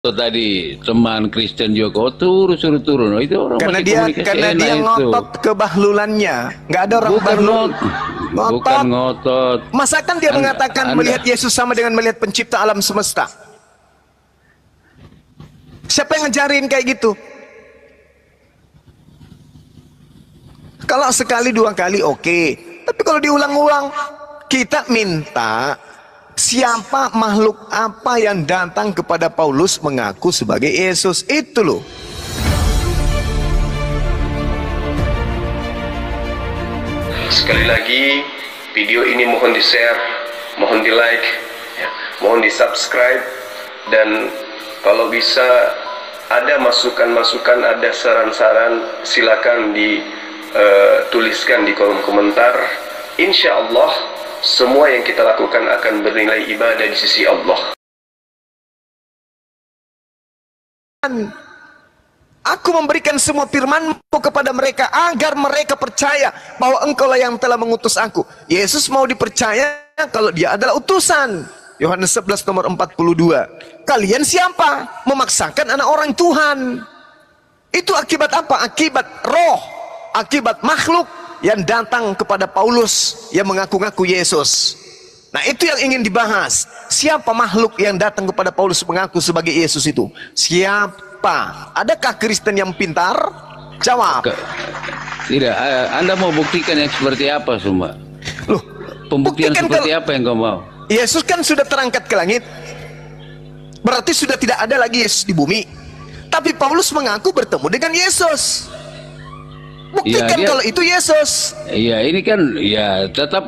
tadi teman Kristen Joko suruh turun. Oh, itu orang Karena masih dia komunikasi ngotot itu. kebahlulannya. Nggak ada orang Bukan bahlul. bukan ngotot. Masakan dia mengatakan melihat Yesus sama dengan melihat pencipta alam semesta? Siapa yang ngajarin kayak gitu? Kalau sekali dua kali oke. Tapi kalau diulang-ulang, kita minta siapa makhluk apa yang datang kepada Paulus mengaku sebagai Yesus. Itu loh. Sekali lagi, video ini mohon di-share, mohon di-like, ya, mohon di-subscribe, dan kalau bisa ada masukan-masukan, ada saran-saran, silakan dituliskan di kolom komentar. Insya Allah, semua yang kita lakukan akan bernilai ibadah di sisi Allah. Aku memberikan semua firman-Mu kepada mereka agar mereka percaya bahwa Engkaulah yang telah mengutus aku. Yesus mau dipercaya kalau dia adalah utusan. Yohanes 11 nomor 42. Kalian siapa? Memaksakan anak orang Tuhan. Itu akibat apa? Akibat roh, akibat makhluk yang datang kepada Paulus yang mengaku-ngaku Yesus. Nah, itu yang ingin dibahas. Siapa makhluk yang datang kepada Paulus mengaku sebagai Yesus itu? Siapa? Adakah Kristen yang pintar? Jawab. Tidak, Anda mau buktikan yang seperti apa semua? Loh, Pembuktian buktikan seperti apa yang kau mau? Yesus kan sudah terangkat ke langit. Berarti sudah tidak ada lagi Yesus di bumi. Tapi Paulus mengaku bertemu dengan Yesus. Buktikan Ya, kalau itu Yesus. Iya, ini kan ya tetap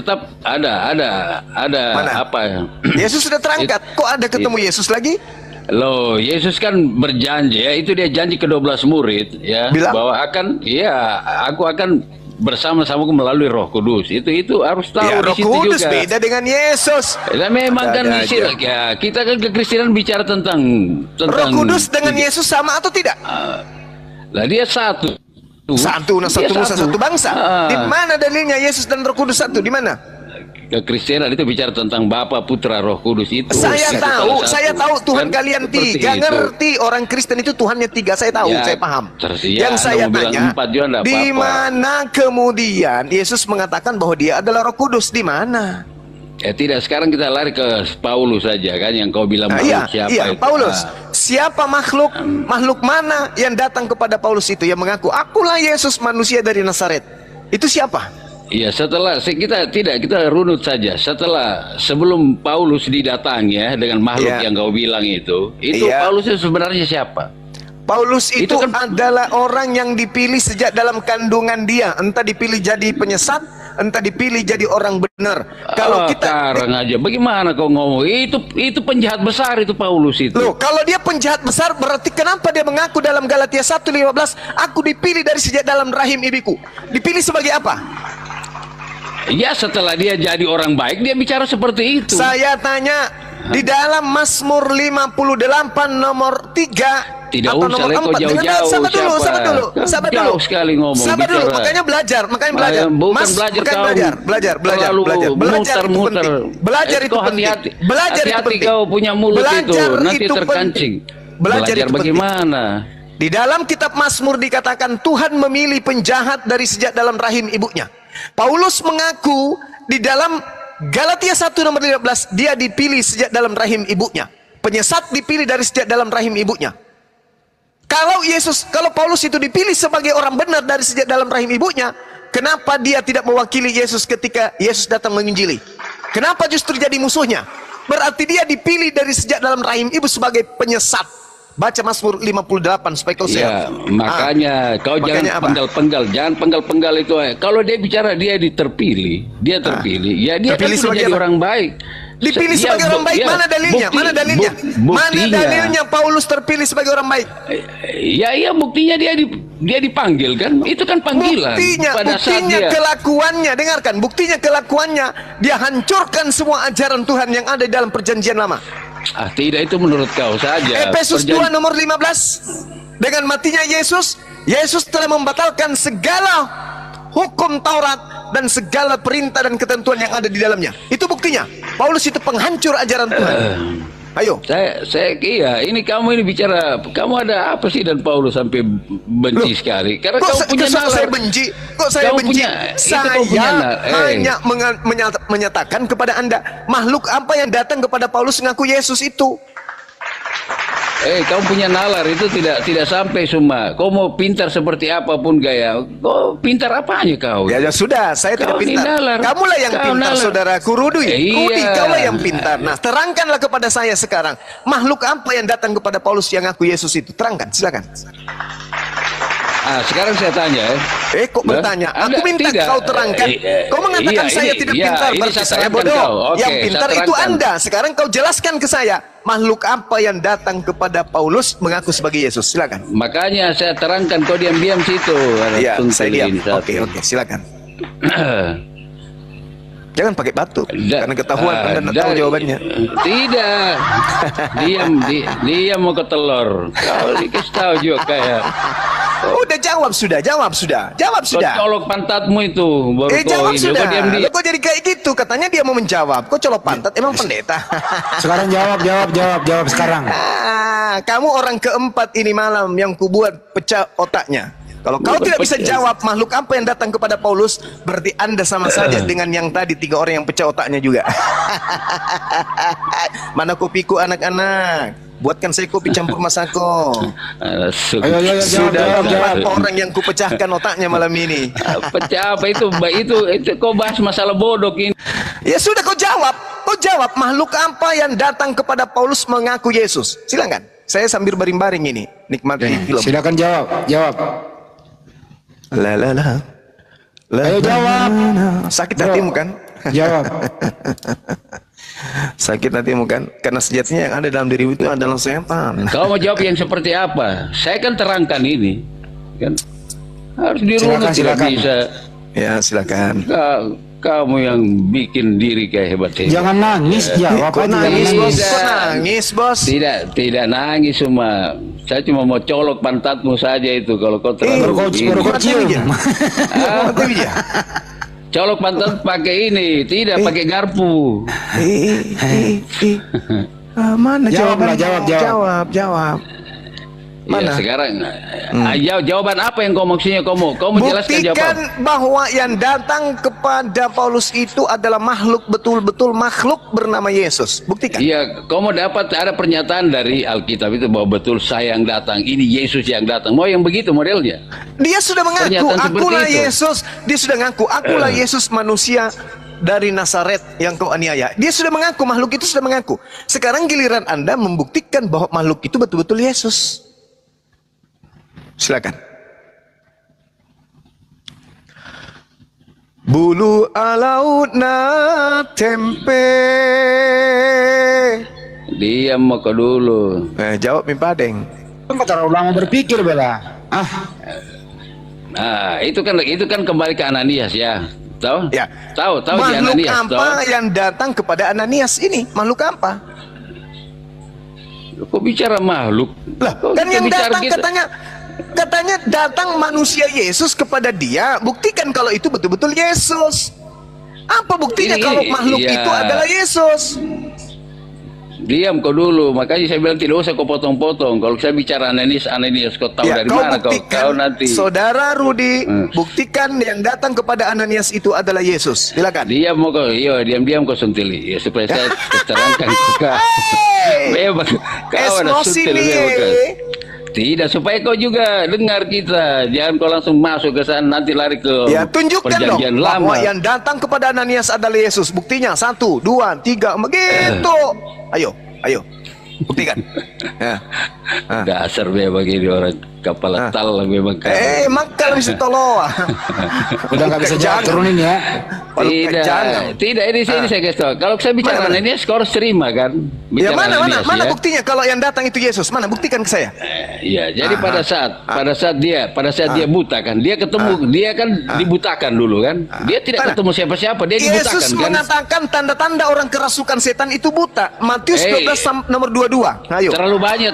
ada Mana? apa ya? Yesus sudah terangkat. Kok ada ketemu Yesus lagi? Loh, Yesus kan berjanji ya, itu dia janji ke 12 murid ya, Bilang? bahwa aku akan bersama-sama melalui Roh Kudus. Itu harus tahu Ya, di Roh situ Kudus juga. beda dengan Yesus. Ya, memang kan Ada di sini aja. ya, kita kan kekristenan bicara tentang Roh Kudus dengan Yesus sama atau tidak? Lah dia satu. Satu, nah Dia satu nusa satu bangsa. Ah. Di mana dalilnya Yesus dan Roh Kudus satu? Di mana? Kekristenan itu bicara tentang Bapa, Putra, Roh Kudus itu. Saya satu tahu, salah saya satu. tahu Tuhan Kan kalian seperti tiga. itu. Ngerti orang Kristen itu Tuhannya tiga. Saya tahu, Ya, saya paham. terus ya, Yang Anda saya mau bilang tanya, empat juga enggak di apa-apa. mana kemudian Yesus mengatakan bahwa Dia adalah Roh Kudus? Di mana? Ya tidak, sekarang kita lari ke Paulus saja kan, yang kau bilang Nah, makhluk iya, siapa iya, itu. Paulus. Ah. Siapa makhluk? Makhluk mana yang datang kepada Paulus itu yang mengaku, "Akulah Yesus manusia dari Nazaret." Itu siapa? Iya, kita runut saja. Sebelum Paulus didatangi ya dengan makhluk Iya. yang kau bilang itu Iya. Paulus itu sebenarnya siapa? Paulus itu Itu kan- adalah orang yang dipilih sejak dalam kandungan dia. Entah dipilih jadi penyesat, entah dipilih jadi orang benar. Kalau kita Sekarang aja, bagaimana kau ngomong? Itu penjahat besar itu Paulus itu. Loh, kalau dia penjahat besar, berarti kenapa dia mengaku dalam Galatia 1:15, aku dipilih dari sejak dalam rahim ibuku? Dipilih sebagai apa? Ya, setelah dia jadi orang baik, dia bicara seperti itu. Saya tanya, di dalam Mazmur 58 nomor 3 Tidak atau usah nomor lah, kau 4. jauh-jauh, Sabar dulu, siapa? sabar dulu, Kan sabar jauh dulu. sekali ngomong, Sabar dulu, bicara. makanya belajar. Bukan Mas, belajar makanya kau. belajar. Terlalu Belajar itu muter-muter. penting. Belajar itu Kau penting. hati-hati. Belajar itu Hati-hati penting. kau punya mulut Belajar itu, nanti itu terkancing. penting. Belajar itu penting. bagaimana? Di dalam kitab Mazmur dikatakan Tuhan memilih penjahat dari sejak dalam rahim ibunya. Paulus mengaku di dalam Galatia 1 nomor 15 dia dipilih sejak dalam rahim ibunya. Penyesat dipilih dari sejak dalam rahim ibunya. Kalau Paulus itu dipilih sebagai orang benar dari sejak dalam rahim ibunya, kenapa dia tidak mewakili Yesus ketika Yesus datang menginjili? Kenapa justru jadi musuhnya? Berarti dia dipilih dari sejak dalam rahim ibu sebagai penyesat. Baca Mazmur 58 supaya kau Ya, sehat. makanya kau makanya jangan apa? penggal-penggal itu. Kalau dia bicara dia terpilih, ya dia Terpilih kan sudah sebagai jadi apa? orang baik. Dipilih sebagai orang baik, mana dalilnya? Mana dalilnya? Mana dalilnya Paulus terpilih sebagai orang baik? Iya, buktinya dia dipanggil kan? Itu kan panggilan. Pada saat Buktinya dia kelakuannya, dengarkan, buktinya kelakuannya, dia hancurkan semua ajaran Tuhan yang ada di dalam perjanjian lama. tidak, itu menurut kau saja. Efesus 2 nomor 15, dengan matinya Yesus telah membatalkan segala hukum Taurat dan segala perintah dan ketentuan yang ada di dalamnya. Itu buktinya. Paulus itu penghancur ajaran Tuhan. Ayo. Iya, ini kamu ini bicara, kamu ada apa sih dan Paulus sampai benci sekali? Karena kamu punya nalar. Saya benci? Kok saya benci? Saya hanya menyatakan kepada Anda, makhluk apa yang datang kepada Paulus mengaku Yesus itu? Kamu punya nalar itu tidak sampai semua. Kau mau pintar seperti apapun gaya, kau pintar apanya kau? Ya sudah, saya tidak pintar. Kamulah yang pintar, saudaraku Rudi. Rudi, kaulah yang pintar. Nah, terangkanlah kepada saya sekarang, makhluk apa yang datang kepada Paulus yang ngaku Yesus itu? Terangkan, silakan. Sekarang saya tanya. Kok bertanya? Aku minta kau terangkan. Kau mengatakan saya tidak pintar, berarti saya bodoh. Yang pintar itu Anda. Sekarang kau jelaskan ke saya, makhluk apa yang datang kepada Paulus mengaku sebagai Yesus? Silakan. Makanya saya terangkan, kau diam-diam situ. Iya, saya diam. Oke, silakan. Jangan pakai batu, karena ketahuan Anda tidak tahu jawabannya. Tidak. Diam mau ke telur. Kau dikasih tahu juga kayak. Udah jawab sudah. Kau colok pantatmu itu baru jawab ini. sudah. Kau Kok jadi kayak gitu? Katanya dia mau menjawab. Kok colok pantat? Emang pendeta? Sekarang jawab sekarang. Kamu orang keempat ini malam yang kubuat pecah otaknya. Kalau kau tidak bisa jawab makhluk apa yang datang kepada Paulus, berarti Anda sama saja dengan yang tadi 3 orang yang pecah otaknya juga. Mana kopiku anak-anak? Buatkan saya kopi campur masako. Ayo, Sudah jawab. orang yang kupecahkan otaknya malam ini. Pecah apa itu kau bahas masalah bodoh ini. Ya sudah, kau jawab. Makhluk apa yang datang kepada Paulus mengaku Yesus? Silakan. Saya sambil baring-baring ini nikmati film. Silakan jawab. Ayo jawab. Sakit hatimu kan? Jawab. Sakit hatimu kan? Karena sejatinya yang ada dalam dirimu itu adalah setan. Kau mau jawab yang seperti apa? Saya kan terangkan ini, kan harus dirunut, tidak bisa. Ya silakan. Kamu yang bikin diri kayak hebat-hebat. Jangan nangis, jawab aja. Nangis, bos. Tidak nangis semua. Saya cuma mau colok pantatmu saja itu kalau kau terlalu colok pantat pakai ini, tidak pakai garpu. Mana jawab. Mana? Ya, sekarang jawaban apa yang kau maksudnya? Kau mau jelaskan jawaban. Buktikan bahwa yang datang kepada Paulus itu adalah makhluk, betul-betul makhluk bernama Yesus. Buktikan. Iya, kau mau dapat ada pernyataan dari Alkitab itu bahwa betul saya yang datang, ini Yesus yang datang. Mau yang begitu modelnya? Dia sudah mengaku, akulah Yesus. Dia sudah mengaku, akulah Yesus manusia dari Nazaret yang kau aniaya. Dia sudah mengaku, makhluk itu sudah mengaku. Sekarang giliran Anda membuktikan bahwa makhluk itu betul-betul Yesus. Silakan. Bulu alaut na tempe. Diam mau kau dulu. Jawab Padeng. Kau terlalu lama berpikir, Bella. Nah, itu kan kembali ke Ananias ya. Tahu? Ya. Tahu di Ananias. Makhluk apa yang datang kepada Ananias ini? Makhluk apa? Kok bicara makhluk? Lah, kan yang datang katanya datang manusia Yesus kepada dia. Buktikan kalau itu betul-betul Yesus. Apa buktinya kalau makhluk itu adalah Yesus? Diam kau dulu. Makanya saya bilang tidak usah kau potong-potong. Kalau saya bicara Ananias kau tahu dari mana kau nanti. Saudara Rudi, buktikan yang datang kepada Ananias itu adalah Yesus. Silakan. Diam mau kau, diam-diam kau sentili. Ya, supaya saya terangkan kau. Bebas. Kau ada sentil bebas. Tidak, supaya kau juga dengar kita. Jangan kau langsung masuk ke sana, nanti lari ke tunjukkan dong bahwa yang datang kepada Ananias adalah Yesus. Buktinya 1, 2, 3, begitu. Ayo, buktikan. Dasar begini orang kepala tal memang. Makal bisa tolong. Udah nggak bisa jawab, turunin ya. Tidak, ini saya kasih tahu. Kalau saya bicara Ananias, kau harus terima kan. Mana buktinya kalau yang datang itu Yesus? Mana buktikan ke saya? Iya, jadi pada saat dia buta kan, dia ketemu, dia kan dibutakan dulu kan, dia tidak ketemu siapa-siapa, dia dibutakan kan. Yesus mengatakan tanda-tanda orang kerasukan setan itu buta. Matius 12 nomor 22. Ayo. Terlalu banyak tanda-tanda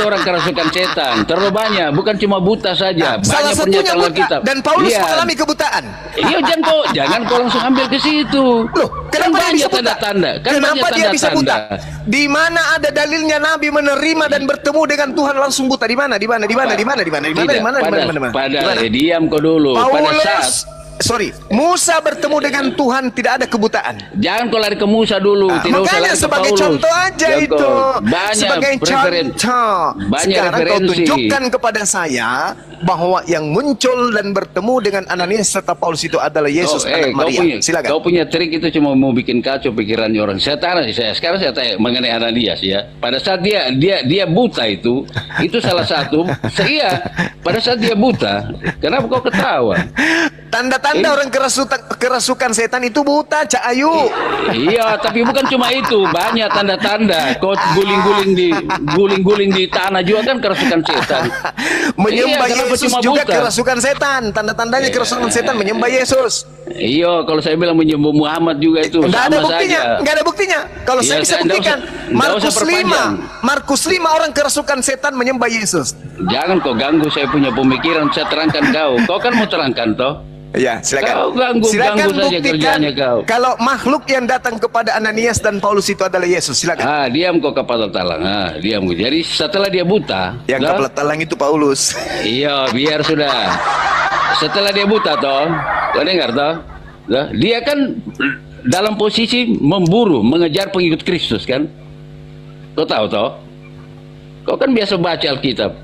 orang kerasukan setan, terlalu banyak, bukan cuma buta saja. Nah, salah banyak satunya pernyataan buta, kita. dan Paulus Iya. mengalami kebutaan. Iya, jangan kau langsung ambil ke situ. Loh, Kan kenapa dia banyak bisa buta? tanda-tanda. Kan Kenapa banyak dia bisa buta? tanda-tanda. Di mana ada dalilnya Nabi menerima dan bertemu dengan Tuhan langsung buta? Di mana? Di mana? Di mana? Di mana? Di mana? Di mana? Di mana? Di mana? Di mana? Pada diam kau dulu. Pada saat Musa bertemu dengan Tuhan tidak ada kebutaan. jangan kau lari ke Musa dulu. Nah, Tidak usah makanya lari ke sebagai Paulus. contoh aja Jangan itu. kau- Banyak Sebagai contoh. Banyak Sekarang kau referensi. tunjukkan kepada saya bahwa yang muncul dan bertemu dengan Ananias serta Paulus itu adalah Yesus anak Maria. Silakan. Kau punya trik itu cuma mau bikin kacau pikirannya orang. Sekarang saya tanya mengenai Ananias ya. Pada saat dia buta itu salah satu. Iya, pada saat dia buta, kenapa kau ketawa? Tanda-tanda orang kerasukan setan itu buta, Cak Ayu. Iya, tapi bukan cuma itu, banyak tanda-tanda. Kau guling-guling di tanah juga kan kerasukan setan. Menyembah Iya, kenapa Yesus cuma juga buta? kerasukan setan. Tanda-tandanya kerasukan setan menyembah Yesus. Iya, kalau saya bilang menyembah Muhammad juga itu Nggak ada sama buktinya, saja. nggak ada buktinya. Kalau Iya, saya bisa nggak buktikan, usah perpanjang. Markus 5 orang kerasukan setan menyembah Yesus. Jangan kau ganggu saya punya pemikiran, saya terangkan kau. Kau kan mau terangkan toh? Ya, silakan. Kau ganggu saja buktikan kerjanya kau. kalau makhluk yang datang kepada Ananias dan Paulus itu adalah Yesus. Silakan. Diam kau kapal talang. Diam. Jadi setelah dia buta, Yang kapal talang itu Paulus. iya, biar sudah. Setelah dia buta toh, kau dengar toh? Dia kan dalam posisi memburu, mengejar pengikut Kristus kan? Kau tahu toh? Kau kan biasa baca Alkitab.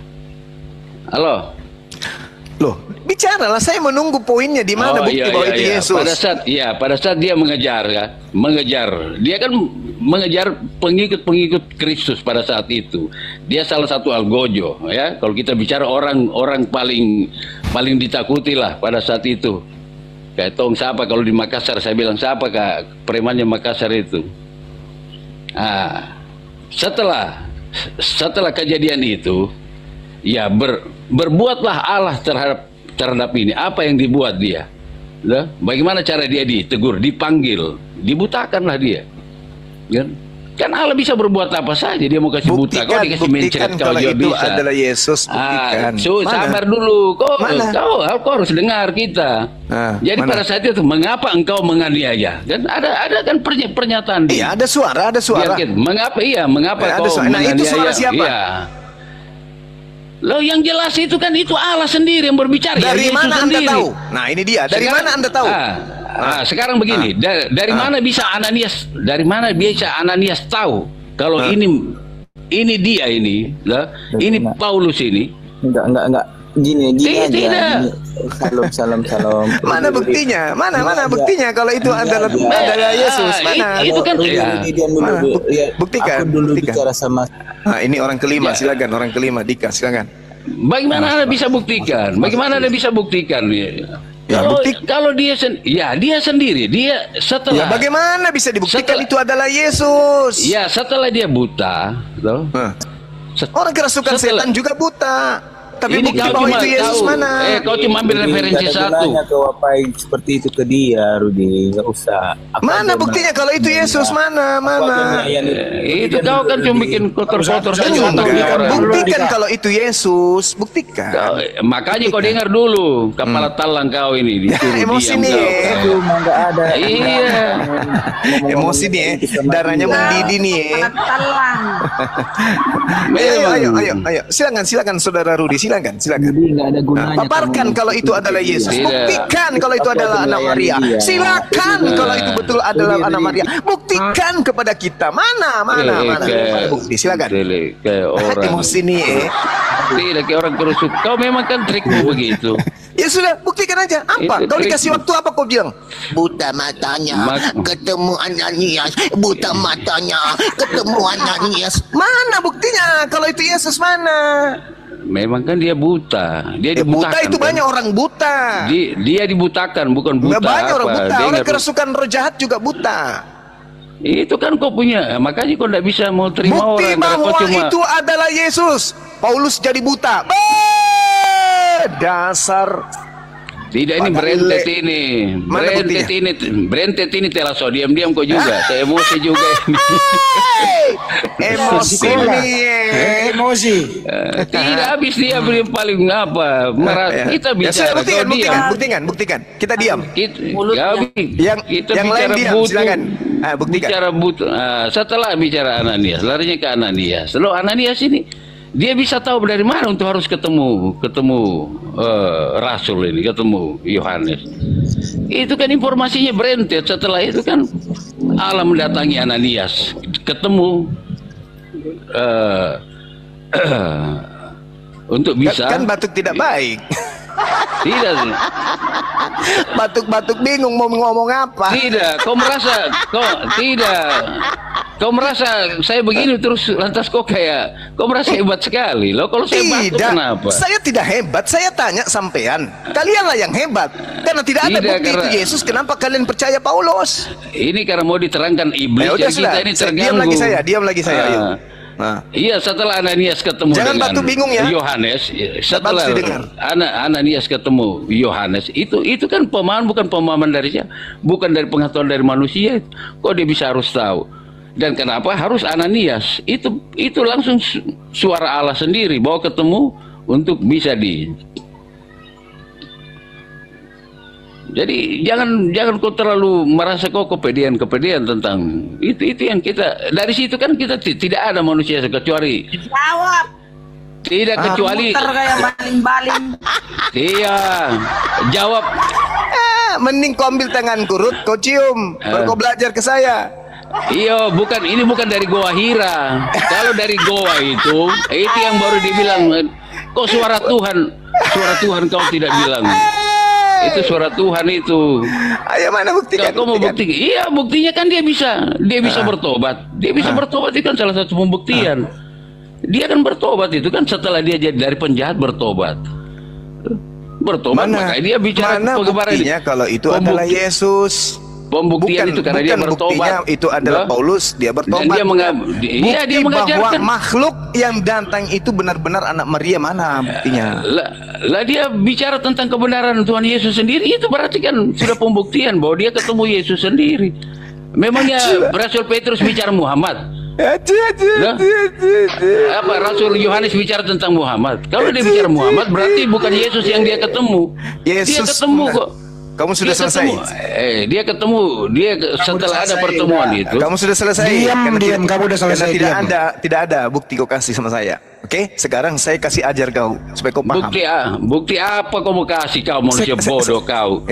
Halo. Loh, bicaralah, saya menunggu poinnya di mana bukti bahwa itu Yesus. Pada saat dia mengejar dia kan mengejar pengikut Kristus pada saat itu. Dia salah satu algojo ya. Kalau kita bicara orang paling ditakuti lah pada saat itu. Kayak tong siapa kalau di Makassar, saya bilang siapa kak premannya Makassar itu. Setelah kejadian itu, ya berbuatlah Allah terhadap ini. Apa yang dibuat dia? Bagaimana cara dia ditegur, dipanggil, dibutakanlah dia. Kan Allah bisa berbuat apa saja. Dia mau kasih buta, kau dikasih mencret, kau juga itu bisa. adalah Yesus. Buktikan. Sabar dulu, kau harus dengar kita. Jadi pada saat itu, mengapa engkau menganiaya? Kan ada kan pernyataan dia. Iya, ada suara. Mengapa kau suara. Nah, itu suara siapa? Iya. Loh, yang jelas itu kan itu Allah sendiri yang berbicara. Dari Yesus mana sendiri. Anda tahu? Nah, ini dia. Dari mana Anda tahu? Sekarang begini, dari mana bisa Ananias tahu kalau ini dia ini Paulus ini? Enggak. Gini aja. Tidak. Salam. Mana buktinya? Mana buktinya kalau itu adalah Yesus? Mana? Itu kan buktikan. Aku dulu bicara sama. Nah, ini orang kelima, silakan. Orang kelima, Dika, silakan. Bagaimana Anda bisa buktikan? Kalau dia sendiri, dia setelah. Ya, bagaimana bisa dibuktikan itu adalah Yesus? Ya, setelah dia buta, orang kerasukan setan juga buta. Tapi ini bukti kau bahwa cuma itu Yesus tahu, mana? kau cuma ambil referensi satu. Kau apain seperti itu ke dia, Rudi? Nggak usah. Mana buktinya kalau itu Yesus? Mana? Itu kau kan cuma bikin kotor-kotor saja. Buktikan kalau itu Yesus, buktikan. Makanya kau dengar dulu, kepala talang kau ini. Emosi nih. Cuma nggak ada. Iya. Emosi nih, darahnya mendidih nih. Ayo. Silakan saudara Rudi, silakan. Jadi nggak ada gunanya. Paparkan kalau itu adalah Yesus. Buktikan kalau itu adalah anak Maria. Silakan kalau itu betul adalah anak Maria. Buktikan kepada kita. Mana bukti? Silakan. Emosi nih. Tidak kayak orang kerusuk. Kau memang kan trikmu begitu. Ya sudah, buktikan aja. Apa? Kau dikasih waktu apa kau bilang? Buta matanya, ketemu Ananias. Buta matanya, ketemu Ananias. Mana buktinya? Kalau itu Yesus mana? Memang kan dia buta. Dia dibutakan. Buta itu kan? banyak orang buta. Dia dibutakan, bukan buta. Banyak orang buta. Dia Orang kerasukan roh jahat juga buta. Itu kan kau punya, makanya kau tidak bisa mau terima bukti orang. Bahwa Kau cuma... itu adalah Yesus. Paulus jadi buta. Dasar Tidak, ini berentet ini. Berentet ini telah so diam-diam kok juga. Saya emosi juga ini. Emosi nih. Emosi. Tidak habis dia beli paling apa? Kita bicara. Buktikan. Kita diam. Kita yang lain bicara diam, butuh. silakan. Buktikan. Bicara butuh. Setelah bicara Ananias, larinya ke Ananias. Lalu Ananias ini dia bisa tahu dari mana untuk harus ketemu Rasul ini, ketemu Yohanes. Itu kan informasinya berentet. Setelah itu kan Allah mendatangi Ananias, ketemu untuk bisa. Kan batuk tidak baik. Tidak. Batuk-batuk bingung mau ngomong apa. Tidak. Kau merasa saya begini terus lantas kau merasa hebat sekali loh. Kalau saya batuk kenapa? Saya tidak hebat. Saya tanya sampean. Kalianlah yang hebat. Karena tidak ada bukti itu Yesus. Kenapa kalian percaya Paulus? Ini karena mau diterangkan iblis. Udah, kita ini terganggu. Diam lagi saya. Ayo. Iya, setelah Ananias ketemu Jangan dengan batu bingung ya. Yohanes, setelah Ananias ketemu Yohanes, itu kan pemahaman, bukan pemahaman dari siapa, bukan dari pengetahuan dari manusia. Kok dia bisa harus tahu? Dan kenapa harus Ananias? Itu langsung suara Allah sendiri bahwa ketemu untuk bisa Jadi jangan kau terlalu merasa kau kepedean tentang itu yang kita dari situ kan kita tidak ada manusia kecuali jawab. Tidak kecuali kayak baling-baling. Iya, jawab. Mending kau ambil tangan kurut, kau cium, baru kau belajar ke saya. Iya, ini bukan dari Goa Hira. Kalau dari Goa itu yang baru dibilang kok suara Tuhan kau tidak bilang. Itu suara Tuhan itu. Ayo mana buktikan? Kau mau bukti? Iya, buktinya kan dia bisa bertobat. Dia bisa bertobat itu kan salah satu pembuktian. Dia kan bertobat itu kan setelah dia jadi dari penjahat bertobat. Makanya dia bicara buktinya kalau itu adalah Yesus. Pembuktian itu karena dia bertobat. Itu adalah Paulus, dia bertobat. Dan dia mengajarkan bahwa makhluk yang datang itu benar-benar anak Maria, mana buktinya? Lah dia bicara tentang kebenaran Tuhan Yesus sendiri, itu berarti kan sudah pembuktian bahwa dia ketemu Yesus sendiri. Memangnya Rasul Petrus bicara Muhammad? Apa Rasul Yohanes bicara tentang Muhammad? Kalau dia bicara Muhammad berarti bukan Yesus yang dia ketemu. Dia ketemu kok. Kamu sudah selesai. Dia setelah ada pertemuan itu. Kamu sudah selesai. Diam. Kamu sudah selesai. Tidak ada bukti kau kasih sama saya. Oke? Sekarang saya kasih ajar kau supaya kau paham. Bukti apa kau mau kasih kau manusia bodoh kau?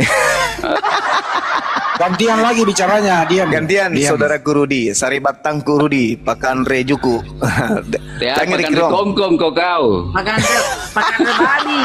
Gantian lagi bicaranya, Gantian. Saudara Kurudi, Saribatang Kurudi, Pakan Rejuku. Pakan Kongkong kau. Pakan Bali.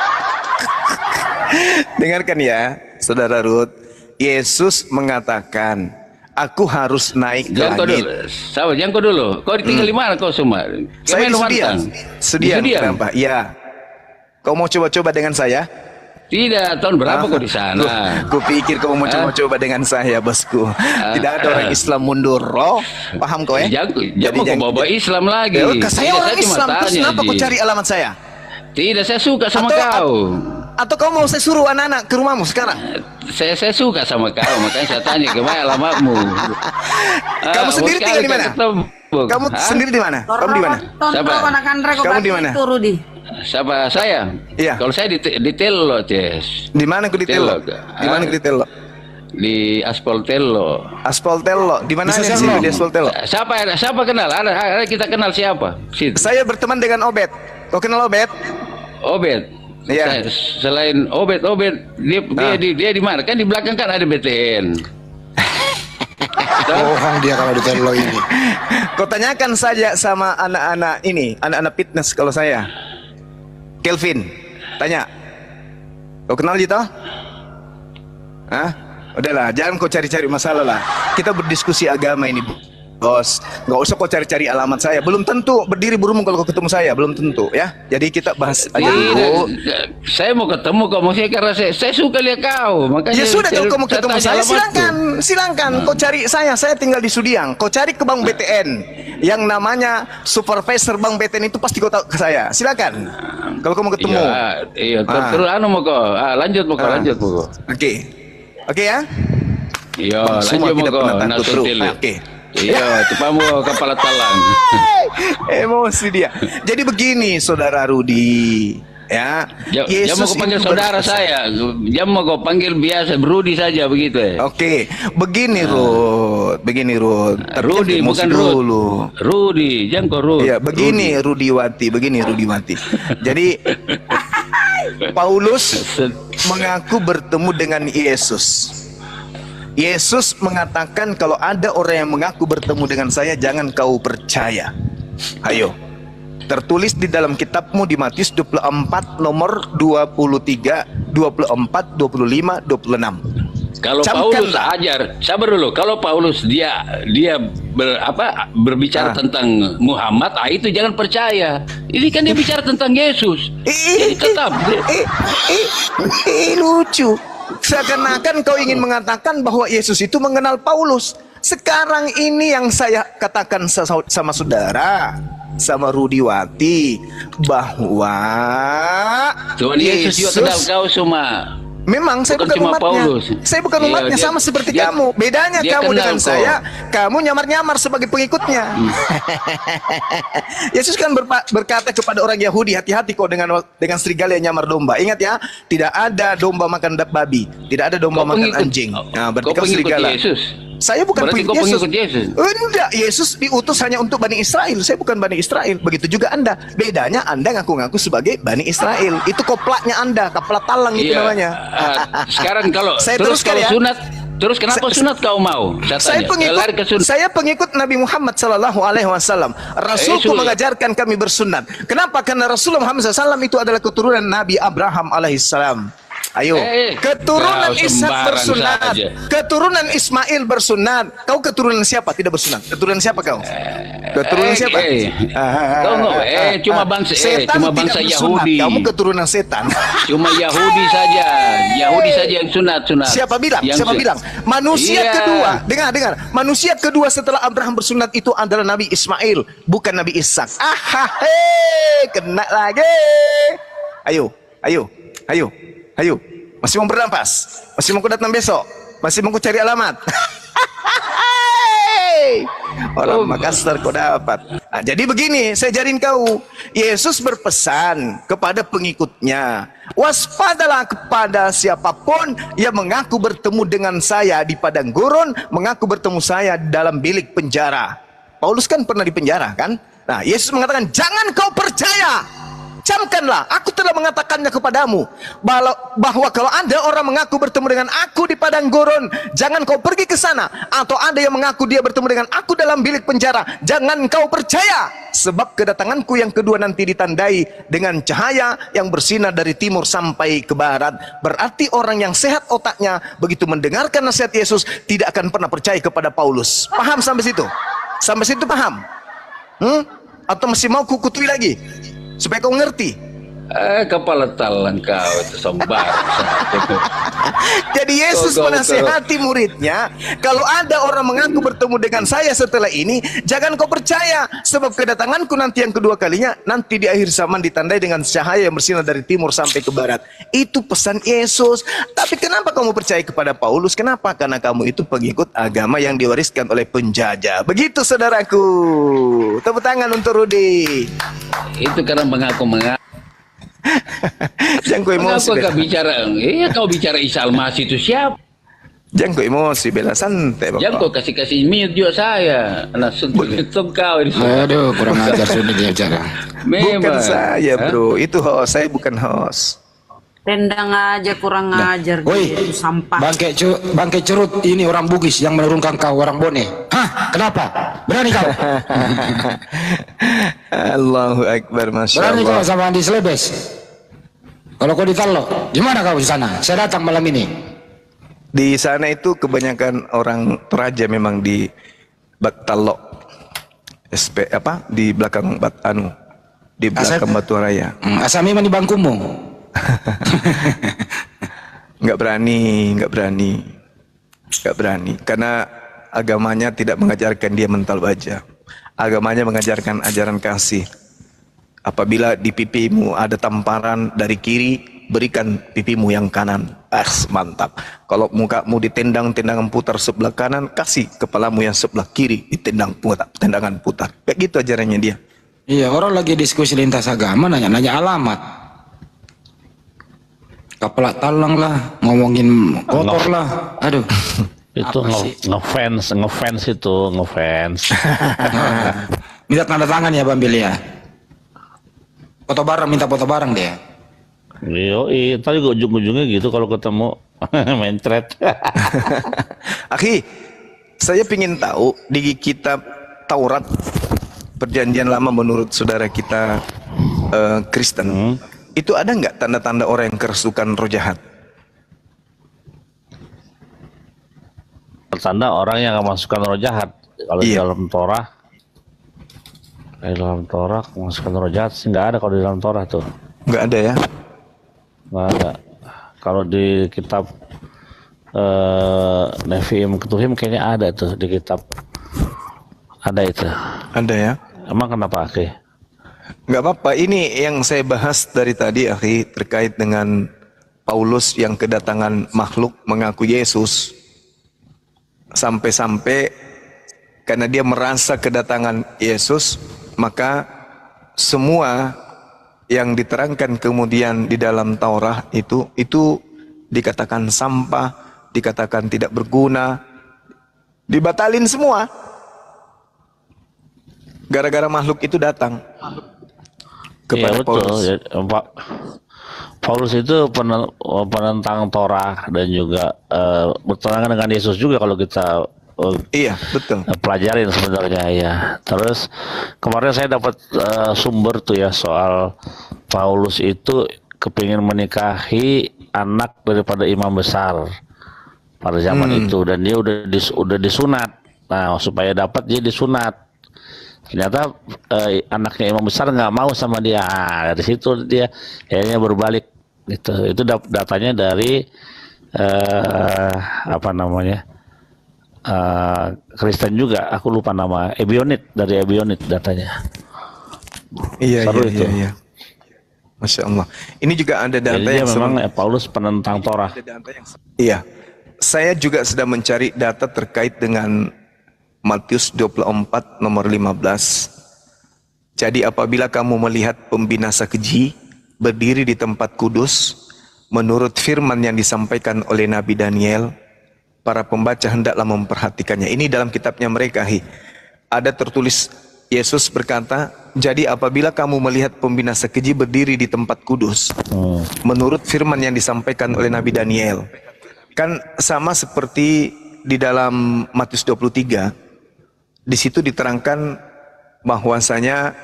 Dengarkan ya, Saudara Ruth. Yesus mengatakan, aku harus naik ke langit. Jangan kau dulu. Kau tinggal di mana kau semua? Saya di Sudiang. Kenapa? Iya. Kau mau coba-coba dengan saya? Tidak, tahun berapa kau di sana? Kupikir kau mau coba-coba dengan saya, bosku. Tidak ada orang Islam mundur, roh. Paham kau ya? Jangan kau bawa Islam lagi. Saya orang Islam, terus kenapa kau cari alamat saya? Tidak, saya suka sama kau. Atau kau mau saya suruh anak-anak ke rumahmu sekarang? Saya suka sama kau, makanya saya tanya kemana alamatmu. Kamu sendiri tinggal di mana? Kamu sendiri di mana? Kamu di mana? Kamu di mana? Siapa saya? Iya. Kalau saya di Tello, Ces. Di mana di Tello? Di mana di Tello? Di Aspal Tello. Aspal Tello. Di mana sih di Aspal Tello? Siapa kenal? Ada kita kenal siapa? Situ. Saya berteman dengan Obed. Kau kenal Obed? Obed. Iya. Selain Obed dia di mana? Kan di belakang kan ada BTN. Bohong dia kalau di Tello ini. Kau tanyakan saja sama anak-anak ini, anak-anak fitness kalau saya. Kelvin, tanya. Kau kenal dia toh? Hah? Udahlah, jangan kau cari-cari masalah lah. Kita berdiskusi agama ini, bos. Nggak usah kau cari-cari alamat saya. Belum tentu berdiri berumur kalau kau ketemu saya. Belum tentu ya. Jadi kita bahas aja dulu. Saya mau ketemu kau, maksudnya karena saya suka lihat kau. Makanya ya sudah, kalau kau mau ketemu saya silakan. Kau cari saya tinggal di Sudiang. Kau cari ke Bank BTN yang namanya supervisor Bank BTN itu pasti kau tahu ke saya. Silakan. Kalau kamu ketemu. Iya, terus anu mau kok. Lanjut mau kok, lanjut mau kok. Oke. Oke ya? Iya, Semua lanjut mau tidak kok. pernah takut, bro. Nasuntil. Oke. Iya, cepamu kepala talang. Emosi dia. Jadi begini, Saudara Rudi. Ya, Yesus mau kau panggil saudara saya, dia mau kau panggil biasa Rudi saja begitu ya. Oke, begini Rud, Rudi bukan dulu. Rudi, jangan kau Rud. Ya, begini Rudiwati. Jadi Paulus mengaku bertemu dengan Yesus. Yesus mengatakan kalau ada orang yang mengaku bertemu dengan saya, jangan kau percaya. Ayo. Tertulis di dalam kitabmu di Matius 24 nomor 23, 24, 25, 26. Kalau Paulus ajar, sabar dulu. Kalau Paulus dia berbicara tentang Muhammad, itu jangan percaya. Ini kan dia bicara tentang Yesus. Jadi tetap lucu. Seakan-akan kau ingin mengatakan bahwa Yesus itu mengenal Paulus. Sekarang ini yang saya katakan sama saudara, sama Rudiwati, bahwa Tuhan Yesus juga kenal kau semua. Memang saya bukan umatnya. Paulus. Saya bukan umatnya, sama seperti kamu. Bedanya kamu dengan saya, kamu nyamar-nyamar sebagai pengikutnya. Yesus kan berkata kepada orang Yahudi, hati-hati kau dengan serigala yang nyamar domba. Ingat ya, tidak ada domba makan babi, tidak ada domba makan anjing. Nah, berarti kau serigala. Yesus. Saya bukan pengikut Yesus. Enggak, Yesus diutus hanya untuk Bani Israel. Saya bukan Bani Israel. Begitu juga Anda. Bedanya Anda ngaku-ngaku sebagai Bani Israel. Itu koplaknya Anda, kaplat talang itu namanya. Sekarang kalau saya terus kalau ya. sunat, terus kenapa sunat kau mau? Saya pengikut Nabi Muhammad sallallahu alaihi wasallam. Rasulku mengajarkan kami bersunat. Kenapa? Karena Rasulullah Muhammad sallallahu itu adalah keturunan Nabi Abraham alaihissalam. Ayo, keturunan Ishak bersunat, keturunan Ismail bersunat. Kau keturunan siapa? Tidak bersunat. Keturunan siapa kau? Keturunan siapa? Cuma bangsa Yahudi. Kamu keturunan setan. Cuma Yahudi saja yang sunat. Siapa bilang? Manusia kedua. Dengar. Manusia kedua setelah Abraham bersunat itu adalah Nabi Ismail, bukan Nabi Ishak. Kena lagi. Ayo, masih mau bernafas? Masih mau datang besok? Masih mau cari alamat? Orang Makassar kau dapat. Nah, jadi begini, saya ajarin kau. Yesus berpesan kepada pengikutnya, waspadalah kepada siapapun yang mengaku bertemu dengan saya di padang gurun, mengaku bertemu saya dalam bilik penjara. Paulus kan pernah di penjara kan? Nah, Yesus mengatakan, jangan kau percaya. Camkanlah, aku telah mengatakannya kepadamu, bahwa kalau ada orang mengaku bertemu dengan aku di padang gurun, jangan kau pergi ke sana. Atau ada yang mengaku dia bertemu dengan aku dalam bilik penjara, jangan kau percaya. Sebab kedatanganku yang kedua nanti ditandai dengan cahaya yang bersinar dari timur sampai ke barat. Berarti orang yang sehat otaknya begitu mendengarkan nasihat Yesus tidak akan pernah percaya kepada Paulus. Paham sampai situ? Sampai situ paham? Atau masih mau kukutui lagi? Supaya kau ngerti. Kepala talang kau itu sombar. Jadi Yesus menasihati muridnya, kalau ada orang mengaku bertemu dengan saya setelah ini, jangan kau percaya. Sebab kedatanganku nanti yang kedua kalinya, nanti di akhir zaman ditandai dengan cahaya yang bersinar dari timur sampai ke barat. Itu pesan Yesus. Tapi kenapa kamu percaya kepada Paulus? Kenapa? Karena kamu itu pengikut agama yang diwariskan oleh penjajah. Begitu saudaraku. Tepuk tangan untuk Rudi. Itu karena mengaku. Jangan kau emosi. Kenapa kau bicara? Kau bicara Isa Al-Masih itu siapa? Jangan kau emosi, bela santai Bapak. Jangan kau kasih mute juga saya. Langsung kau ini. Aduh, kurang ajar sudah dia bicara. Bukan saya, bro. Itu host. Saya bukan host. Tendang aja, kurang ajar. Woi, sampah. Bangke cerut ini orang Bugis yang menurunkan kau orang Bone. Hah? Kenapa? Berani kau? Allahu Akbar, Masya Allah. Berani kau sama Andi Selebes? Kalau kau ditalo, gimana kau di sana? Saya datang malam ini. Di sana itu kebanyakan orang Toraja memang di Baktalo. Di belakang di belakang Batu Raya. Asal memang di bangkumu. Nggak berani, karena agamanya tidak mengajarkan dia mental baja. Agamanya mengajarkan ajaran kasih, Apabila di pipimu ada tamparan dari kiri, berikan pipimu yang kanan. Mantap. Kalau mukamu ditendang tendangan putar sebelah kanan, kasih kepalamu yang sebelah kiri ditendang tendangan putar. Kayak gitu ajarannya dia. Iya, orang lagi diskusi lintas agama nanya-nanya alamat. Kepala talang lah, ngomongin kotor lah. Aduh. Itu ngefans itu, ngefans. Minta tanda tangan ya Bang Billy ya. Foto bareng, minta foto bareng dia. Yoi, tadi juga ujung-ujungnya gitu kalau ketemu main thread. Akhi, saya ingin tahu di kitab Taurat Perjanjian Lama menurut saudara kita Kristen, itu ada nggak tanda-tanda orang yang kerasukan roh jahat? Tanda orang yang memasukkan roh jahat. Kalau di dalam Torah, memasukkan roh jahat sih nggak ada kalau di dalam Torah tuh. Nggak ada ya? Nggak ada. Kalau di kitab Nevi'im Ketuhim kayaknya ada tuh di kitab. Ada itu. Ada ya? Emang kenapa, Akhi? Nggak apa-apa. Ini yang saya bahas dari tadi, Akhi, terkait dengan Paulus yang kedatangan makhluk mengaku Yesus. Sampai-sampai karena dia merasa kedatangan Yesus, maka semua yang diterangkan kemudian di dalam Taurat itu dikatakan sampah, dikatakan tidak berguna, dibatalin semua. Gara-gara makhluk itu datang kepada Paulus. Ya, Paulus itu penentang Torah dan juga bertentangan dengan Yesus juga kalau kita iya betul pelajarin sebenarnya ya. Terus kemarin saya dapat sumber tuh ya soal Paulus itu kepingin menikahi anak daripada imam besar pada zaman itu, dan dia udah disunat. Nah supaya dapat dia disunat. Ternyata anaknya imam besar nggak mau sama dia. Dari situ dia akhirnya berbalik gitu. Itu datanya dari apa namanya Kristen juga. Aku lupa nama. Ebionit, dari Ebionit datanya. Iya Seru iya itu. iya. Masya Allah. Ini juga ada data jadi yang memang Paulus penentang Torah. Iya. Saya juga sedang mencari data terkait dengan Matius 24 nomor 15. Jadi apabila kamu melihat pembinasa keji berdiri di tempat kudus, menurut firman yang disampaikan oleh Nabi Daniel, para pembaca hendaklah memperhatikannya. Ini dalam kitabnya mereka. Ada tertulis, Yesus berkata, jadi apabila kamu melihat pembinasa keji berdiri di tempat kudus, menurut firman yang disampaikan oleh Nabi Daniel. Kan sama seperti di dalam Matius 23, di situ diterangkan bahwasanya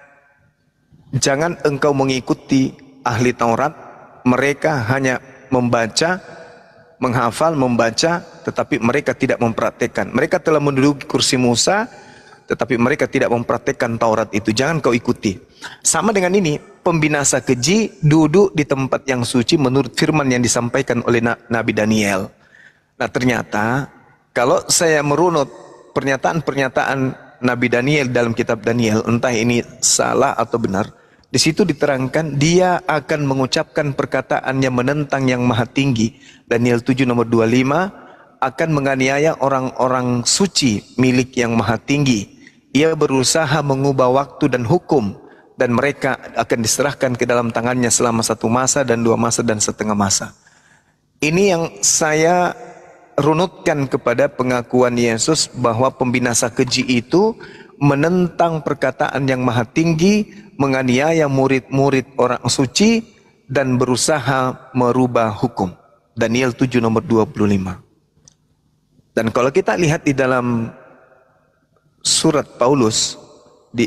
jangan engkau mengikuti ahli Taurat, mereka hanya membaca, menghafal, membaca, tetapi mereka tidak mempraktekkan. Mereka telah menduduki kursi Musa, tetapi mereka tidak mempraktekkan Taurat itu. Jangan kau ikuti. Sama dengan ini, pembinasa keji duduk di tempat yang suci menurut firman yang disampaikan oleh Nabi Daniel. Nah ternyata kalau saya merunut pernyataan-pernyataan Nabi Daniel dalam kitab Daniel, entah ini salah atau benar, di situ diterangkan dia akan mengucapkan perkataan yang menentang yang maha tinggi. Daniel 7 nomor 25, akan menganiaya orang-orang suci milik yang maha tinggi. Ia berusaha mengubah waktu dan hukum, dan mereka akan diserahkan ke dalam tangannya selama 1 masa dan 2 masa dan setengah masa. Ini yang saya runutkan kepada pengakuan Yesus bahwa pembinasa keji itu menentang perkataan yang maha tinggi, menganiaya murid-murid orang suci, dan berusaha merubah hukum. Daniel 7 nomor 25. Dan kalau kita lihat di dalam surat Paulus di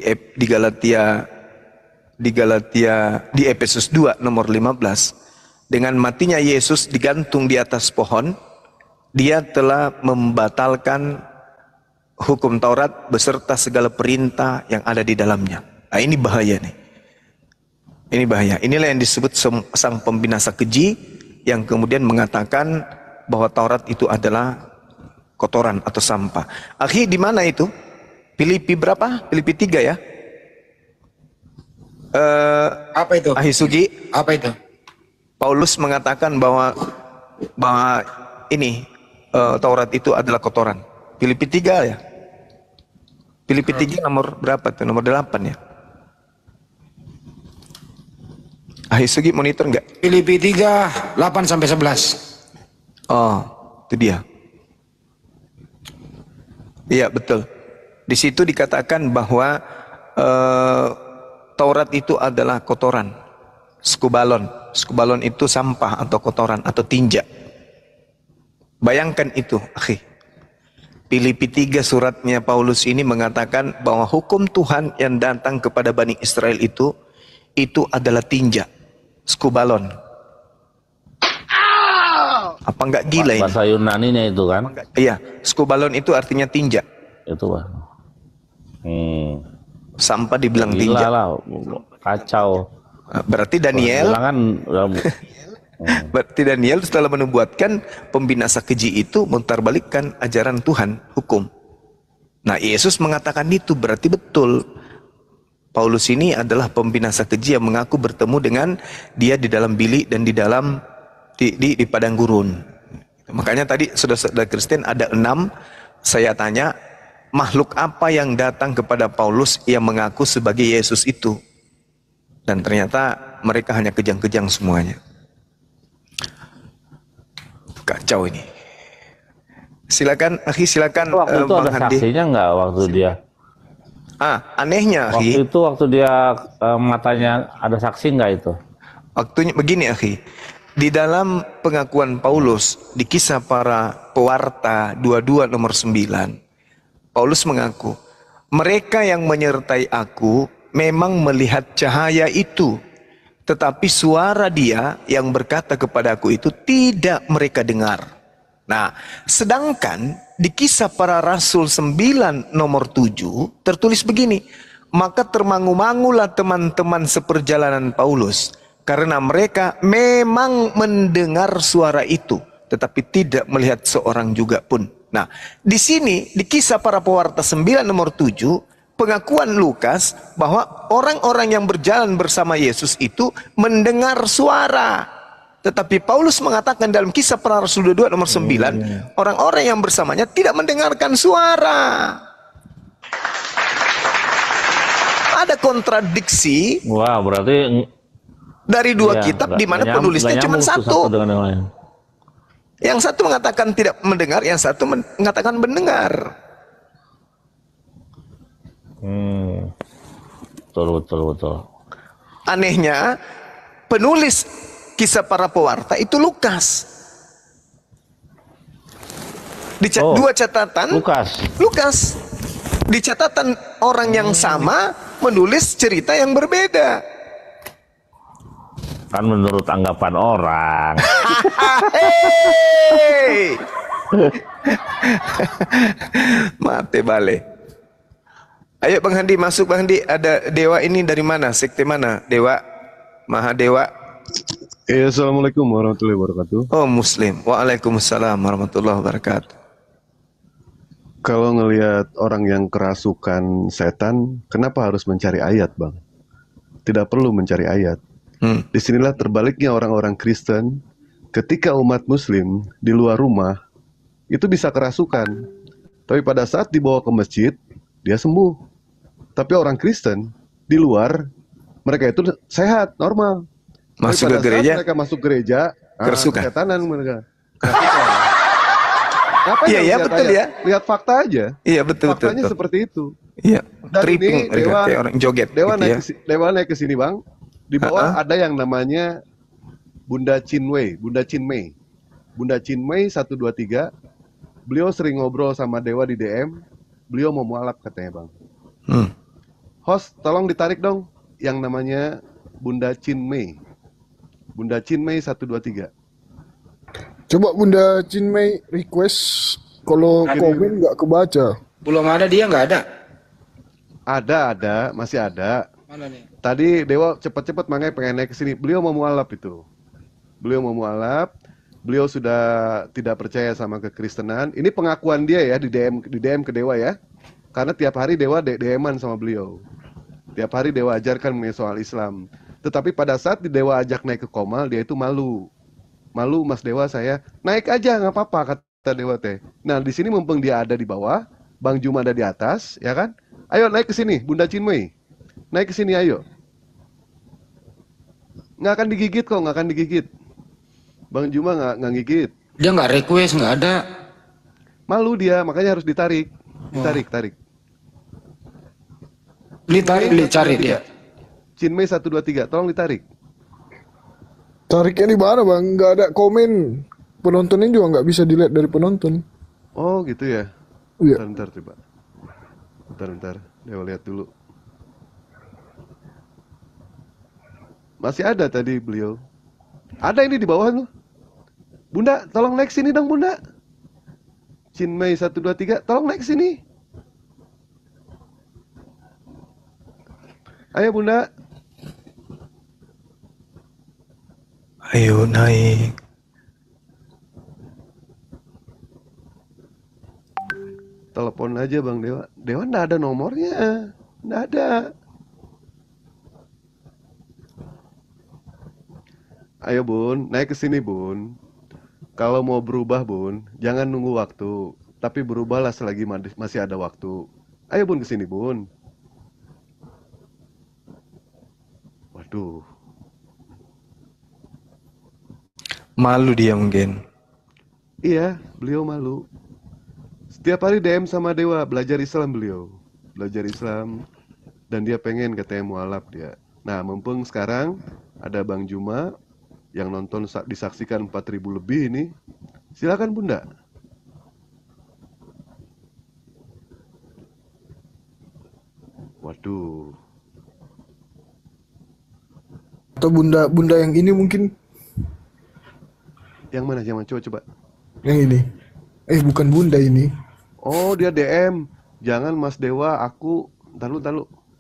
Efesus 2 nomor 15, dengan matinya Yesus digantung di atas pohon, dia telah membatalkan hukum Taurat beserta segala perintah yang ada di dalamnya. Nah, ini bahaya nih. Ini bahaya. Inilah yang disebut sang pembinasa keji yang kemudian mengatakan bahwa Taurat itu adalah kotoran atau sampah. Akhi, di mana itu? Filipi berapa? Filipi 3 ya? Apa itu? Ahisugi, Apa itu? Paulus mengatakan bahwa ini Taurat itu adalah kotoran. Filipi 3 ya. Filipi 3 nomor berapa tuh? Nomor 8 ya. Ahisugi monitor enggak? Filipi 3, 8 sampai 11. Oh, itu dia. Iya, betul. Di situ dikatakan bahwa Taurat itu adalah kotoran. Skubalon. Skubalon itu sampah atau kotoran atau tinja. Bayangkan itu, akhi. Filipi 3 suratnya Paulus ini mengatakan bahwa hukum Tuhan yang datang kepada Bani Israel itu adalah tinja. Skubalon. Apa enggak gila ini? Bahasa Yunaninya itu kan? Iya, skubalon itu artinya tinja. Itu Pak. Sampah dibilang Gila tinja. lah, kacau. Berarti Daniel berarti Daniel setelah menubuatkan pembinasa keji itu memutarbalikkan ajaran Tuhan, hukum. Nah, Yesus mengatakan itu berarti betul. Paulus ini adalah pembinasa keji yang mengaku bertemu dengan dia di dalam bilik dan di dalam di padang gurun. Makanya tadi saudara Kristen ada 6. Saya tanya, makhluk apa yang datang kepada Paulus yang mengaku sebagai Yesus itu? Dan ternyata mereka hanya kejang-kejang semuanya. Kacau ini. Silakan, akhi, silakan. Waktu itu Bang ada Handi. saksinya nggak waktu dia? Anehnya, akhi. Waktu dia matanya ada saksi nggak itu? Waktunya begini, akhi. Di dalam pengakuan Paulus di Kisah Para Pewarta 22 nomor 9, Paulus mengaku, mereka yang menyertai aku memang melihat cahaya itu, tetapi suara dia yang berkata kepadaku itu tidak mereka dengar. Nah, sedangkan di Kisah Para Rasul 9 nomor 7 tertulis begini, maka termangu-mangulah teman-teman seperjalanan Paulus, karena mereka memang mendengar suara itu, tetapi tidak melihat seorang juga pun. Nah, di sini di Kisah Para Pewarta 9 nomor 7, pengakuan Lukas bahwa orang-orang yang berjalan bersama Yesus itu mendengar suara. Tetapi Paulus mengatakan dalam Kisah Para Rasul 22 nomor 9, orang-orang yang bersamanya tidak mendengarkan suara. Ada kontradiksi. Wah, berarti dari dua kitab di mana penulisnya cuma satu. Yang satu mengatakan tidak mendengar, yang satu mengatakan mendengar. Betul. Anehnya, penulis Kisah Para Pewarta itu Lukas. Dua catatan Lukas. Di catatan orang yang sama menulis cerita yang berbeda. Kan menurut anggapan orang. Hey! Mate bale. Ayo Bang Handi masuk, Bang Handi. Ada dewa ini dari mana? Sekte mana? Dewa Mahadewa. Assalamualaikum warahmatullahi wabarakatuh. Oh, Muslim. Waalaikumsalam warahmatullahi wabarakatuh. Kalau ngelihat orang yang kerasukan setan, kenapa harus mencari ayat, Bang? Tidak perlu mencari ayat. Disinilah terbaliknya orang-orang Kristen. Ketika umat Muslim di luar rumah itu bisa kerasukan, tapi pada saat dibawa ke masjid dia sembuh. Tapi orang Kristen di luar mereka itu sehat, normal. Masuk ke gereja, mereka masuk gereja, kerasukan. kesetanan mereka. Iya, betul ya. Lihat fakta aja. Iya, betul. Faktanya seperti itu. Iya. Dan Tripping, ini dewa, kayak orang joget. Dewa, gitu naik ke sini, Bang. Di bawah ada yang namanya Bunda Chinwei, Bunda Chinmei. Bunda Chinmei 123. Beliau sering ngobrol sama Dewa di DM. Beliau mau mualaf katanya, Bang. Host, tolong ditarik dong yang namanya Bunda Chinmei. Bunda Chinmei 123. Coba Bunda Chinmei request, kalau komen nggak kebaca. Belum ada, dia nggak ada. Ada, masih ada. Mana nih? Tadi Dewa cepat-cepat makanya pengen naik ke sini. Beliau mau mualaf itu. Beliau mau mualaf. Beliau sudah tidak percaya sama kekristenan. Ini pengakuan dia ya di DM ke Dewa ya. Karena tiap hari Dewa DM-an sama beliau. Tiap hari Dewa ajarkan mengenai soal Islam. Tetapi pada saat Dewa ajak naik ke Komal, dia itu malu. Malu, Mas Dewa, saya naik aja nggak apa-apa, kata Dewa teh. Nah di sini mumpung dia ada di bawah, Bang Juma ada di atas, ya kan? Ayo naik ke sini, Bunda Chinmay. Naik ke sini, ayo. Nggak akan digigit kok, nggak akan digigit. Bang Juma nggak gigit. Dia nggak request, nggak ada. Malu dia, makanya harus ditarik. Tarik. Cari dia. Chinmay 1, 2, 3, tolong ditarik. Tariknya di mana bang? Nggak ada komen. Penontonnya juga nggak bisa dilihat dari penonton. Oh gitu ya. Iya. Bentar coba. Bentar. Dewa lihat dulu. Masih ada tadi beliau. Ada ini di bawah tuh. Bunda, tolong naik sini dong Bunda. Chinmay 1, 2, 3, tolong naik sini. Ayo Bunda. Ayo naik. Telepon aja Bang Dewa. Dewa nggak ada nomornya. Nggak ada. Ayo Bun, naik ke sini Bun. Kalau mau berubah Bun, jangan nunggu waktu. Tapi berubahlah selagi masih ada waktu. Ayo Bun ke sini Bun. Waduh. Malu dia mungkin. Iya, beliau malu. Setiap hari DM sama Dewa, belajar Islam beliau. Belajar Islam. Dan dia pengen katanya mualaf dia. Nah, mumpung sekarang ada Bang Juma yang nonton disaksikan 4.000 lebih ini. Silakan Bunda. Waduh. Atau bunda yang ini mungkin. Yang mana? Coba. Yang ini. Bukan bunda ini. Oh, dia DM. Jangan Mas Dewa, aku. Ntar lu.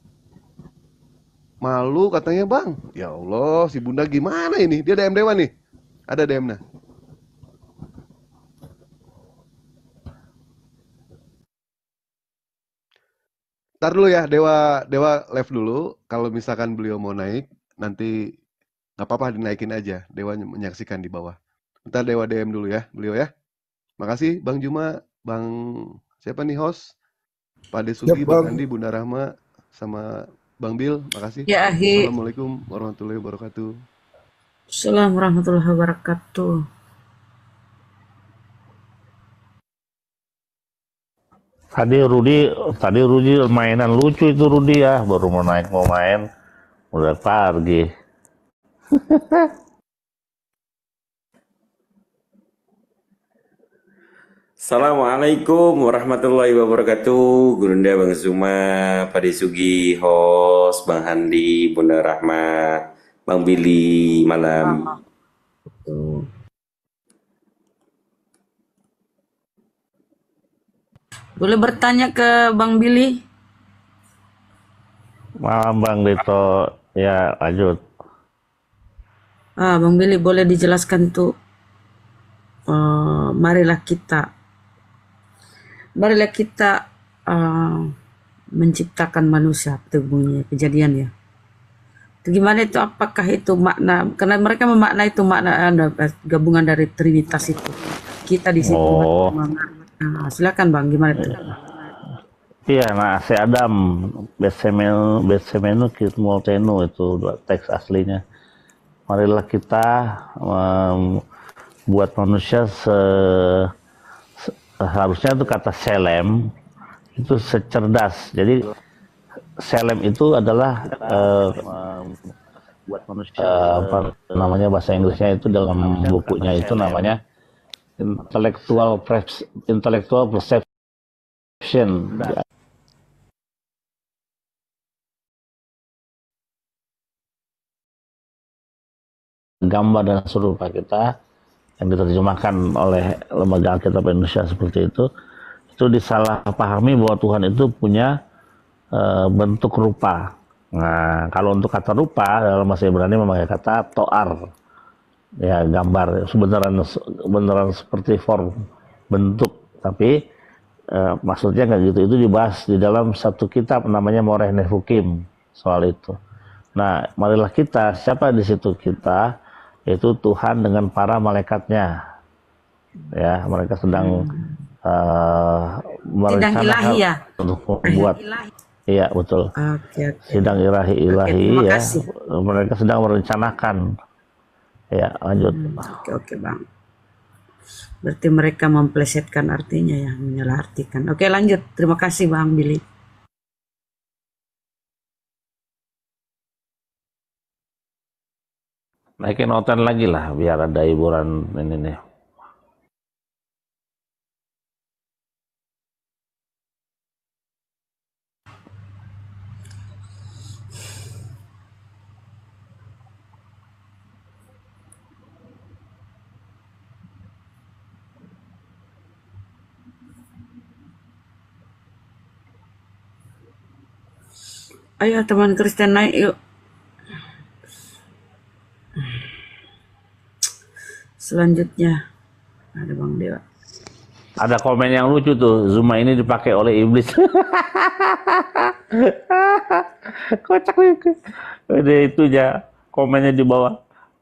Malu katanya Bang. Ya Allah, si Bunda gimana ini? Dia DM Dewa nih. Ada DM-nya. Ntar dulu ya, Dewa live dulu. Kalau misalkan beliau mau naik, nanti nggak apa-apa dinaikin aja. Dewa menyaksikan di bawah. Ntar Dewa DM dulu ya, beliau ya. Makasih Bang Juma, Bang siapa nih host? Pak Desugi, Bang Andi, Bunda Rahma, sama Bang Bil, makasih. Ya, Ahi. Assalamualaikum warahmatullahi wabarakatuh. Assalamualaikum warahmatullahi wabarakatuh. Tadi Rudi mainan lucu itu Rudi ya, baru mau main, udah pergi. Assalamualaikum warahmatullahi wabarakatuh. Gurunda Bang Zuma, Pak Desugi, host, Bang Handi, Bunda Rahma, Bang Billy, malam. Boleh bertanya ke Bang Billy? Malam Bang Dito, ya lanjut. Bang Billy boleh dijelaskan tuh. Marilah kita menciptakan manusia, itu bunyi kejadian ya. Itu gimana itu? Apakah itu makna? Karena mereka memaknai itu makna gabungan dari Trinitas itu. Kita di situ. Oh. Silakan Bang, gimana itu? Iya, nah si Adam Betsemenu Kitmoltenu itu teks aslinya. Marilah kita buat manusia harusnya itu kata selem itu secerdas. Jadi selem itu adalah buat manusia apa namanya bahasa Inggrisnya itu dalam bukunya itu namanya intellectual perception. Gambar dan serupa kita yang diterjemahkan oleh Lembaga Alkitab Indonesia seperti itu disalahpahami bahwa Tuhan itu punya bentuk rupa. Nah, kalau untuk kata rupa dalam bahasa Ibrani memakai kata toar, ya gambar, beneran seperti form bentuk, tapi maksudnya nggak gitu. Itu dibahas di dalam satu kitab namanya Moreh Nefukim. soal itu. Nah, marilah kita, siapa di situ kita? Itu Tuhan dengan para malaikatnya. Ya, mereka sedang Sidang ilahi merencanakan ya. untuk membuat. Iya, betul. Oke. Sidang ilahi Terima ya. kasih. Mereka sedang merencanakan. Ya, lanjut. Oke, Bang. Berarti mereka memplesetkan artinya ya, menyalahartikan. Oke, lanjut. Terima kasih Bang Billy. Naikin noten lagi lah biar ada hiburan ini nih. Ayo teman Kristen naik yuk. Selanjutnya ada Bang Dewa. Ada komen yang lucu tuh, Zuma ini dipakai oleh iblis. Kocak itu. Udah itu aja komennya di bawah.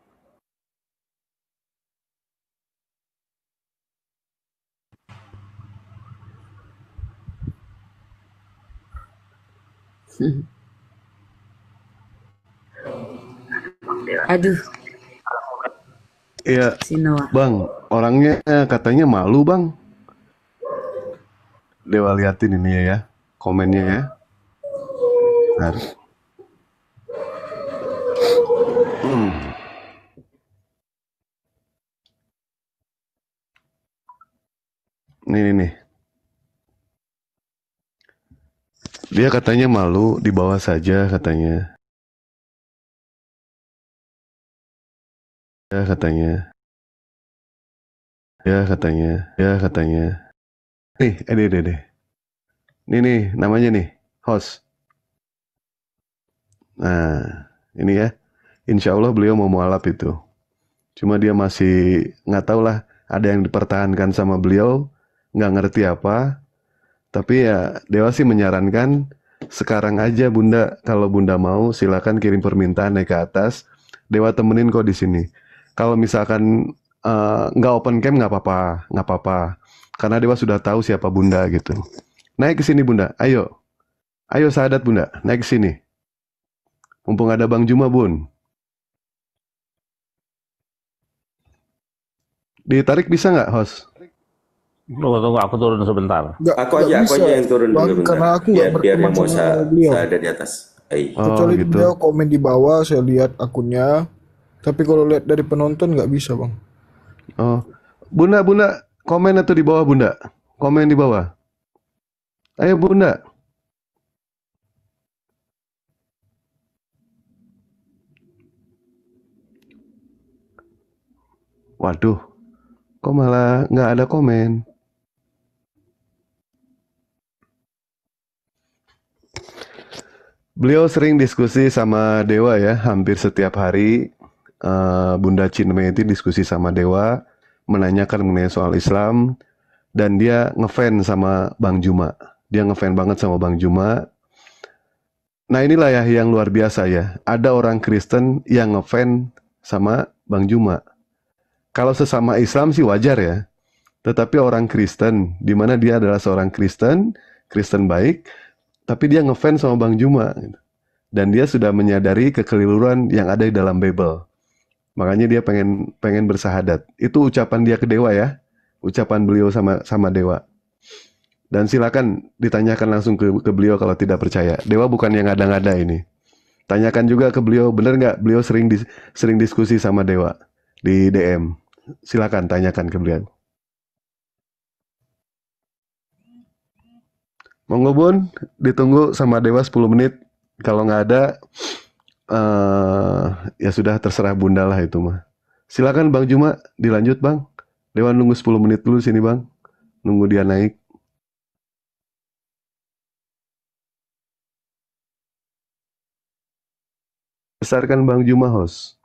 Aduh. Iya, Bang, orangnya katanya malu, Bang. Dewa liatin ini ya, komennya ya. Bentar. Nih. Dia katanya malu, di bawah saja katanya. Ya katanya. Nih, deh. Nih, namanya nih, host. Nah, ini ya. Insya Allah beliau mau mualaf itu. Cuma dia masih nggak tahu lah. Ada yang dipertahankan sama beliau, nggak ngerti apa. Tapi ya Dewa sih menyarankan sekarang aja Bunda, kalau Bunda mau silakan kirim permintaan naik ke atas. Dewa temenin kok di sini. Kalau misalkan nggak open cam nggak apa-apa. Karena Dewa sudah tahu siapa Bunda gitu. Naik ke sini Bunda, ayo sahadat Bunda, naik ke sini. Mumpung ada Bang Juma Bun. Ditarik bisa nggak host? Tunggu, aku turun sebentar. Aku aja yang turun dulu bentar. Karena aku nggak biar yang berteman mau sama beliau. saya ada di atas. Kecuali gitu. beliau komen di bawah, saya lihat akunnya. Tapi kalau lihat dari penonton nggak bisa Bang. Oh, Bunda, komen atau di bawah Bunda? Komen di bawah. Ayo Bunda. Waduh, kok malah nggak ada komen? Beliau sering diskusi sama Dewa ya, hampir setiap hari. Bunda Chinmeti diskusi sama Dewa, menanyakan mengenai soal Islam, dan dia ngefans sama Bang Juma. Dia ngefans banget sama Bang Juma. Nah inilah ya yang luar biasa ya. Ada orang Kristen yang ngefans sama Bang Juma. Kalau sesama Islam sih wajar ya. Tetapi orang Kristen, di mana dia adalah seorang Kristen baik, tapi dia ngefans sama Bang Juma. Dan dia sudah menyadari kekeliruan yang ada di dalam Bible. Makanya dia pengen bersahadat. Itu ucapan dia ke Dewa ya. Ucapan beliau sama Dewa. Dan silakan ditanyakan langsung ke beliau kalau tidak percaya. Dewa bukan yang ngada-ngada ini. Tanyakan juga ke beliau, benar nggak beliau sering diskusi sama Dewa di DM. Silakan tanyakan ke beliau. Monggo Bun, ditunggu sama Dewa 10 menit. Kalau nggak ada, ya sudah terserah Bunda lah itu mah. Silakan Bang Juma, dilanjut Bang. Dewa nunggu 10 menit dulu sini Bang. Nunggu dia naik. Besarkan Bang Juma host.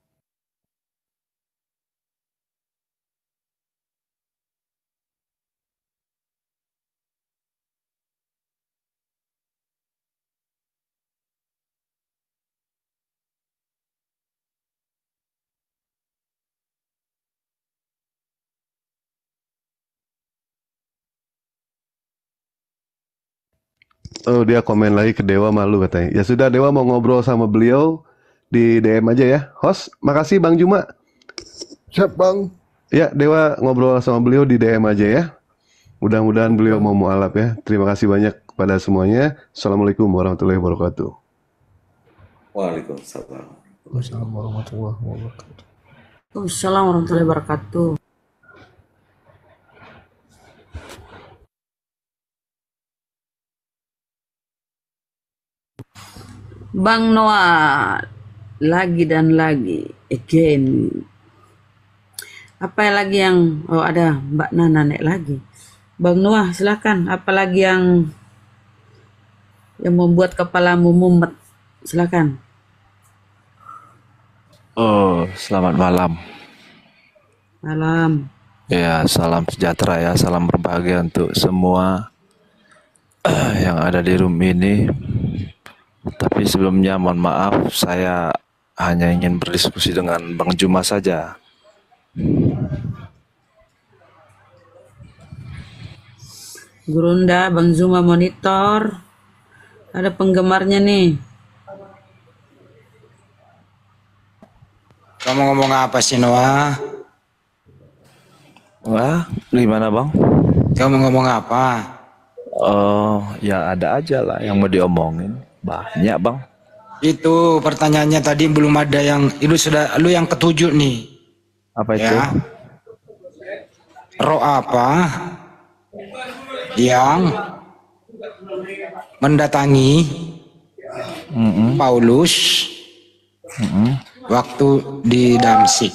Oh, dia komen lagi ke Dewa, malu katanya. Ya sudah, Dewa mau ngobrol sama beliau di DM aja ya. Host, makasih Bang Juma. Siap Bang. Ya, Dewa ngobrol sama beliau di DM aja ya. Mudah-mudahan beliau mau mualaf ya. Terima kasih banyak kepada semuanya. Assalamualaikum warahmatullahi wabarakatuh. Waalaikumsalam. Waalaikumsalam warahmatullahi wabarakatuh. Waalaikumsalam warahmatullahi wabarakatuh. Bang Noah, lagi dan lagi, again. Apa lagi yang, oh ada Mbak Nana naik lagi. Bang Noah, silakan. Apa lagi yang membuat kepalamu mumet? Silakan. Oh, selamat malam. Malam. Ya, salam sejahtera ya, salam berbahagia untuk semua yang ada di room ini. Tapi sebelumnya mohon maaf, saya hanya ingin berdiskusi dengan Bang Juma saja. Gurunda, Bang Zuma monitor. Ada penggemarnya nih. Kamu ngomong apa sih Noah? Wah, gimana Bang? Kamu ngomong apa? Oh, ya ada aja lah yang mau diomongin. Banyak Bang. Itu pertanyaannya tadi belum ada yang lu yang ketujuh nih. Apa itu? Ya. Roh apa yang mendatangi Paulus waktu di Damsik?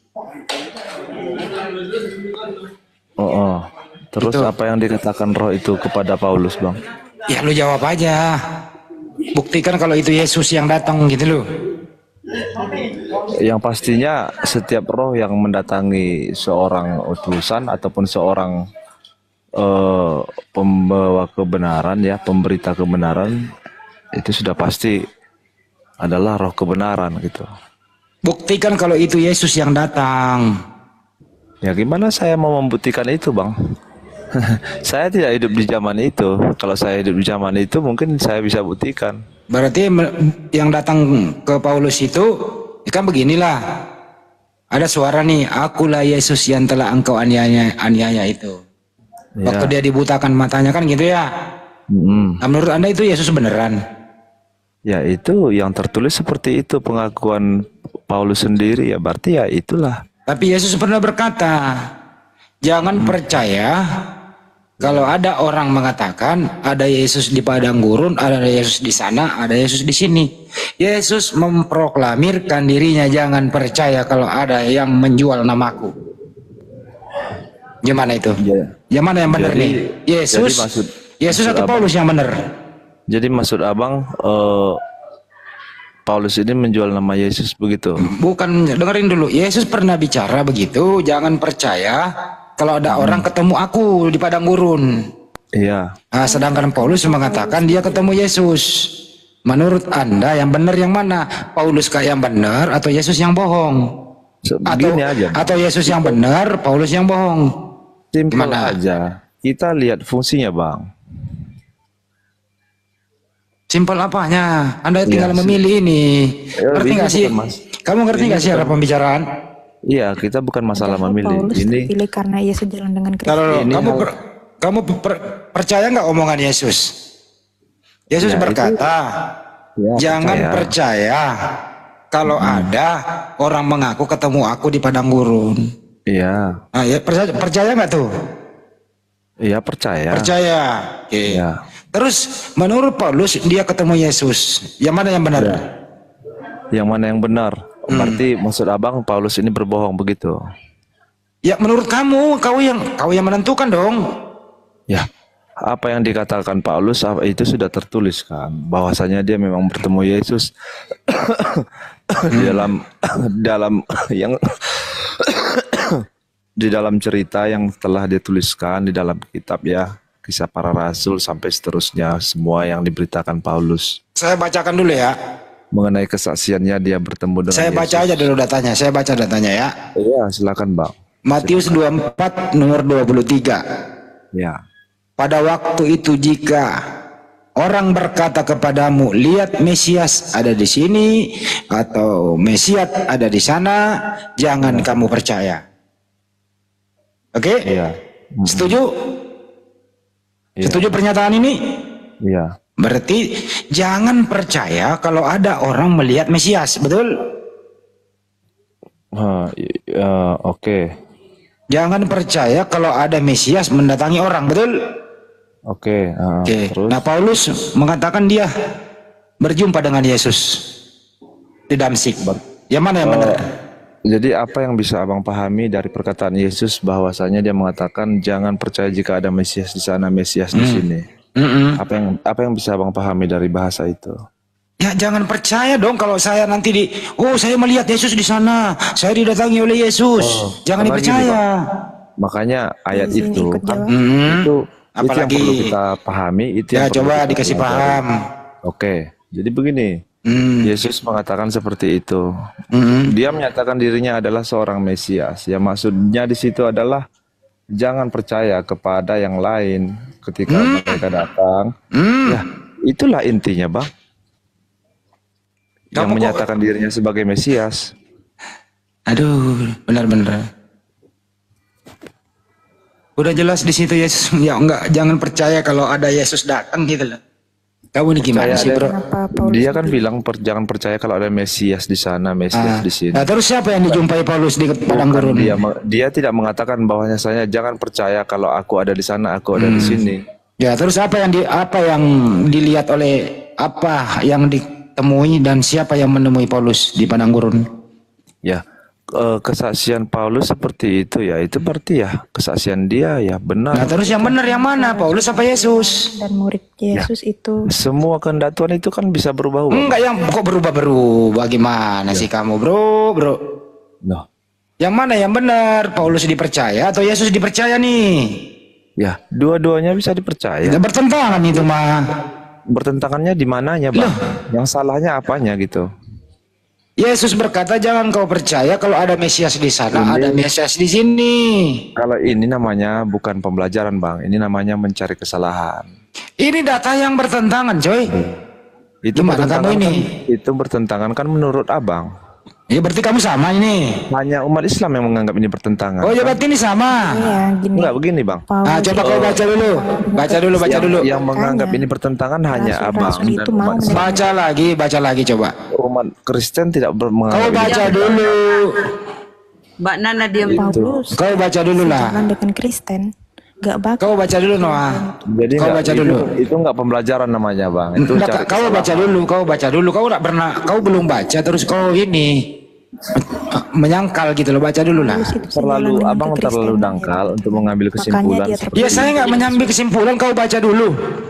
Oh. Terus itu. Apa yang dikatakan roh itu kepada Paulus Bang? Ya lu jawab aja. Buktikan kalau itu Yesus yang datang gitu loh. Yang pastinya setiap roh yang mendatangi seorang utusan ataupun seorang pembawa kebenaran ya, pemberita kebenaran, itu sudah pasti adalah roh kebenaran gitu. Buktikan kalau itu Yesus yang datang. Ya gimana saya mau membuktikan itu Bang? Saya tidak hidup di zaman itu. Kalau saya hidup di zaman itu mungkin saya bisa buktikan. Berarti yang datang ke Paulus itu kan beginilah. Ada suara nih, akulah Yesus yang telah engkau aniaya itu. Ya. Waktu dia dibutakan matanya kan gitu ya. Nah, menurut Anda itu Yesus beneran? Ya itu yang tertulis seperti itu pengakuan Paulus sendiri ya, berarti ya itulah. Tapi Yesus pernah berkata, jangan percaya kalau ada orang mengatakan ada Yesus di padang gurun, ada Yesus di sana, ada Yesus di sini. Yesus memproklamirkan dirinya, jangan percaya kalau ada yang menjual namaku. Gimana itu? Yang mana yang benar nih? Yesus atau Paulus yang benar? Jadi maksud abang Paulus ini menjual nama Yesus begitu? Bukan, dengerin dulu. Yesus pernah bicara begitu, jangan percaya kalau ada orang ketemu aku di padang gurun. Iya. Nah, sedangkan Paulus mengatakan dia ketemu Yesus. Menurut Anda yang benar yang mana? Paulus yang benar atau Yesus yang bohong? Atau Yesus yang benar, Paulus yang bohong? Simpel aja. Kita lihat fungsinya, Bang. Simpel apanya? Anda tinggal memilih ini. Ngerti nggak sih? Kamu ngerti nggak sih arah pembicaraan? Iya, kita bukan masalah memilih. Ini terpilih karena ia sejalan dengan Kristus. Kamu percaya nggak omongan Yesus? Yesus berkata, jangan percaya kalau ada orang mengaku ketemu aku di padang gurun. Iya. Nah, ya, percaya nggak tuh? Iya, percaya. Percaya. Oke. Ya. Terus menurut Paulus dia ketemu Yesus. Yang mana yang benar? Yang mana yang benar? Berarti maksud abang Paulus ini berbohong begitu? Ya menurut kamu, kau yang menentukan dong. Ya, apa yang dikatakan Paulus itu sudah tertulis kan, bahwasanya dia memang bertemu Yesus di dalam cerita yang telah dituliskan di dalam kitab ya, Kisah Para Rasul sampai seterusnya, semua yang diberitakan Paulus. Saya bacakan dulu ya. Mengenai kesaksiannya dia bertemu dengan Saya baca Yesus. aja dulu datanya. Saya baca datanya ya. Iya, silakan Bang. Matius 24 nomor 23. Ya. Pada waktu itu jika orang berkata kepadamu, lihat Mesias ada di sini atau Mesias ada di sana, jangan kamu percaya. Oke? Iya. Setuju? Iya. Setuju pernyataan ini? Iya. Berarti jangan percaya kalau ada orang melihat Mesias, betul? Oke. Jangan percaya kalau ada Mesias mendatangi orang, betul? Oke. Terus? Nah, Paulus mengatakan dia berjumpa dengan Yesus di Damsik. Yang mana yang benar? Jadi apa yang bisa abang pahami dari perkataan Yesus bahwasanya dia mengatakan jangan percaya jika ada Mesias di sana, Mesias di sini. Apa yang bisa abang pahami dari bahasa itu? Ya jangan percaya dong kalau saya nanti saya melihat Yesus di sana, saya didatangi oleh Yesus. Jangan dipercaya. Makanya ayat itu apalagi yang perlu kita pahami. Itu ya yang coba dikasih paham. Oke, jadi begini. Yesus mengatakan seperti itu. Dia menyatakan dirinya adalah seorang Mesias. Ya maksudnya di situ adalah jangan percaya kepada yang lain ketika mereka datang. Ya itulah intinya, Bang. Yang menyatakan dirinya sebagai Mesias. Aduh, benar-benar. Udah jelas di situ Yesus. Ya enggak, jangan percaya kalau ada Yesus datang gitu loh. Kamu ini gimana sih, Bro? Dia kan bilang jangan percaya kalau ada Mesias di sana, Mesias di sini. Nah, terus siapa yang dijumpai Paulus di padang gurun? Dia tidak mengatakan bahwasanya saya jangan percaya kalau aku ada di sana, aku ada di sini. Ya, terus apa yang dilihat oleh apa yang ditemui dan siapa yang menemui Paulus di padang gurun? Ya, kesaksian Paulus seperti itu ya, itu berarti ya kesaksian dia ya benar. Nah, terus yang benar yang mana? Paulus apa Yesus? Dan murid Yesus itu. Semua kehendak Tuhan itu kan bisa berubah-ubah. Enggak, yang kok berubah-berubah gimana sih kamu, Bro? Nah. Yang mana yang benar? Paulus dipercaya atau Yesus dipercaya nih? Ya, dua-duanya bisa dipercaya. Tidak bertentangan itu mah. Bertentangannya di mananya, Bang? Yang salahnya apanya gitu? Yesus berkata jangan kau percaya kalau ada Mesias di sana, ada Mesias di sini. Kalau ini namanya bukan pembelajaran, Bang. Ini namanya mencari kesalahan. Ini data yang bertentangan, coy. Itu gimana kamu ini? Itu bertentangan kan menurut Abang. Ya berarti kamu sama ini. Hanya umat Islam yang menganggap ini bertentangan. Oh ya berarti ini sama. Iya, gini. Enggak begini, Bang. Coba kau baca dulu. Baca dulu. Yang menganggap ini bertentangan hanya Abang dan umat Islam. Baca lagi coba. Umat Kristen tidak menganggap. Kau baca dulu. Mbak Nana diam. Paulus. Kau baca dulu lah. Jangan dengan Kristen. Gak bakal. Kau baca dulu Noah. Jadi kau baca dulu. Itu enggak pembelajaran namanya, Bang. Itu kau baca dulu. Kau enggak pernah. Kau belum baca terus kau ini menyangkal gitu loh. Baca dulu lah. Abang terlalu dangkal untuk mengambil kesimpulan. Ya saya nggak mengambil kesimpulan. Kau baca dulu.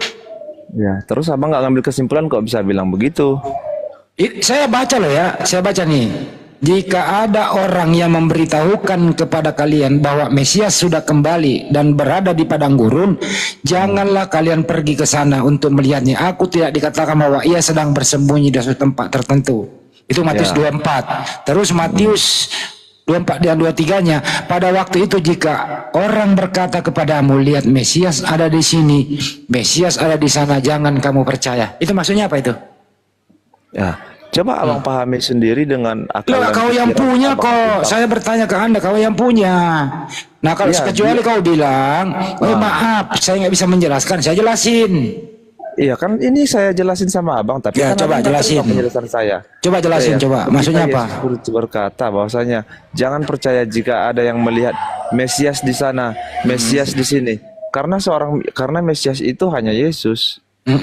Ya terus abang nggak ngambil kesimpulan kok bisa bilang begitu? Saya baca loh ya. Saya baca nih. Jika ada orang yang memberitahukan kepada kalian bahwa Mesias sudah kembali dan berada di padang gurun, janganlah kalian pergi ke sana untuk melihatnya. Aku tidak dikatakan bahwa ia sedang bersembunyi di suatu tempat tertentu. Itu Matius 24. Terus Matius 24 dan 23-nya. Pada waktu itu jika orang berkata kepadamu, lihat Mesias ada di sini, Mesias ada di sana, jangan kamu percaya. Itu maksudnya apa itu? Ya. Coba abang pahami sendiri dengan akal. Kau yang punya kok. Saya bertanya ke Anda, kau yang punya. Nah kalau kecuali kau bilang, maaf, saya nggak bisa menjelaskan, saya jelasin. Iya kan ini saya jelasin sama abang, tapi ya, kan coba jelasin penjelasan saya. Coba jelasin, coba. Maksudnya apa? Yesus berkata bahwasanya jangan percaya jika ada yang melihat Mesias di sana, Mesias di sini. Karena Mesias itu hanya Yesus.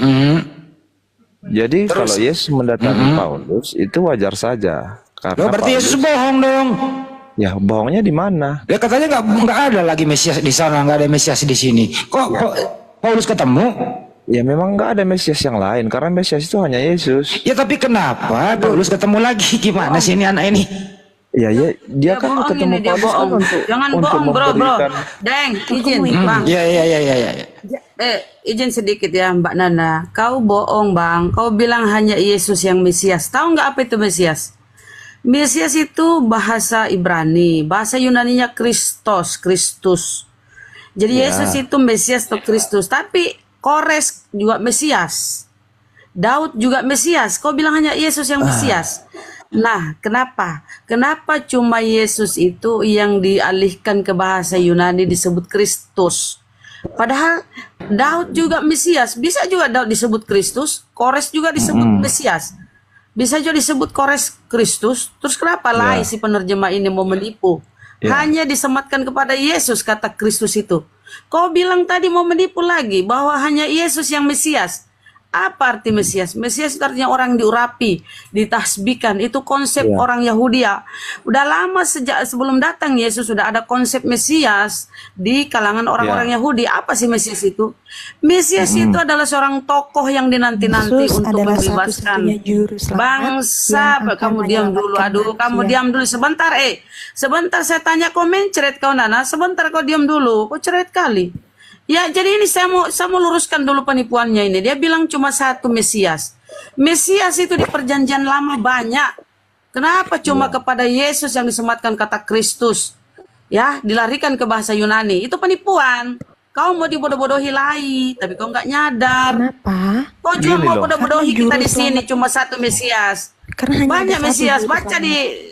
Jadi kalau Yesus mendatangi Paulus itu wajar saja. Karena berarti Yesus bohong dong. Ya bohongnya di mana? Ya katanya nggak ada lagi Mesias di sana, nggak ada Mesias di sini. Kok Paulus ketemu? Ya memang nggak ada Mesias yang lain karena Mesias itu hanya Yesus. Ya tapi kenapa Paulus ketemu lagi? Gimana sih ini anak ini? Ya dia kan ketemu Paulus kan jangan bohong bro. Deng, izin bang. Iya. Izin sedikit ya Mbak Nana. Kau bohong bang. Kau bilang hanya Yesus yang Mesias. Tahu nggak apa itu Mesias? Mesias itu bahasa Ibrani. Bahasa Yunaninya Kristus. Jadi Yesus itu Mesias atau Kristus. Tapi Kores juga Mesias. Daud juga Mesias. Kau bilang hanya Yesus yang Mesias. Nah, kenapa? Kenapa cuma Yesus itu yang dialihkan ke bahasa Yunani disebut Kristus? Padahal Daud juga Mesias. Bisa juga Daud disebut Kristus, Kores juga disebut Mesias. Bisa juga disebut Kores Kristus. Terus kenapa lai si penerjemah ini mau menipu? Hanya disematkan kepada Yesus kata Kristus itu. Kau bilang tadi mau menipu lagi bahwa hanya Yesus yang Mesias. Apa arti Mesias? Mesias itu artinya orang diurapi, ditasbihkan. Itu konsep orang Yahudi ya. Udah lama sejak sebelum datang Yesus sudah ada konsep Mesias di kalangan orang-orang Yahudi. Apa sih Mesias itu? Mesias itu adalah seorang tokoh yang dinanti-nanti untuk membebaskan bangsa. Kamu diam dulu. Aduh, kamu diam dulu sebentar. Sebentar saya tanya kau mencret kau Nana. Sebentar kau diam dulu. Kau ceret kali. Ya, jadi ini saya mau luruskan dulu penipuannya ini. Dia bilang cuma satu Mesias. Mesias itu di perjanjian lama banyak. Kenapa cuma kepada Yesus yang disematkan kata Kristus? Ya, dilarikan ke bahasa Yunani. Itu penipuan. Kau mau dibodoh-bodohi lagi, tapi kau nggak nyadar. Kenapa? Kau cuma mau bodoh-bodohi kita di sini cuma satu Mesias. Banyak Mesias. Baca di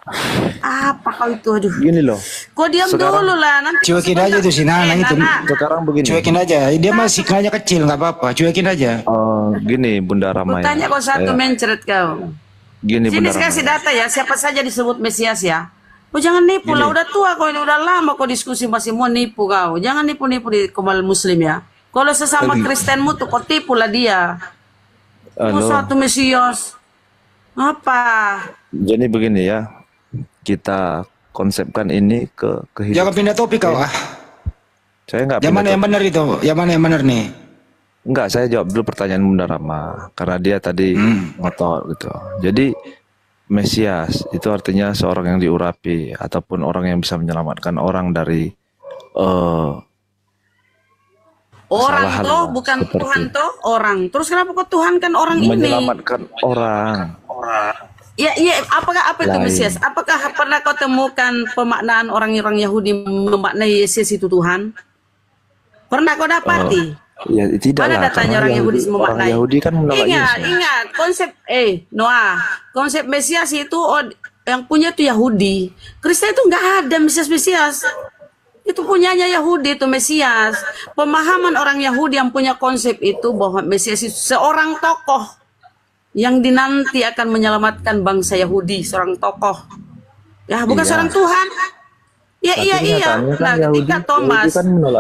apa kau itu, aduh. Gini loh. Kau diam dulu lah. Nanti cuekin aja tuh si Nana itu. Sekarang begini. Cuekin aja. Dia masih kayaknya kecil, nggak apa-apa. Cuekin aja. Gini Bunda Kau Ramai. tanya kau satu mencret kau. Gini Sini Bunda kasih Ramai. data ya. Siapa saja disebut Mesias ya. Kau jangan nipu lah. Udah tua kau ini. Udah lama kau diskusi masih mau nipu kau. Jangan nipu-nipu di Komal Muslim ya. Kalau sesama Kristenmu tuh kau tipu lah dia. Kau satu Mesias. Apa? Jadi begini ya. Kita konsepkan ini ke kehidupan. Jangan pindah topik kau. Saya nggak. Yang mana yang benar itu? Yang mana yang benar nih? Enggak, saya jawab dulu pertanyaan Bunda Rama karena dia tadi ngotot gitu. Jadi Mesias itu artinya seorang yang diurapi ataupun orang yang bisa menyelamatkan orang dari orang toh bukan Tuhan toh orang. Terus kenapa kok Tuhan kan orang ini? Menyelamatkan orang. Ya, apakah apa itu Mesias? Apakah pernah kau temukan pemaknaan orang-orang Yahudi memaknai Yesus itu Tuhan? Pernah kau dapati? Ya tidak Mana lah. datanya orang Yahudi memaknai? Orang Yahudi kan menolak Yesus. Ingat konsep Noah, konsep Mesias itu yang punya itu Yahudi. Kristen itu nggak ada Mesias. Itu punyanya Yahudi itu Mesias. Pemahaman orang Yahudi yang punya konsep itu bahwa Mesias itu seorang tokoh yang dinanti akan menyelamatkan bangsa Yahudi, seorang tokoh. Ya, bukan seorang Tuhan. Ya, iya. Nah, ketika Thomas,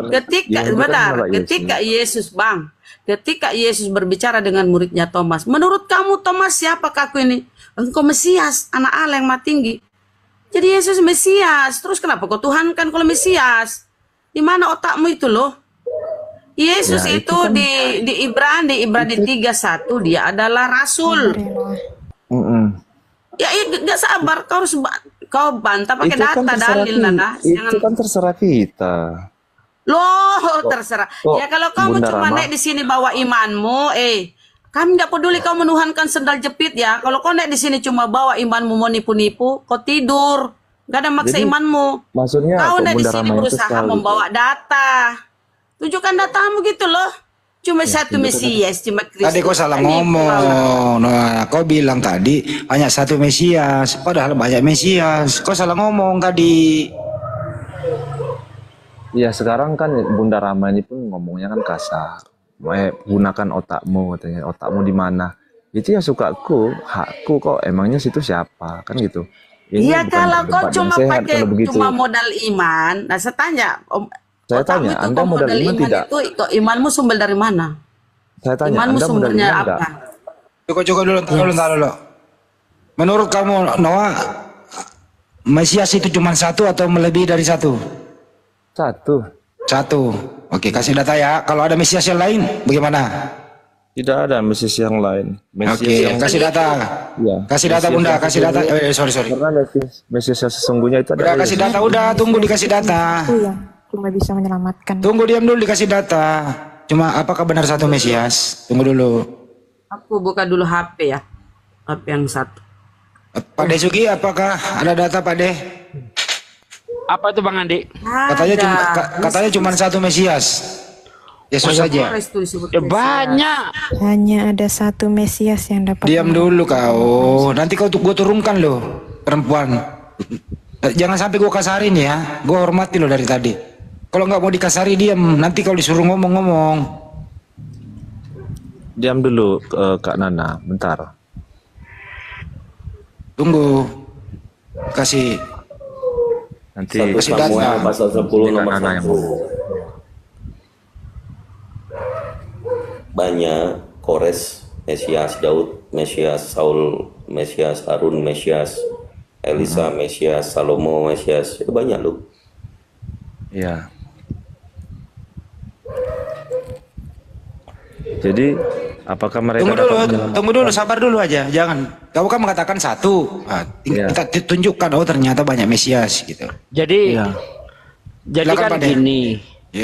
ketika Yesus, ketika Yesus berbicara dengan muridnya Thomas, menurut kamu Thomas siapakah aku ini? Engkau Mesias, anak Allah yang Maha Tinggi. Jadi Yesus Mesias. Terus kenapa kau Tuhan kan kalau Mesias? Di mana otakmu itu loh? Yesus ya, itu kan di Ibrani 3:1 dia adalah rasul. Ya, nggak sabar kau bantah pakai data kan dalil Nana. Itu kan terserah kita. Loh, terserah. Ya kalau kamu cuma naik di sini bawa imanmu, kami nggak peduli kau menuhankan sendal jepit ya. Kalau kau naik di sini cuma bawa imanmu mau nipu-nipu, kau tidur. Gak ada maksa imanmu. Maksudnya kau naik di sini berusaha membawa data. Tunjukkan datamu gitu loh. Cuma satu Mesias, cuma Kristus. Tadi kau salah ngomong. Nah, kau bilang tadi hanya satu Mesias, padahal banyak Mesias. Kau salah ngomong tadi. Ya sekarang kan Bunda Rama ini pun ngomongnya kan kasar. Gunakan otakmu katanya. Otakmu di mana? Itu ya sukaku, hakku kok. Emangnya situ siapa? Kan gitu. Iya kalau kau cuma pakai cuma modal iman. Nah saya tanya. Saya tanya, Anda modal iman tidak? Itu imanmu sumber dari mana? Saya tanya, imanmu Anda sumbernya modal iman apa? Cukup dulu. Menurut kamu, Noah, Mesias itu cuma satu atau melebihi dari satu? Satu. Oke, kasih data ya. Kalau ada Mesias yang lain, bagaimana? Tidak ada Mesias yang lain. Oke, kasih data. Ya. Kasih data Bunda, kasih data. Sorry. Karena Mesias yang sesungguhnya itu udah kasih data, udah tunggu dikasih data. Cuma bisa menyelamatkan. Tunggu diam dulu dikasih data. Cuma apakah benar satu Mesias? Tunggu dulu. Aku buka dulu HP ya. HP yang satu. Pak De Sugi, apakah ada data Pak De? Apa itu Bang Andi? Katanya cuma satu Mesias. Yesus saja. Banyak. Hanya ada satu Mesias yang dapat. Diam dulu kau. Nanti kau gue turunkan loh, perempuan. Jangan sampai gue kasarin ya. Gue hormati lo dari tadi. Kalau nggak mau dikasari diam. Nanti kalau disuruh ngomong-ngomong. Diam dulu Kak Nana, bentar. Tunggu. Kasih. Nanti 1 Samuel pasal 10 nomor 1. Banyak Kores, Mesias Daud, Mesias Saul, Mesias Harun, Mesias Elisa, Mesias Salomo, Mesias, itu banyak loh. Iya. Jadi apakah mereka Tunggu dulu, sabar dulu aja, jangan. Kau kan mengatakan satu, kita tunjukkan oh ternyata banyak Mesias gitu. Jadi, jadi kan gini,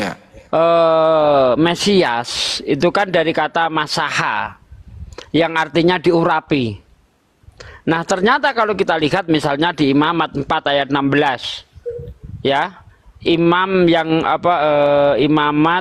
Mesias itu kan dari kata masaha, yang artinya diurapi. Nah ternyata kalau kita lihat misalnya di Imamat 4 ayat 16, ya, imam yang Imamat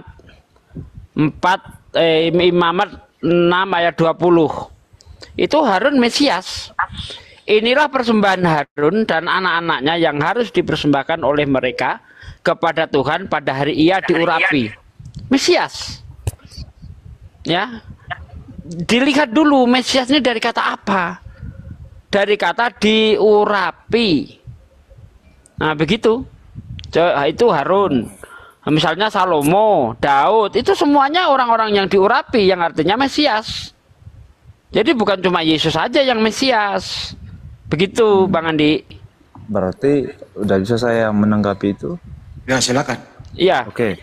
6 ayat 20 itu Harun Mesias. Inilah persembahan Harun dan anak-anaknya yang harus dipersembahkan oleh mereka kepada Tuhan pada hari ia diurapi. Mesias. Ya. Dilihat dulu Mesias ini dari kata apa? Dari kata diurapi. Nah, begitu. Itu Harun. Misalnya Salomo, Daud, itu semuanya orang-orang yang diurapi, yang artinya Mesias. Jadi bukan cuma Yesus saja yang Mesias. Begitu, Bang Andi. Berarti udah bisa saya menanggapi itu? Ya, silakan. Iya. Oke.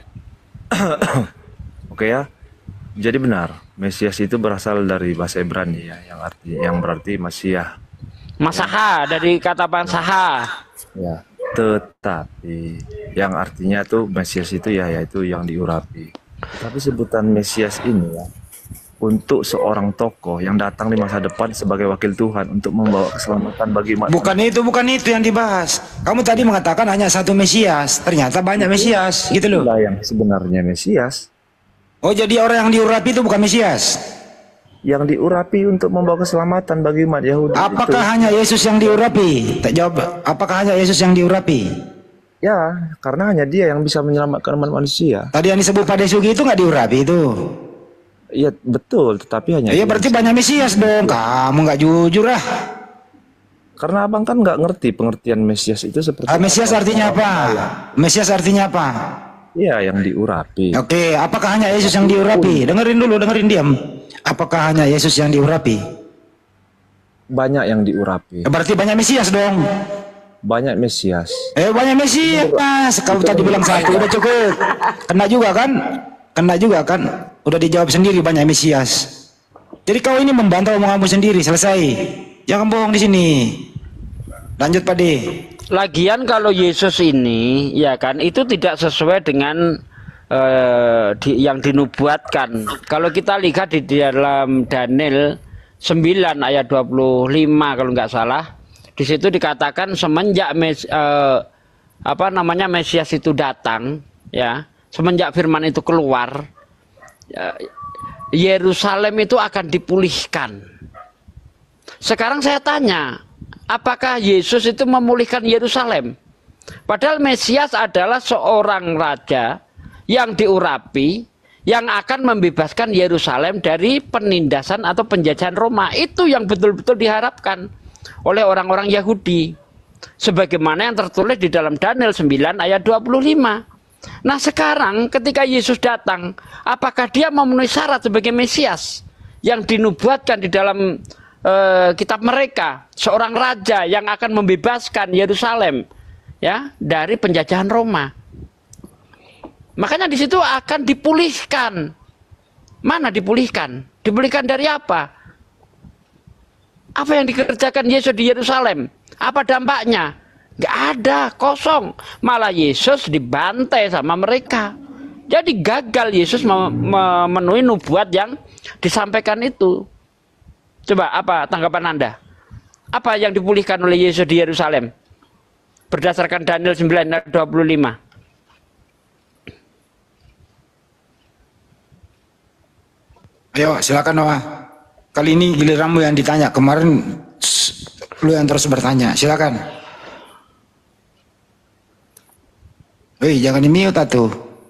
Oke ya. Jadi benar, Mesias itu berasal dari bahasa Ibrani ya, yang berarti Masiah. Masaha, dari kata Masaha. Ya. Tetapi yang artinya tuh Mesias itu ya yaitu yang diurapi. Tapi sebutan Mesias ini ya untuk seorang tokoh yang datang di masa depan sebagai wakil Tuhan untuk membawa keselamatan bagi umat. Bukan itu yang dibahas. Kamu tadi mengatakan hanya satu Mesias, ternyata banyak Mesias, gitu loh. Itulah yang sebenarnya Mesias. Oh, jadi orang yang diurapi itu bukan Mesias? Yang diurapi untuk membawa keselamatan bagi umat Yahudi. Apakah itu hanya Yesus yang diurapi? Tak jawab. Apakah hanya Yesus yang diurapi? Ya, karena hanya dia yang bisa menyelamatkan umat manusia. Tadi yang disebut Pak Desugi itu nggak diurapi itu? Iya betul, tetapi hanya. Iya berarti banyak Mesias dong. Kamu nggak jujur lah. Karena abang kan nggak ngerti pengertian Mesias itu seperti. Mesias artinya apa? Mesias artinya apa? Iya, yang diurapi. Oke, apakah hanya Yesus yang diurapi? Dengerin dulu, dengerin diam. Apakah hanya Yesus yang diurapi? Banyak yang diurapi. Berarti banyak Mesias dong. Banyak Mesias. Banyak Mesias. Kamu tadi bilang satu, udah cukup. Kena juga kan? Kena juga kan? Udah dijawab sendiri banyak Mesias. Jadi kau ini membantah omonganmu sendiri, selesai. Jangan bohong di sini. Lanjut Pak De. Lagian kalau Yesus ini, ya kan, itu tidak sesuai dengan yang dinubuatkan. Kalau kita lihat di dalam Daniel 9 ayat 25 kalau nggak salah, di situ dikatakan semenjak Mesias itu datang, ya, semenjak firman itu keluar, Yerusalem itu akan dipulihkan. Sekarang saya tanya, apakah Yesus itu memulihkan Yerusalem? Padahal Mesias adalah seorang raja yang diurapi, yang akan membebaskan Yerusalem dari penindasan atau penjajahan Roma. Itu yang betul-betul diharapkan oleh orang-orang Yahudi. Sebagaimana yang tertulis di dalam Daniel 9 ayat 25. Nah sekarang ketika Yesus datang, apakah dia memenuhi syarat sebagai Mesias yang dinubuatkan di dalam kitab mereka, seorang raja yang akan membebaskan Yerusalem ya dari penjajahan Roma? Makanya di situ akan dipulihkan. Mana dipulihkan? Dipulihkan dari apa? Apa yang dikerjakan Yesus di Yerusalem? Apa dampaknya? Gak ada, kosong. Malah Yesus dibantai sama mereka. Jadi gagal Yesus memenuhi nubuat yang disampaikan itu. Coba apa tanggapan Anda? Apa yang dipulihkan oleh Yesus di Yerusalem? Berdasarkan Daniel 9 ayat 25. Ayo silakan Noah. Kali ini giliranmu yang ditanya. Kemarin lu yang terus bertanya. Silakan. Wih, jangan di-mute atuh.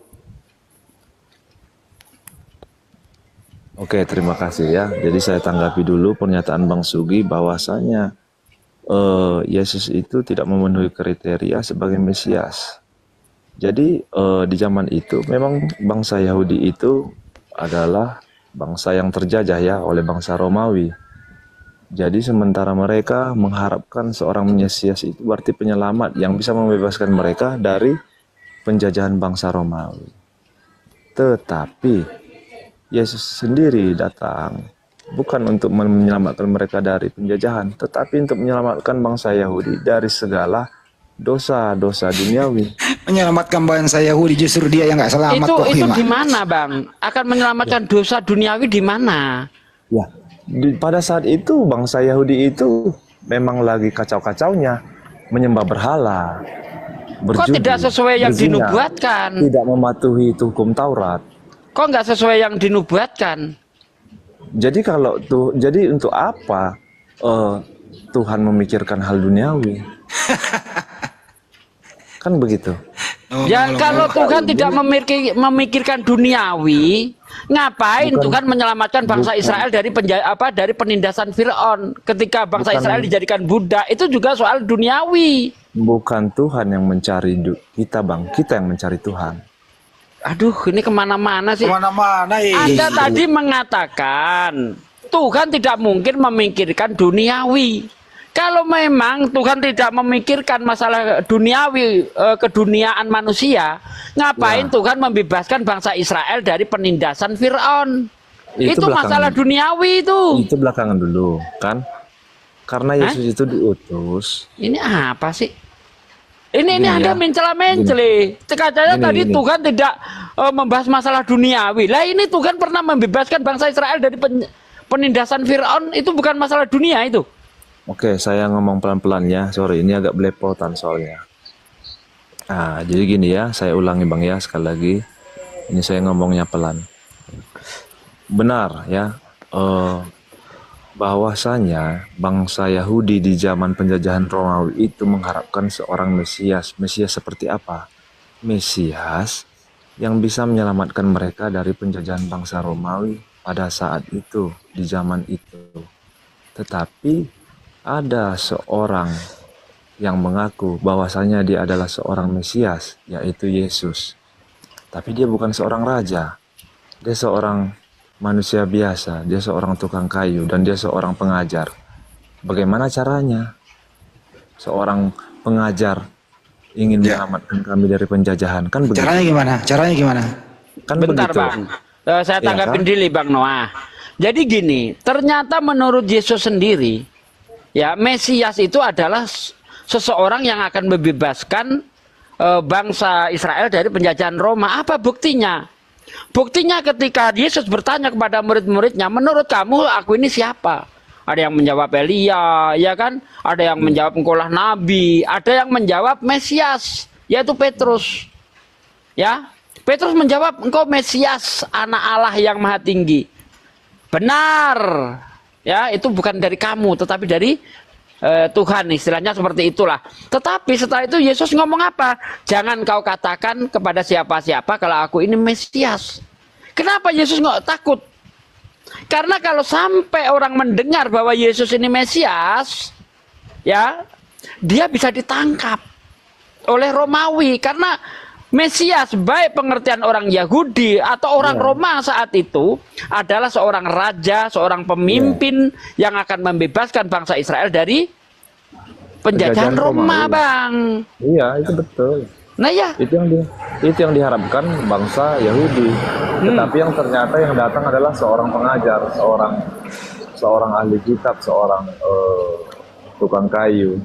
Oke, terima kasih ya. Jadi saya tanggapi dulu pernyataan Bang Sugi bahwasanya Yesus itu tidak memenuhi kriteria sebagai Mesias. Jadi di zaman itu memang bangsa Yahudi itu adalah bangsa yang terjajah ya oleh bangsa Romawi. Jadi sementara mereka mengharapkan seorang Mesias itu berarti penyelamat yang bisa membebaskan mereka dari penjajahan bangsa Romawi. Tetapi Yesus sendiri datang bukan untuk menyelamatkan mereka dari penjajahan, tetapi untuk menyelamatkan bangsa Yahudi dari segala dosa-dosa duniawi. Menyelamatkan bangsa Yahudi justru dia yang nggak selamat. Itu di mana, Bang? Akan menyelamatkan dosa duniawi di mana? Ya, pada saat itu bangsa Yahudi itu memang lagi kacau-kacaunya, menyembah berhala, berjudi, kok tidak sesuai yang berzina, dinubuatkan? tidak mematuhi hukum Taurat. Kok nggak sesuai yang dinubuatkan? Jadi jadi untuk apa Tuhan memikirkan hal duniawi? Kan begitu. Ya kalau Tuhan tidak memikirkan duniawi, ngapain Tuhan menyelamatkan bangsa Israel dari dari penindasan Firaun ketika bangsa Israel dijadikan budak? Itu juga soal duniawi. Bukan Tuhan yang mencari kita, Bang. Kita yang mencari Tuhan. Aduh, ini kemana-mana sih. Kemana-mana ya. Anda tadi mengatakan Tuhan tidak mungkin memikirkan duniawi. Kalau memang Tuhan tidak memikirkan masalah duniawi, keduniaan manusia, ngapain Tuhan membebaskan bangsa Israel dari penindasan Firaun? Itu masalah duniawi itu. Itu belakangan dulu, kan? Karena Yesus itu diutus. Ini apa sih? Ini Anda mencela-mencele. Katanya tadi Tuhan tidak membahas masalah duniawi. Lah ini Tuhan pernah membebaskan bangsa Israel dari penindasan Firaun. Itu bukan masalah dunia itu. Oke, saya ngomong pelan-pelan ya. Sorry, ini agak belepotan soalnya. Nah, jadi gini ya, saya ulangi Bang ya sekali lagi. Ini saya ngomongnya pelan. Benar ya, bahwasanya bangsa Yahudi di zaman penjajahan Romawi itu mengharapkan seorang Mesias. Mesias seperti apa? Mesias yang bisa menyelamatkan mereka dari penjajahan bangsa Romawi pada saat itu, di zaman itu. Tetapi ada seorang yang mengaku bahwasanya dia adalah seorang Mesias, yaitu Yesus. Tapi dia bukan seorang raja. Dia seorang manusia biasa, dia seorang tukang kayu, dan dia seorang pengajar. Bagaimana caranya? Seorang pengajar ingin menyelamatkan kami dari penjajahan, kan begitu? Caranya gimana? Caranya gimana? Kan bentar begitu. Bang, saya tanggapin dulu Bang Noah. Jadi gini, ternyata menurut Yesus sendiri, ya Mesias itu adalah seseorang yang akan membebaskan bangsa Israel dari penjajahan Roma. Apa buktinya? Buktinya ketika Yesus bertanya kepada murid-muridnya, menurut kamu aku ini siapa? Ada yang menjawab Elia, ya kan? Ada yang menjawab engkaulah nabi, ada yang menjawab Mesias, yaitu Petrus. Ya, Petrus menjawab, engkau Mesias, anak Allah yang maha tinggi. Benar. Ya, itu bukan dari kamu, tetapi dari Tuhan, istilahnya seperti itulah. Tetapi setelah itu Yesus ngomong apa? Jangan kau katakan kepada siapa-siapa kalau aku ini Mesias. Kenapa Yesus nggak takut? Karena kalau sampai orang mendengar bahwa Yesus ini Mesias, ya, dia bisa ditangkap oleh Romawi. Karena Mesias, baik pengertian orang Yahudi atau orang Roma saat itu, adalah seorang raja, seorang pemimpin yang akan membebaskan bangsa Israel dari penjajahan Roma, Bang. Iya, itu betul. Nah ya, itu yang diharapkan bangsa Yahudi. Tetapi yang ternyata yang datang adalah seorang pengajar, seorang ahli kitab, seorang tukang kayu.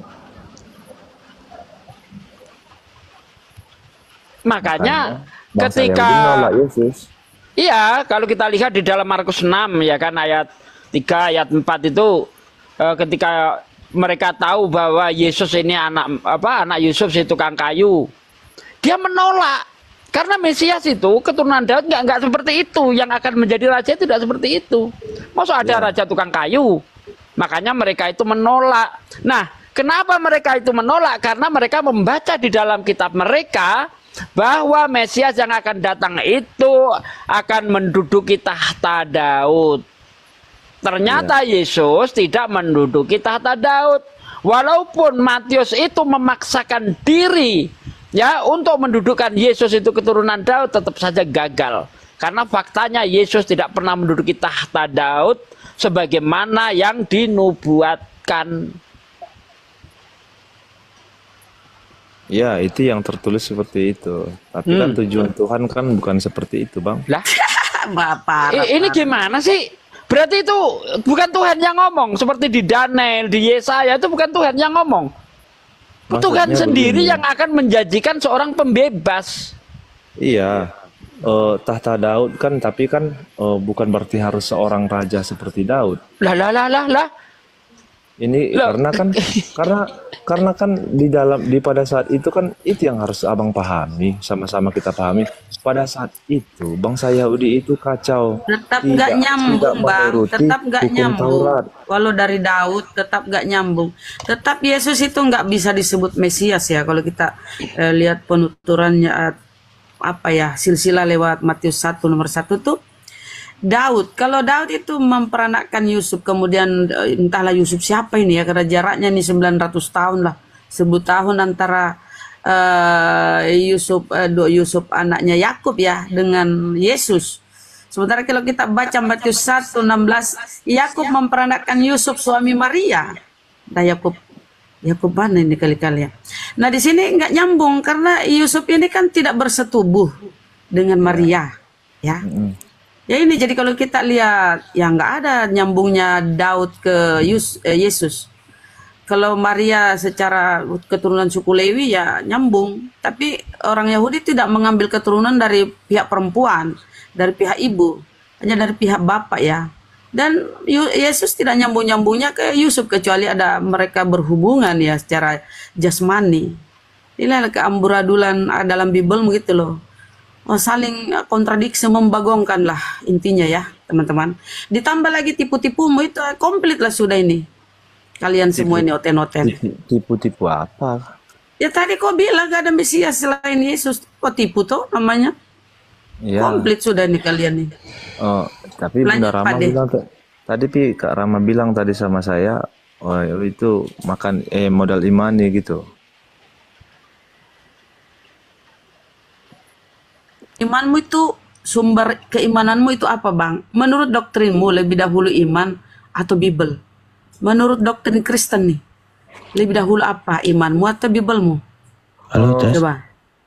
Makanya ketika iya, kalau kita lihat di dalam Markus 6 ya kan, ayat 3 ayat 4 itu ketika mereka tahu bahwa Yesus ini anak Yusuf si tukang kayu, dia menolak. Karena Mesias itu keturunan Daud nggak seperti itu, yang akan menjadi raja tidak seperti itu. Masa ada raja tukang kayu? Makanya mereka itu menolak. Nah, kenapa mereka itu menolak? Karena mereka membaca di dalam kitab mereka bahwa Mesias yang akan datang itu akan menduduki tahta Daud. Ternyata Yesus tidak menduduki tahta Daud. Walaupun Matius itu memaksakan diri ya untuk mendudukkan Yesus itu keturunan Daud, tetap saja gagal. Karena faktanya Yesus tidak pernah menduduki tahta Daud sebagaimana yang dinubuatkan. Ya, itu yang tertulis seperti itu. Tapi kan tujuan Tuhan kan bukan seperti itu, Bang. Lah, Bapak. ini gimana sih? Berarti itu bukan Tuhan yang ngomong. Seperti di Daniel, di Yesaya, itu bukan Tuhan yang ngomong. Maksudnya Tuhan sendiri begini. yang akan menjanjikan seorang pembebas. Iya, tahta Daud kan, tapi kan bukan berarti harus seorang raja seperti Daud. Lah. Ini karena kan di pada saat itu kan itu yang harus abang pahami, sama-sama kita pahami. Pada saat itu bangsa Yahudi itu kacau, Tetap nggak nyambung, Bang. menuruti Tetap nggak hukum nyambung. Taurat. Walau dari Daud tetap nggak nyambung. Tetap Yesus itu nggak bisa disebut Mesias ya. Kalau kita lihat penuturannya apa ya, silsilah lewat Matius 1 nomor 1 tuh. Daud, kalau Daud itu memperanakkan Yusuf, kemudian entahlah Yusuf siapa ini ya, karena jaraknya nih 900 tahun lah, 10 tahun antara Yusuf anaknya Yakub ya dengan Yesus. Sementara kalau kita baca Matius 1:16, Yakub memperanakkan Yusuf suami Maria. Nah Yakub mana ini kali-kali ya. Nah di sini nggak nyambung karena Yusuf ini kan tidak bersetubuh dengan Maria, ya. Ya ini jadi kalau kita lihat ya nggak ada nyambungnya Daud ke Yesus. Kalau Maria secara keturunan suku Lewi ya nyambung, tapi orang Yahudi tidak mengambil keturunan dari pihak perempuan, dari pihak ibu, hanya dari pihak bapak ya. Dan Yesus tidak nyambung-nyambungnya ke Yusuf kecuali ada mereka berhubungan ya secara jasmani. Inilah keamburadulan dalam Bible begitu loh. Saling kontradiksi, membagongkan lah intinya ya teman-teman. Ditambah lagi tipu-tipumu itu komplit lah sudah ini. Kalian semua ini oten-oten. Tipu-tipu apa? Ya tadi kau bilang gak ada Mesias selain Yesus. Kok tipu tuh namanya? Ya. Komplit sudah nih kalian nih. Tapi Bunda Rama bilang tadi Kak Rama bilang tadi sama saya, itu makan modal imani gitu. Imanmu itu, sumber keimananmu itu apa Bang? Menurut doktrinmu lebih dahulu iman atau Bible? Menurut doktrin Kristen nih, lebih dahulu apa? Imanmu atau Biblemu? Halo, coba.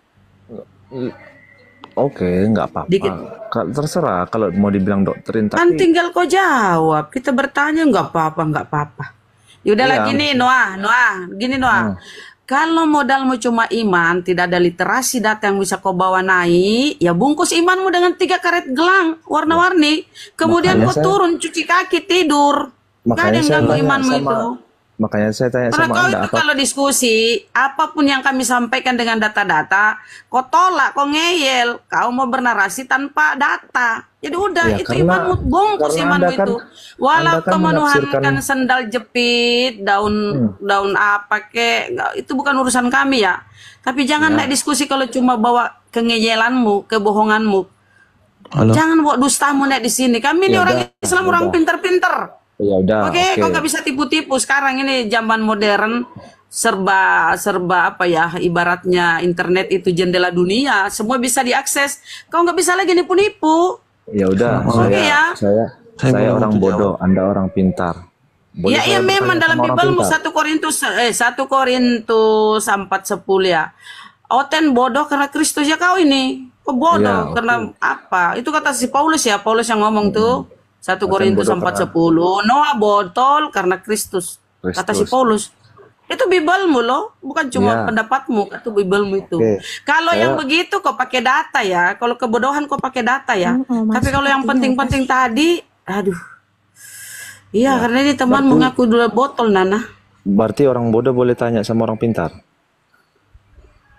Oke, nggak apa-apa. Terserah kalau mau dibilang doktrin. Kan Tapi tinggal kau jawab. Kita bertanya nggak apa-apa. Yaudahlah gini Noah. Gini Noah. Kalau modalmu cuma iman, tidak ada literasi data yang bisa kau bawa naik, ya bungkus imanmu dengan 3 karet gelang warna-warni. Kemudian kau turun cuci kaki tidur. Gak ada yang ganggu imanmu itu. Makanya saya tanya Karena sama kau Anda itu kalau diskusi, apapun yang kami sampaikan dengan data-data, kau tolak, kau ngeyel, kau mau bernarasi tanpa data. Jadi udah, Ya, itu imanmu, bungkus imanmu Anda kan- itu. Walau Anda kan kau menuhankan menafsirkan- sendal jepit, daun apa kek, itu bukan urusan kami ya. Tapi jangan naik diskusi kalau cuma bawa kengeyelanmu, kebohonganmu. Jangan bawa dustamu naik di sini. Kami ini orang Islam, orang pinter-pinter. Ya udah, Oke, kau nggak bisa tipu-tipu. Sekarang ini zaman modern, serba apa ya, ibaratnya internet itu jendela dunia, semua bisa diakses. Kau nggak bisa lagi nipu-nipu. Ya udah, saya orang bodoh, Anda orang pintar. Boleh Ya, saya memang bertanya dalam sama orang Biblemu pintar? 1 Korintus 4:10 ya. Oten bodoh karena Kristus ya kau ini. Kau bodoh Ya, karena apa? Itu kata si Paulus ya, Paulus yang ngomong tuh. 1 Korintus bodoh 4:10. Noah botol karena Kristus. Kata si Paulus. Itu Biblemu loh, bukan cuma pendapatmu, itu Biblemu itu. Kalau yang begitu kau pakai data ya, kalau kebodohan kau pakai data ya. Tapi kalau yang penting-penting tadi, aduh. Iya, karena ini teman mengaku dua botol Nana. Berarti orang bodoh boleh tanya sama orang pintar?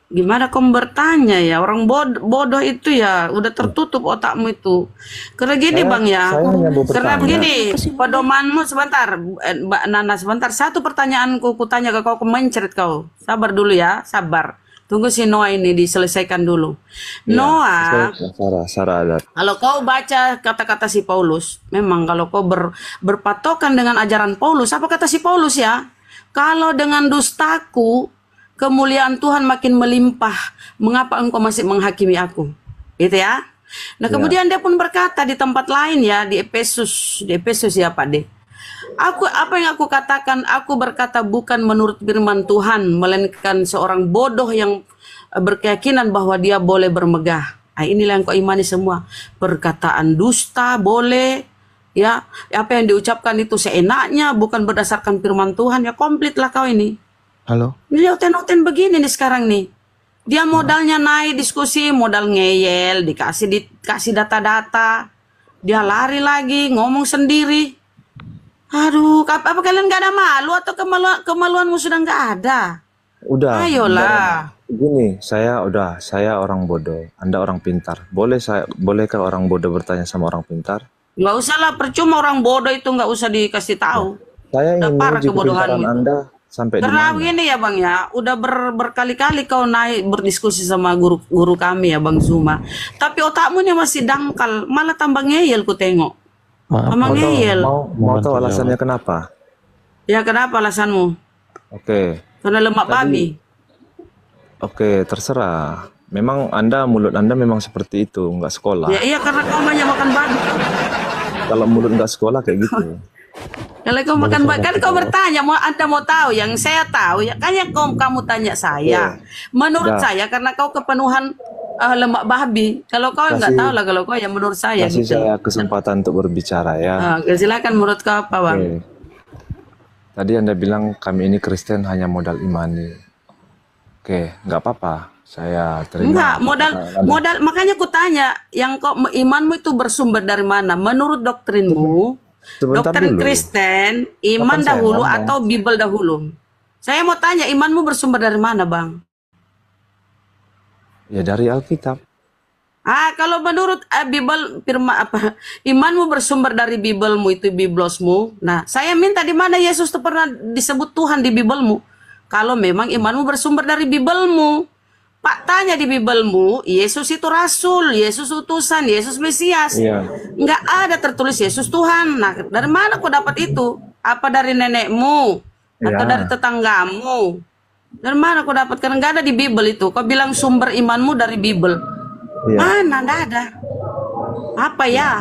Gimana kau bertanya ya? Orang bodoh itu ya udah tertutup otakmu itu. Karena gini Bang ya. Saya hanya mau Karena bertanya. begini, pedomanmu sebentar, Mbak Nana sebentar. Satu pertanyaanku kutanya ke kau, mencret kau. Sabar dulu ya, sabar. Tunggu si Noah ini diselesaikan dulu. Noah, Sarah adat. kalau kau baca kata-kata si Paulus, memang kalau kau berpatokan dengan ajaran Paulus, apa kata si Paulus ya? Kalau dengan dustaku, kemuliaan Tuhan makin melimpah, mengapa engkau masih menghakimi aku? Gitu ya. Nah kemudian dia pun berkata di tempat lain ya, di Efesus ya Pak D. Apa yang aku katakan, aku berkata bukan menurut firman Tuhan, melainkan seorang bodoh yang berkeyakinan bahwa dia boleh bermegah. Nah, inilah yang kau imani semua. Perkataan dusta boleh, ya apa yang diucapkan itu seenaknya, bukan berdasarkan firman Tuhan, ya komplit lah kau ini. Halo. Ini oten-oten begini nih sekarang nih. Dia modalnya naik diskusi, modal ngeyel, dikasih data-data. Dia lari lagi, ngomong sendiri. Aduh, apa kalian gak ada malu atau kemaluanmu sudah gak ada? Udah. Ayolah. Gini, saya orang bodoh, Anda orang pintar. Bolehkah orang bodoh bertanya sama orang pintar? Nggak usah lah, percuma orang bodoh itu nggak usah dikasih tahu. Saya ingin parah menguji kebodohanmu kepintaran itu. Anda sampai di Karena mana? begini ya Bang ya, udah berkali-kali kau naik berdiskusi sama guru kami ya Bang Zuma. Tapi otakmu nya masih dangkal, malah tambah ngeyel ku tengok. Tambah ngeyel. Mau tahu alasannya kenapa? Ya kenapa alasanmu? Oke. Karena lemak babi. Oke, terserah. Memang mulut Anda memang seperti itu, nggak sekolah. Ya iya karena kau banyak makan babi. Kalau mulut nggak sekolah kayak gitu. Kalau kau makan babi, kan kau bertanya, Anda mau tahu, yang saya tahu ya, kan yang kamu tanya saya. Menurut saya karena kau kepenuhan lemak babi. Kalau kau nggak tahu lah, kalau kau ya menurut saya. Kasih gitu. saya kesempatan untuk berbicara ya. Silakan menurut kau apa Bang? Oke. Tadi Anda bilang kami ini Kristen hanya modal imani. Oke, nggak apa-apa. Saya terima. Enggak, modal makanya ku tanya, yang kok imanmu itu bersumber dari mana? Menurut doktrinmu, Sebentar doktrin dulu. Kristen, iman Kapan saya dahulu ngomong? atau Bible dahulu? Saya mau tanya, imanmu bersumber dari mana, Bang? Ya dari Alkitab. Kalau menurut Bible firman apa? Imanmu bersumber dari Biblemu itu Biblosmu. Nah, saya minta di mana Yesus itu pernah disebut Tuhan di Biblemu? Kalau memang imanmu bersumber dari Biblemu, Pak tanya di Biblemu, Yesus itu Rasul, Yesus utusan, Yesus Mesias. Iya. Nggak ada tertulis Yesus Tuhan. Nah, dari mana kau dapat itu? Apa dari nenekmu? Atau Ya. dari tetanggamu? Dari mana kau dapat? Karena nggak ada di Bible itu. Kau bilang sumber imanmu dari Bible. Iya. Mana? Nggak ada. Apa ya?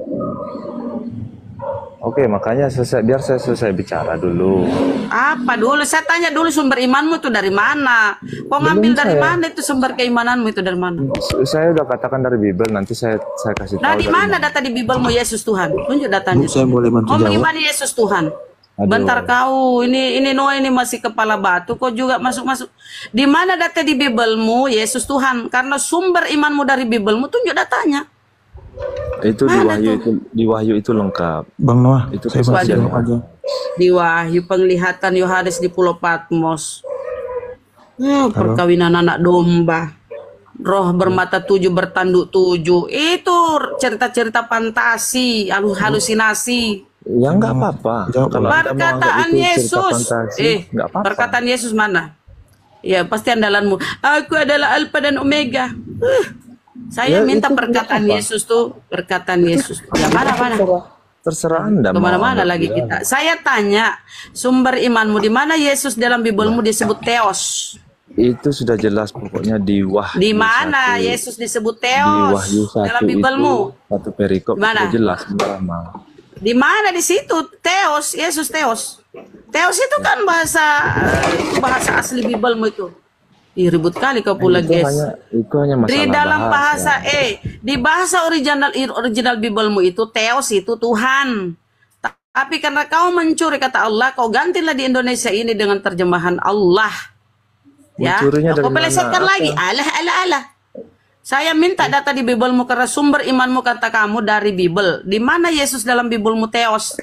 Oke, makanya biar saya selesai bicara dulu. Apa dulu? Saya tanya dulu sumber imanmu itu dari mana? Kau ngambil dari mana itu sumber keimananmu itu dari mana? Saya udah katakan dari Bible, nanti saya kasih tahu. Nah, di dari mana data di Biblemu Yesus Tuhan? Tunjuk datanya. Saya boleh bantu Kau jawab? mengimani Yesus Tuhan. Aduh. Bentar kau, ini Noah ini masih kepala batu, kau juga masuk-masuk. Di mana data di Biblemu Yesus Tuhan? Karena sumber imanmu dari Biblemu, tunjuk datanya. Itu di Wahyu itu lengkap. Bang Noah, itu saya bantu kesaksian. jawab aja. Di Wahyu penglihatan Yohanes di Pulau Patmos. Perkawinan anak domba. Roh bermata 7 bertanduk 7. Itu cerita-cerita fantasi, halusinasi. Ya nggak apa-apa. Kalau Anda mau anggap Perkataan itu cerita Yesus. fantasi, nggak apa-apa. Perkataan Yesus mana? Ya, pasti andalanmu. Aku adalah Alfa dan Omega. Saya Ya, minta itu perkataan apa? Yesus tuh, perkataan Yesus. Ya mana-mana. Terserah Anda. Kemana-mana mau lagi anggap kita. Saya tanya, sumber imanmu di mana Yesus dalam Biblemu disebut Theos? Itu sudah jelas pokoknya di Wahyu. Di mana 1. Yesus disebut Di Theos Wahyu 1 dalam Biblemu? itu satu perikop Di mana? sudah jelas lama. Di mana di situ Theos, Yesus Theos. Theos itu kan bahasa asli Biblemu itu. Ribut kali kau pula, Itu guys. hanya masalah Di dalam bahasa bahasa. di bahasa original Biblemu itu Theos itu Tuhan. Tapi karena kau mencuri kata Allah, kau gantilah di Indonesia ini dengan terjemahan Allah. Ya, Mencurinya dari kau pelesetkan mana? lagi. Allah. Saya minta data di Biblemu karena sumber imanmu kata kamu dari Bible. Di mana Yesus dalam Biblemu Theos?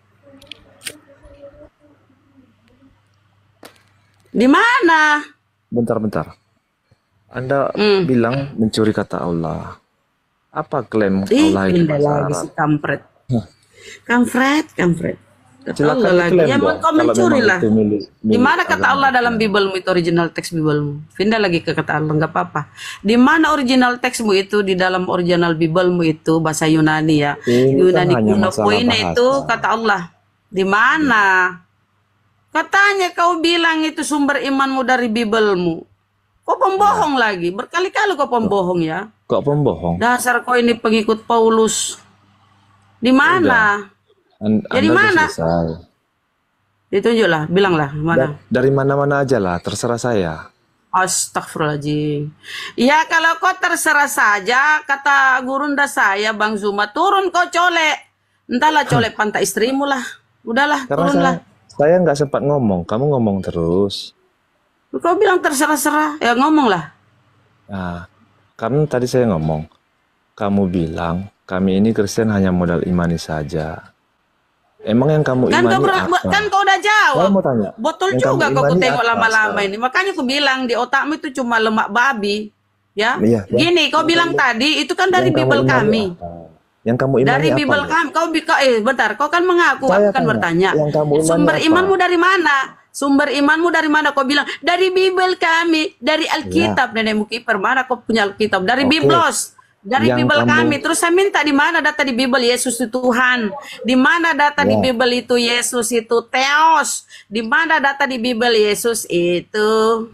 Di mana? bentar. Anda bilang mencuri kata Allah. Apa klaim Allah itu Pindah bahasa lagi Arab? si kampret. Hah. Kampret. Kata Silakan Allah lagi. diklaim Ya dong, kau kalau mencuri memang lah. itu milik Di mana kata agama Allah dalam Islam. Bibelmu itu original teks Bibelmu? Pindah lagi ke kata Allah, nggak apa-apa. Di mana original teksmu itu di dalam original Bibelmu itu bahasa Yunani ya. Ini kan Yunani hanya kuno masalah ini itu bahasa. kata Allah. Di mana? Katanya kau bilang itu sumber imanmu dari Bibelmu. Kau pembohong lagi. Berkali-kali kau pembohong ya. Kok pembohong? Dasar kau ini pengikut Paulus. Di mana? Ya di Anda udah mana? selesai. Ditunjuklah, bilanglah mana. Dari mana-mana aja lah, terserah saya. Astagfirullahaladzim. Ya kalau kau terserah saja, kata gurunda saya, Bang Zuma, turun kau colek. Entahlah colek pantai istrimu lah. Udahlah, Karena turunlah. saya nggak sempat ngomong, kamu ngomong terus. Kau bilang terserah-serah, ya ngomonglah. Nah, karena tadi saya ngomong, kamu bilang kami ini Kristen hanya modal imani saja. Emang yang kamu Kan imani kau, apa? kan kau udah jawab. Saya mau tanya. Botol yang juga kamu kau imani tengok apa lama-lama sekarang? ini. Makanya aku bilang di otakmu itu cuma lemak babi. Ya, Iya, gini kau bilang tadi itu kan dari yang kamu Bibel imani kami. apa? Yang kamu imani Dari apa? Bibel Bu? kami, bentar, kau kan mengaku, Saya aku kan tanya, bertanya. yang kamu imani Sumber apa? imanmu dari mana? Sumber imanmu dari mana? Kau bilang dari Bibel kami, dari Alkitab. Nenekmu kiper mana? Kau punya Alkitab? Dari Oke. Biblos, dari Yang Bibel kamu- kami. Terus saya minta di mana data di Bibel Yesus itu Tuhan? Di mana data di Ya. Bibel itu Yesus itu Theos? Di mana data di Bibel Yesus itu?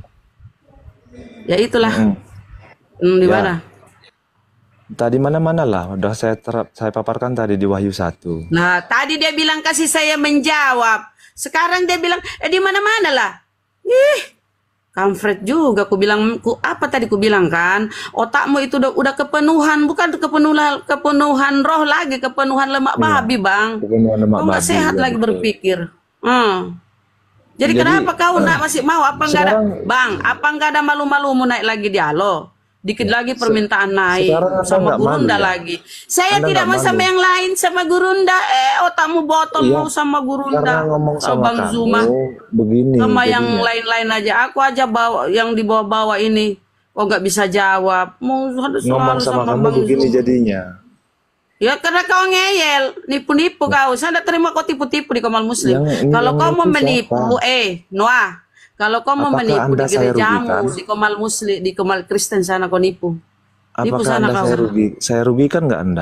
Ya itulah. Di Ya. mana? Tadi mana-mana lah, udah saya paparkan tadi di Wahyu 1. Nah, tadi dia bilang kasih saya menjawab. Sekarang dia bilang, di mana-mana lah. Kampret juga. Apa tadi ku bilang kan? Otakmu itu udah kepenuhan, bukan kepenuhan roh lagi, kepenuhan lemak babi, Bang. Kepenuhan lemak Kau nggak babi, sehat ya, lagi betul. berpikir. Jadi kenapa kau masih mau? Apa enggak ada, Bang? Apa enggak ada malu-malumu naik lagi dialog? Dikit lagi permintaan naik sekarang Anda sama nggak Gurunda malu ya? lagi. Saya Anda tidak nggak mau sama malu? yang lain, sama Gurunda. Otakmu botol Iya, mau sama Gurunda. Karena ngomong Sama sama Bang kamu Zuma. begini Sama yang jadinya. lain-lain aja. Aku aja bawa yang dibawa-bawa ini. Kok nggak bisa jawab? Mau harus Ngomong selalu sama kamu Bang begini Zuma. jadinya. Ya karena kau ngeyel, nipu-nipu kau. Saya tidak terima kau tipu-tipu di Komal Muslim. Kalau kau mau menipu, Noah. Kalau kau mau Apakah menipu Anda di saya gerejamu, rugikan? di Komal Muslim, di Komal Kristen sana kau nipu. Nipu Apakah sana Anda kau. saya rugikan nggak Anda?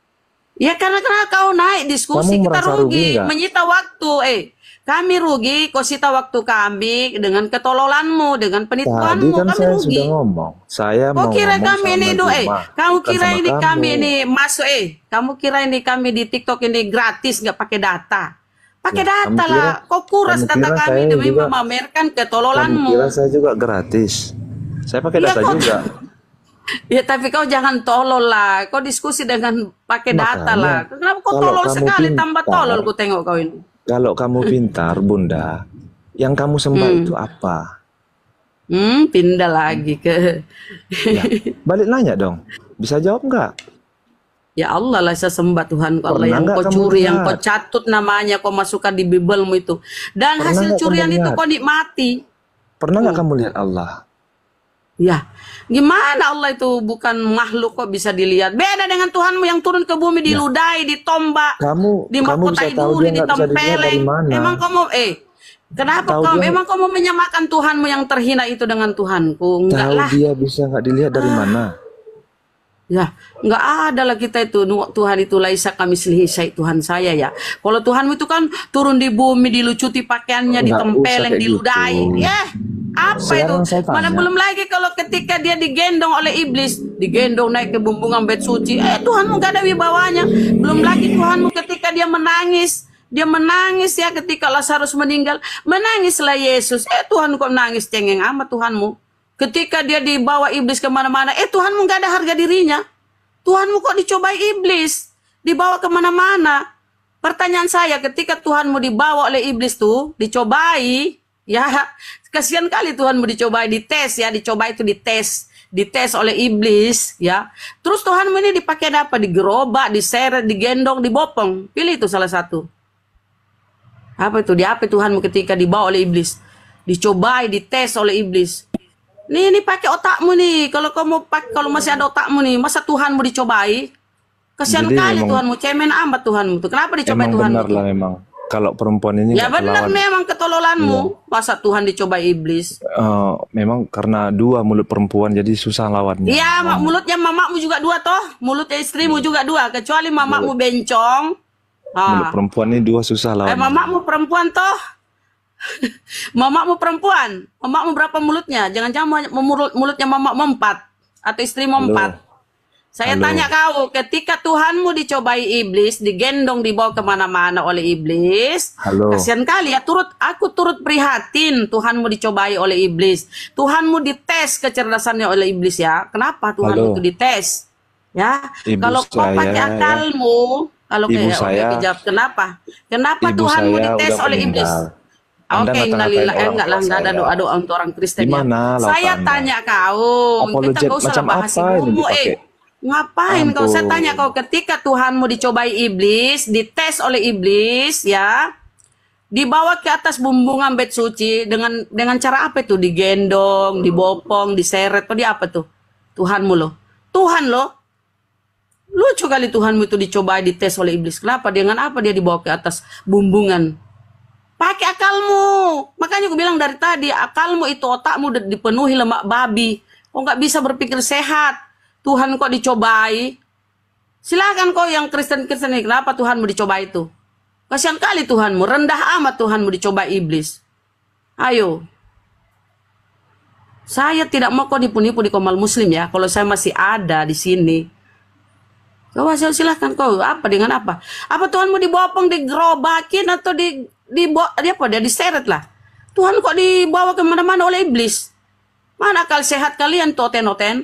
Ya karena kau naik diskusi, Kamu kita merasa rugi rugi, nggak? menyita waktu. Kami rugi, kau sita waktu kami dengan ketololanmu, dengan Tadi penipuanmu, kan kami saya rugi. sudah ngomong. Saya Kau mau kira ngomong kami ini sama Zuma, kamu bukan kira sama ini kamu. kami ini masuk kamu kira ini kami di TikTok ini gratis nggak pakai data? Pakai Ya, data kamu lah. Kau kuras kamu data kira kami saya demi juga- memamerkan Kamu ketololanmu. kira saya juga gratis? Saya pakai Iya, data kau- juga. Ya tapi kau jangan tolol lah. Kau diskusi dengan pakai data Makanya, lah. Kenapa kau kalau tolol kamu sekali pintar- tambah tolol ku tengok kau ini. Kalau kamu pintar, Bunda, yang kamu sembah itu apa? Pindah lagi ke Ya, balik nanya dong. Bisa jawab nggak? Ya Allah lah saya sembah Tuhan Allah Pernah yang nggak kau kamu curi, yang lihat? kau catut namanya, kau masukkan di Bibelmu itu. Dan Pernah hasil nggak kamu curian itu lihat? kau nikmati. Pernah nggak kamu lihat Allah? Ya, gimana Allah itu bukan makhluk kok bisa dilihat? Beda dengan Tuhanmu yang turun ke bumi diludahi, ditombak, Kamu dimahkotai bisa tahu duri, dia nggak bisa dilihat dari ditempeleng. mana? Emang kamu kenapa Tahu kau dia- memang kamu menyamakan Tuhanmu yang terhina itu dengan Tuhanku? Enggak Tahu lah. dia bisa nggak dilihat dari mana? Ya, enggak ada lah kita itu. Tuhan itu laisa kami selihai Tuhan saya ya. Kalau Tuhanmu itu kan turun di bumi, dilucuti pakaiannya, Nggak ditempeleng, usah kayak diludahi. gitu. Ya, apa Sekarang itu? saya tanya. Mana belum lagi kalau ketika dia digendong oleh iblis, digendong naik ke bumbungan bait suci. Tuhanmu gak ada wibawanya. Belum lagi Tuhanmu ketika dia menangis. Dia menangis ya ketika Lazarus meninggal. Menangislah Yesus. Tuhan kok menangis cengeng amat Tuhanmu. Ketika dia dibawa iblis kemana-mana, Tuhanmu gak ada harga dirinya. Tuhanmu kok dicobai iblis, dibawa kemana-mana. Pertanyaan saya, ketika Tuhanmu dibawa oleh iblis tuh, dicobai, ya kasihan kali Tuhanmu dicobai, dites ya, dicoba itu dites oleh iblis, ya. Terus Tuhanmu ini dipakai apa? Digerobak, diseret, digendong, dibopong. Pilih itu salah satu. Apa itu? Di apa Tuhanmu ketika dibawa oleh iblis? Dicobai, dites oleh iblis. Nih pakai otakmu nih. Kalau kamu kalau masih ada otakmu nih, masa Tuhanmu dicobai? Kasihan Jadi kali memang- Tuhanmu, cemen amat Tuhanmu tuh. Kenapa dicobai Emang Tuhanmu benar tuh? lah memang. Kalau perempuan ini Ya nggak benar kelawan. memang ketololanmu. Masa Tuhan dicobai iblis? Memang karena dua mulut perempuan jadi susah lawannya. Iya, mulutnya mamakmu juga dua toh. Mulutnya istrimu juga dua. Kecuali mamakmu bencong. Mulut perempuan ini dua susah lawannya. Mamakmu perempuan toh. Mamakmu perempuan. Mamakmu berapa mulutnya? Jangan-jangan mulutnya mamakmu 4. Atau istrimu 4. Saya tanya kau, ketika Tuhanmu dicobai iblis, digendong dibawa kemana-mana oleh iblis, kasihan kali ya. Aku turut prihatin Tuhanmu dicobai oleh iblis. Tuhanmu dites kecerdasannya oleh iblis ya. Kenapa Tuhanmu itu dites? Ya, Ibu kalau kau saya, pakai akalmu, kalau Ibu kayak saya, jawab kenapa? Kenapa ibu Tuhanmu saya dites udah oleh iblis? meninggal. Anda Oke, ngata-ngatain orang enggak lah, tua enggak ada saya. doa-doa untuk orang Kristen ya. Gimana lauk Saya Anda? tanya kau, kita Apologet nggak usah macam bahas apa ini ibumu, dipakai? Ngapain kau? Saya Ampun. tanya kau, ketika Tuhanmu dicobai iblis, dites oleh iblis, ya, dibawa ke atas bumbungan bait suci dengan cara apa itu? Digendong, dibopong, diseret, di apa tuh? Tuhanmu loh, Tuhan loh. Lucu kali Tuhanmu itu dicobai, dites oleh iblis. Kenapa? Dengan apa dia dibawa ke atas bumbungan? Pakai akalmu. Makanya aku bilang dari tadi, akalmu itu, otakmu dipenuhi lemak babi. Kau nggak bisa berpikir sehat. Tuhan kok dicobai. Silakan kau yang Kristen-Kristen ini, kenapa Tuhanmu dicobai itu? Kasihan kali Tuhanmu, rendah amat Tuhanmu dicobai iblis. Ayo. Saya tidak mau kau nipu-nipu di Komal Muslim ya. Kalau saya masih ada di sini. Kau silahkan kau, apa dengan apa? Apa Tuhanmu dibopong, digerobakin atau dia diseret lah. Tuhan kok dibawa kemana-mana oleh iblis. Mana akal sehat kalian toten-toten?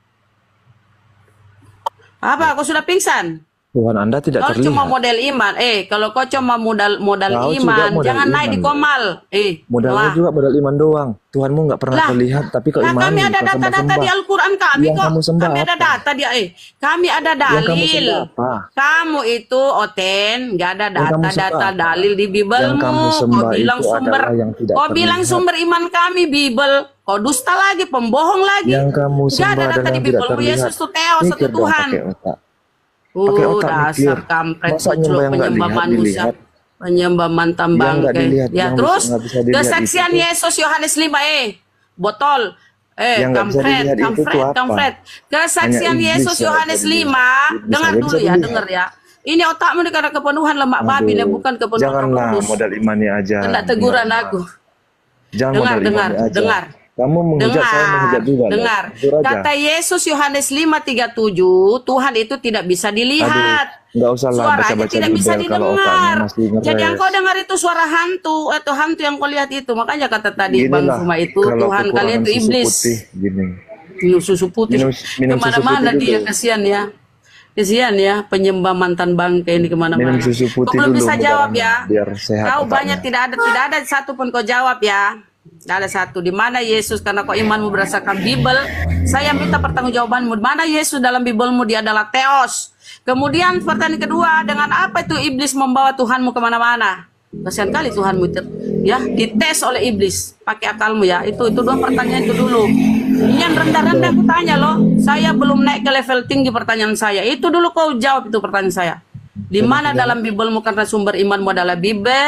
Apa? Kau sudah pingsan? Tuhan Anda tidak Kau terlihat. cuma model iman. Kalau kau cuma modal Kau juga iman, modal jangan naik di iman. Komal. Modalnya Wah. juga modal iman doang. Tuhanmu nggak pernah Lah, terlihat, tapi kau Nah, imani. kami ada kau data-data sembah-sembah. di Al-Quran kami Yang kok. kamu sembah Kami ada apa? data dia. Kami ada Yang kamu dalil. sembah apa? Kamu itu Oten, nggak ada Yang kamu data-data sembah apa? dalil di Yang Bibelmu. kamu Kau sembah bilang itu sumber, adalah yang tidak kau bilang terlihat. sumber iman kami Bibel. Kau dusta lagi, pembohong lagi. Yang kamu Nggak sembah ada adalah data di yang tidak Bibelmu. terlihat. Yesus itu Theos satu Mikir dong Tuhan. pakai otak. Pakai otak Dasar mikir. kampret, Masa peclok, nyembah yang nggak penyembah lihat manusia, dilihat? penyembah mantan Yang nggak bangkai. dilihat, Ya yang terus nggak bisa dilihat kesaksian itu tuh. Yesus Yohanes 5 botol. Yang nggak bisa dilihat itu tuh apa? Kampret. Kesaksian Hanya iblis Yesus yang Yohanes bisa 5, Iblis dengar aja dulu bisa ya, dilihat. dengar ya. Ini otakmu ini karena kepenuhan lemak babi, Aduh, bukan kepenuhan janganlah kudus. modal imani aja. Tidak teguran aku. Jangan Dengar, modal dengar, imani aja. dengar. Kamu menghujat saya menghujat juga. loh. dengar. Jujur aja. Kata Yesus Yohanes 5:37, Tuhan itu tidak bisa dilihat. Aduh, nggak usah lah Suaranya baca-baca tidak bisa Bible kalau otaknya didengar. masih ngeres. Jadi yang kau dengar itu suara hantu atau hantu yang kau lihat itu. Makanya kata tadi Gini Bang lah, Suma itu kalau Tuhan kalian itu kekurangan susu iblis. putih, gini. Minum susu putih. Minum susu Kemana-mana putih dia dulu. kasihan ya. Kasihan ya penyembah mantan bangkai ini kemana-mana. Minum susu Kau putih belum dulu bisa jawab mudah-mudahan, ya. biar sehat Kau otaknya. banyak tidak ada satu pun kau jawab ya. Tidak ada satu. Di mana Yesus, karena kau imanmu berdasarkan Bible, saya minta pertanggungjawabanmu. Di mana Yesus dalam Bibelmu dia adalah Theos. Kemudian pertanyaan kedua, dengan apa itu iblis membawa Tuhanmu kemana-mana? Kasihan kali Tuhanmu itu, ya, dites oleh iblis. Pakai akalmu ya. Itu dua pertanyaan itu dulu. Yang rendah-rendah aku tanya loh. Saya belum naik ke level tinggi pertanyaan saya. Itu dulu kau jawab itu pertanyaan saya. Di mana dalam Bibelmu karena sumber imanmu adalah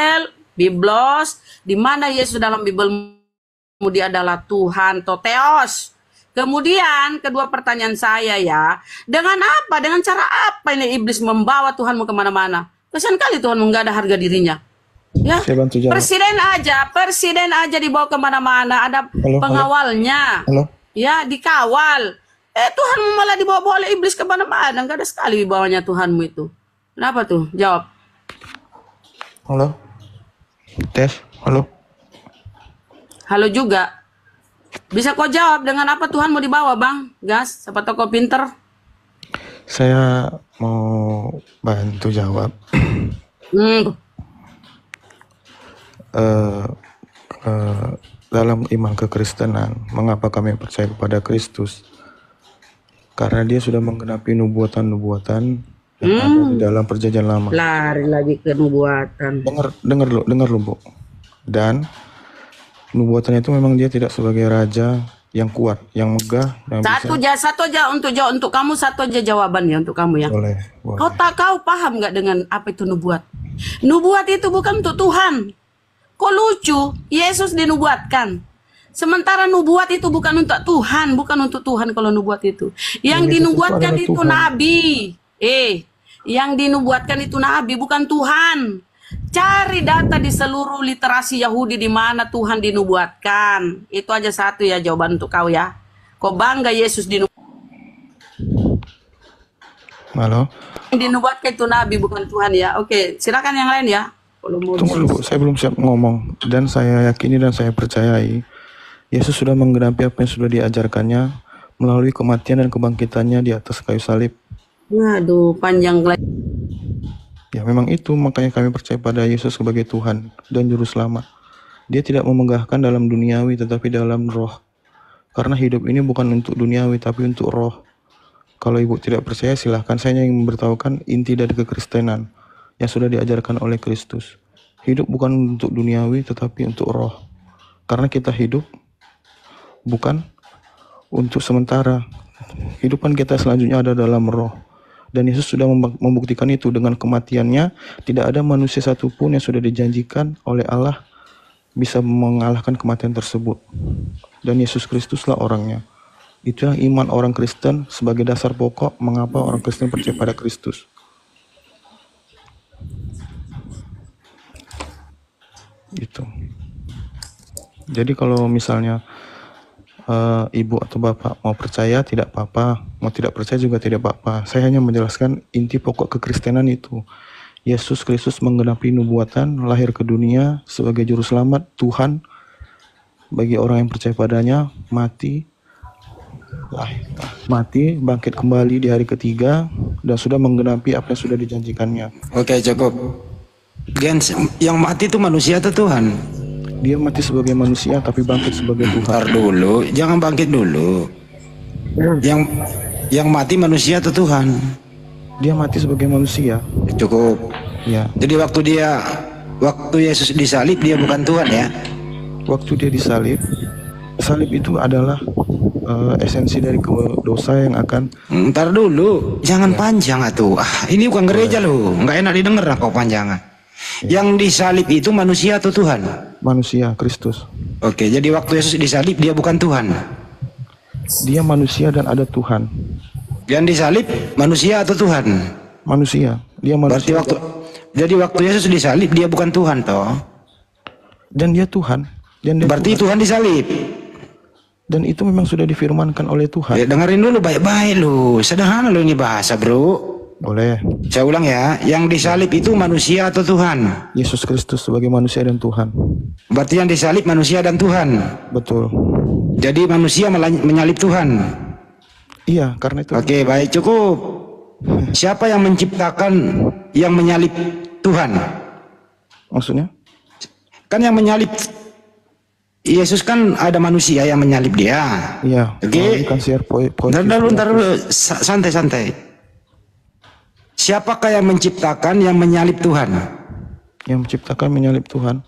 Biblos, di mana Yesus dalam Bibelmu dia adalah Tuhan atau Theos. Kemudian kedua pertanyaan saya ya, dengan apa, dengan cara apa ini iblis membawa Tuhanmu kemana-mana? Kasihan kali Tuhanmu nggak ada harga dirinya. Ya, Saya bantu jawab. presiden aja dibawa kemana-mana, ada Halo, pengawalnya. Halo. Ya, dikawal. Tuhanmu malah dibawa oleh iblis kemana-mana, nggak ada sekali bawanya Tuhanmu itu. Kenapa tuh? Jawab. Halo. Tes, halo. Halo juga. Bisa kau jawab dengan apa Tuhan mau dibawa, Bang? Gas, siapa tahu kau pinter. Saya mau bantu jawab. Dalam iman kekristenan, mengapa kami percaya kepada Kristus? Karena dia sudah menggenapi nubuatan-nubuatan yang ada di dalam perjanjian lama. Lari lagi ke nubuatan. Dengar lu, Bu. Dan nubuatan itu memang dia tidak sebagai raja yang kuat, yang megah, yang Satu aja untuk kamu, satu aja jawabannya untuk kamu ya. boleh. Kau paham nggak dengan apa itu nubuat? Nubuat itu bukan untuk Tuhan. Kok lucu? Yesus dinubuatkan. Sementara nubuat itu bukan untuk Tuhan, bukan untuk Tuhan kalau nubuat itu. Yang dinubuatkan itu nabi. Yang dinubuatkan itu nabi, bukan Tuhan. Cari data di seluruh literasi Yahudi di mana Tuhan dinubuatkan. Itu aja satu ya jawaban untuk kau ya. Kau bangga Yesus dinubuatkan. Halo. Yang dinubuatkan itu nabi, bukan Tuhan ya. Oke, silakan yang lain ya. Tunggu dulu, saya belum siap ngomong. Dan saya yakini dan saya percayai Yesus sudah menggenapi apa yang sudah diajarkannya melalui kematian dan kebangkitannya di atas kayu salib. Waduh, panjang lagi. Ya memang itu, makanya kami percaya pada Yesus sebagai Tuhan dan Juru Selamat. Dia tidak memegahkan dalam duniawi tetapi dalam roh. Karena hidup ini bukan untuk duniawi tapi untuk roh. Kalau ibu tidak percaya silahkan, saya yang memberitahukan inti dari kekristenan yang sudah diajarkan oleh Kristus. Hidup bukan untuk duniawi tetapi untuk roh. Karena kita hidup bukan untuk sementara. Kehidupan kita selanjutnya ada dalam roh. Dan Yesus sudah membuktikan itu dengan kematiannya. Tidak ada manusia satupun yang sudah dijanjikan oleh Allah bisa mengalahkan kematian tersebut. Dan Yesus Kristuslah orangnya. Itulah iman orang Kristen sebagai dasar pokok mengapa orang Kristen percaya pada Kristus. Gitu. Jadi kalau misalnya ibu atau bapak mau percaya tidak apa-apa, mau tidak percaya juga tidak apa-apa. Saya hanya menjelaskan inti pokok kekristenan itu. Yesus Kristus menggenapi nubuatan, lahir ke dunia sebagai juru selamat Tuhan bagi orang yang percaya padanya, mati, bangkit kembali di hari ketiga dan sudah menggenapi apa yang sudah dijanjikannya. Oke, cukup. Gens, yang mati itu manusia atau Tuhan? Dia mati sebagai manusia tapi bangkit sebagai Tuhan. Ntar dulu, jangan bangkit dulu. Yang mati manusia atau Tuhan? Dia mati sebagai manusia. Cukup. Ya. Jadi waktu Yesus disalib dia bukan Tuhan ya? Waktu dia disalib, salib itu adalah esensi dari dosa yang akan. Ntar dulu, jangan panjang atuh. Ini bukan gereja loh, nggak enak didengar kau panjangan. Yang disalib itu manusia atau Tuhan? Manusia, Kristus. Oke, jadi waktu Yesus disalib dia bukan Tuhan. Dia manusia dan ada Tuhan. Yang disalib manusia atau Tuhan? Manusia. Dia manusia. Jadi waktu Yesus disalib dia bukan Tuhan toh? Dan dia Tuhan. Berarti Tuhan disalib. Dan itu memang sudah difirmankan oleh Tuhan. Ya, dengerin dulu baik-baik lu. Sederhana lu ini bahasa, bro. Boleh. Saya ulang ya, yang disalib itu manusia atau Tuhan? Yesus Kristus sebagai manusia dan Tuhan. Berarti yang disalib manusia dan Tuhan? Betul. Jadi manusia menyalib Tuhan? Iya, karena itu. Oke, baik, cukup. Siapa yang menciptakan yang menyalib Tuhan? Maksudnya? Kan yang menyalib Yesus kan ada manusia yang menyalib dia. Iya. Oke. Ntar dulu, santai-santai. Siapakah yang menciptakan yang menyalib Tuhan? Yang menciptakan menyalib Tuhan?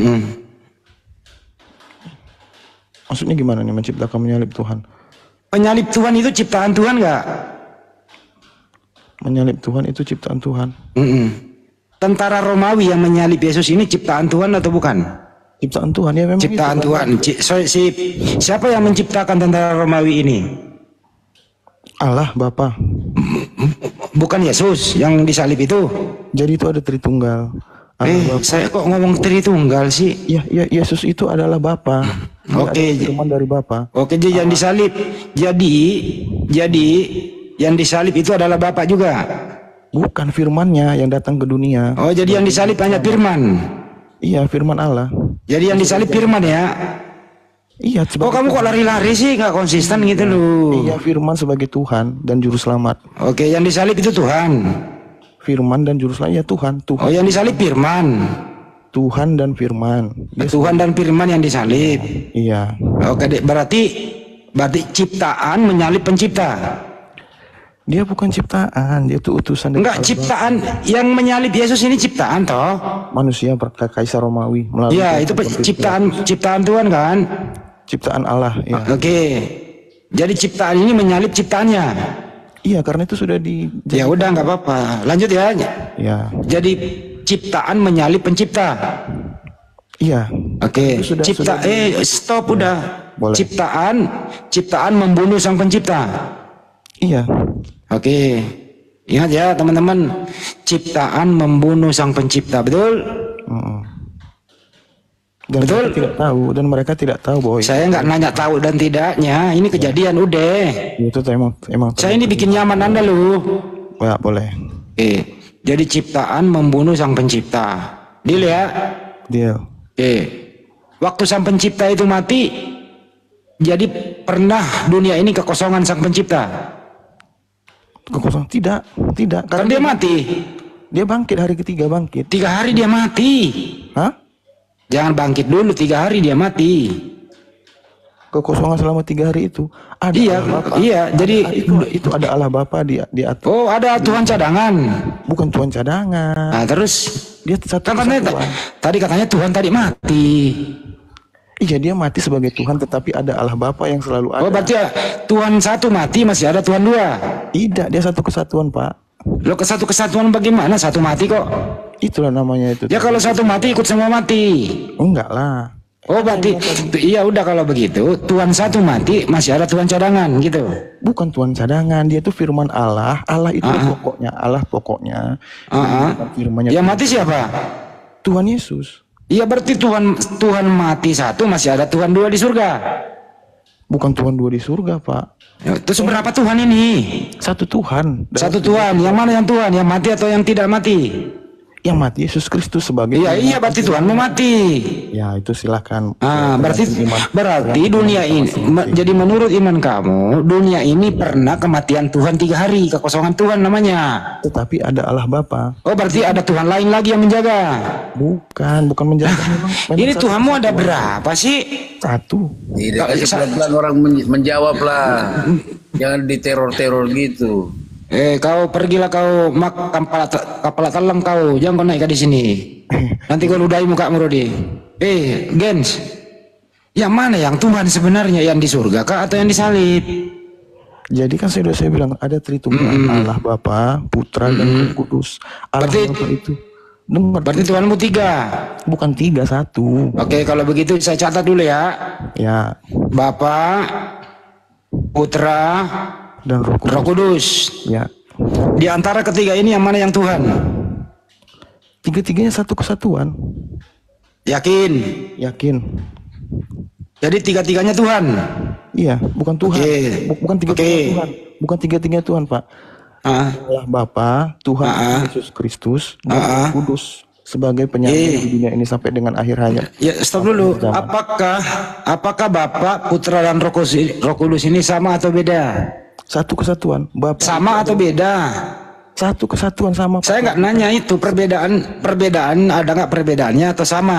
Maksudnya gimana nih menciptakan menyalib Tuhan? Menyalib Tuhan itu ciptaan Tuhan nggak? Menyalib Tuhan itu ciptaan Tuhan. Tentara Romawi yang menyalib Yesus ini ciptaan Tuhan atau bukan? Ciptaan Tuhan ya memang. Ciptaan Tuhan. Siapa yang menciptakan tentara Romawi ini? Allah Bapa. Bukan Yesus yang disalib itu. Jadi itu ada Tritunggal. Saya kok ngomong Tritunggal sih? Ya, Yesus itu adalah Bapa. Oke, firman dari Bapa. Oke, jadi yang disalib. Jadi yang disalib itu adalah Bapa juga. Bukan firmannya yang datang ke dunia. Oh, jadi yang disalib hanya firman. Iya, firman Allah. Jadi yang disalib firman ya. Iya. Oh, kamu kok lari-lari sih, nggak konsisten gitu loh. Iya, firman sebagai Tuhan dan juru selamat. Oke, yang disalib itu Tuhan. Firman dan juru selamat ya Tuhan. Oh, yang disalib firman. Tuhan dan firman. Tuhan dan firman yang disalib. Iya. Oke, berarti ciptaan menyalib pencipta. Dia bukan ciptaan, dia itu utusan dari enggak, ciptaan yang menyalib Yesus ini ciptaan toh? Manusia Kaisar Romawi melalui. Iya, itu ciptaan Tuhan kan? Ciptaan Allah. Ya. Oke. Jadi ciptaan ini menyalip ciptaannya. Iya, karena itu sudah Ya udah nggak apa-apa. Lanjut ya. Ya. Jadi ciptaan menyalip pencipta. Iya. Oke. Stop udah. Boleh. Ciptaan membunuh sang pencipta. Iya. Oke. Ingat ya teman-teman, ciptaan membunuh sang pencipta, betul? Dan betul? Mereka tidak tahu bahwa saya nggak nanya tahu dan tidaknya, ini kejadian udah. Itu emang. Saya ini bikin nyaman Anda loh. Ya, boleh. Oke. Jadi ciptaan membunuh sang pencipta. Deal ya? Deal. Oke. Waktu sang pencipta itu mati, jadi pernah dunia ini kekosongan sang pencipta? Kekosongan? Tidak. Karena dia mati. Dia bangkit hari ketiga bangkit. 3 hari dia mati. Hah? Jangan bangkit dulu, 3 hari dia mati. Kekosongan selama 3 hari itu ada. Iya. Jadi itu ada Allah Bapa di atas. Oh, ada Tuhan cadangan. Bukan Tuhan cadangan. Nah, terus dia satu tadi katanya Tuhan tadi mati. Iya, dia mati sebagai Tuhan, tetapi ada Allah Bapa yang selalu ada. Oh, berarti Tuhan satu mati, masih ada Tuhan 2? Tidak, dia satu kesatuan, Pak. Lo kesatu kesatuan bagaimana? Satu mati kok. Itulah namanya itu. Ya kalau satu mati ikut semua mati. Enggak lah. Oh berarti iya udah kalau begitu Tuhan satu mati masih ada Tuhan cadangan gitu. Bukan Tuhan cadangan, dia itu firman Allah. Allah itu pokoknya, Allah pokoknya. Firmannya. Yang mati siapa? Tuhan Yesus. Iya berarti Tuhan mati satu masih ada Tuhan 2 di surga. Bukan Tuhan 2 di surga, Pak. Ya, terus berapa Tuhan ini? Satu Tuhan. Satu Tuhan. Yang mana yang Tuhan? Yang mati atau yang tidak mati? Yang mati Yesus Kristus sebagai. Iya berarti Tuhan mau mati. Ya itu silahkan. Berarti dunia ini. Jadi menurut iman kamu, dunia ini pernah kematian Tuhan 3 hari, kekosongan Tuhan namanya. Tetapi ada Allah Bapa. Oh berarti ada Tuhan lain lagi yang menjaga. Bukan menjaga. memang ini Tuhanmu ada berapa sih? Satu. Tidak, pelan-pelan orang menjawab lah. Jangan diteror-teror gitu. Kau pergilah kau kapal telang kau, jangan kau naik ke di sini. Nanti kau ludahi mukamu Rodi. Gens, yang mana yang Tuhan sebenarnya, yang di surga kah atau yang disalib? Jadi kan saya bilang ada Tritunggal, Allah Bapa, Putra dan Roh Kudus. Allah Bapa itu. Berarti Tuhanmu 3? Bukan 3, 1. Oke, kalau begitu saya catat dulu ya. Ya. Bapa, Putra, dan Roh Kudus. Ya. Di antara ketiga ini yang mana yang Tuhan? Tiga-tiganya satu kesatuan. Yakin? Yakin. Jadi tiga-tiganya Tuhan? Iya, bukan Tuhan. Bukan tiga-tiganya Tuhan. Bukan tiga-tiganya Tuhan, Pak. Allah Bapa, Tuhan Yesus Kristus, dan Roh Kudus sebagai penyambung di dunia ini sampai dengan akhir hayat. Ya, stop dulu. Apakah Bapa, Putra dan Roh Kudus ini sama atau beda? Satu kesatuan. Bapa sama atau beda? Satu kesatuan sama. Saya nggak nanya itu perbedaan ada nggak perbedaannya atau sama?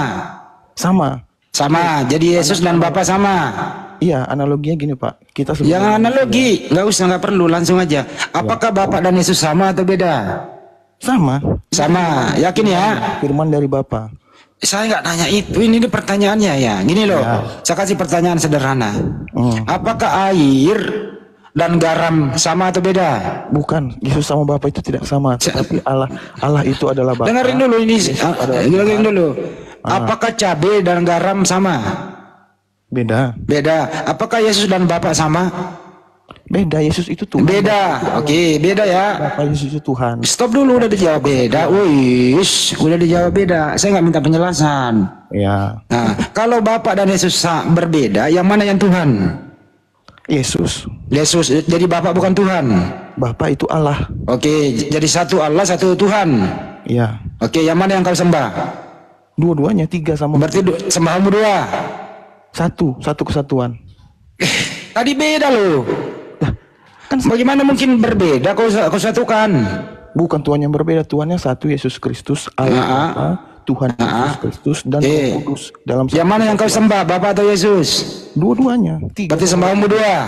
Sama. Jadi Yesus dan Bapa sama. Iya, analoginya gini Pak. Kita yang analogi nggak perlu, langsung aja. Apakah Bapa dan Yesus sama atau beda? Sama. Yakin ya? Firman dari Bapa. Saya nggak nanya itu. Ini pertanyaannya ya. Gini loh. Saya kasih pertanyaan sederhana. Apakah air dan garam sama atau beda? Bukan, Yesus sama Bapa itu tidak sama. Tetapi Allah itu adalah Bapa. Dengerin dulu ini. Dengerin dulu. Apakah cabai dan garam sama? Beda. Apakah Yesus dan Bapa sama? Beda. Yesus itu Tuhan. Beda. Oke, beda ya. Bapa Yesus itu Tuhan. Stop dulu, udah dijawab beda. Udah dijawab beda. Saya nggak minta penjelasan. Ya. Nah, kalau Bapa dan Yesus berbeda, yang mana yang Tuhan? Yesus. Jadi Bapa bukan Tuhan. Bapa itu Allah. Oke, jadi satu Allah, satu Tuhan. Iya. Oke, yang mana yang kau sembah? Dua-duanya, 3 sama. Berarti sembahmu 2. Satu kesatuan. Tadi beda loh. Kan bagaimana mungkin berbeda kau satukan? Bukan Tuhan yang berbeda, Tuhannya satu, Yesus Kristus, Allah, Tuhan Yesus Kristus dan Roh Kudus dalam. Yang mana yang kau sembah, Bapa atau Yesus? Dua-duanya. Berarti sembahmu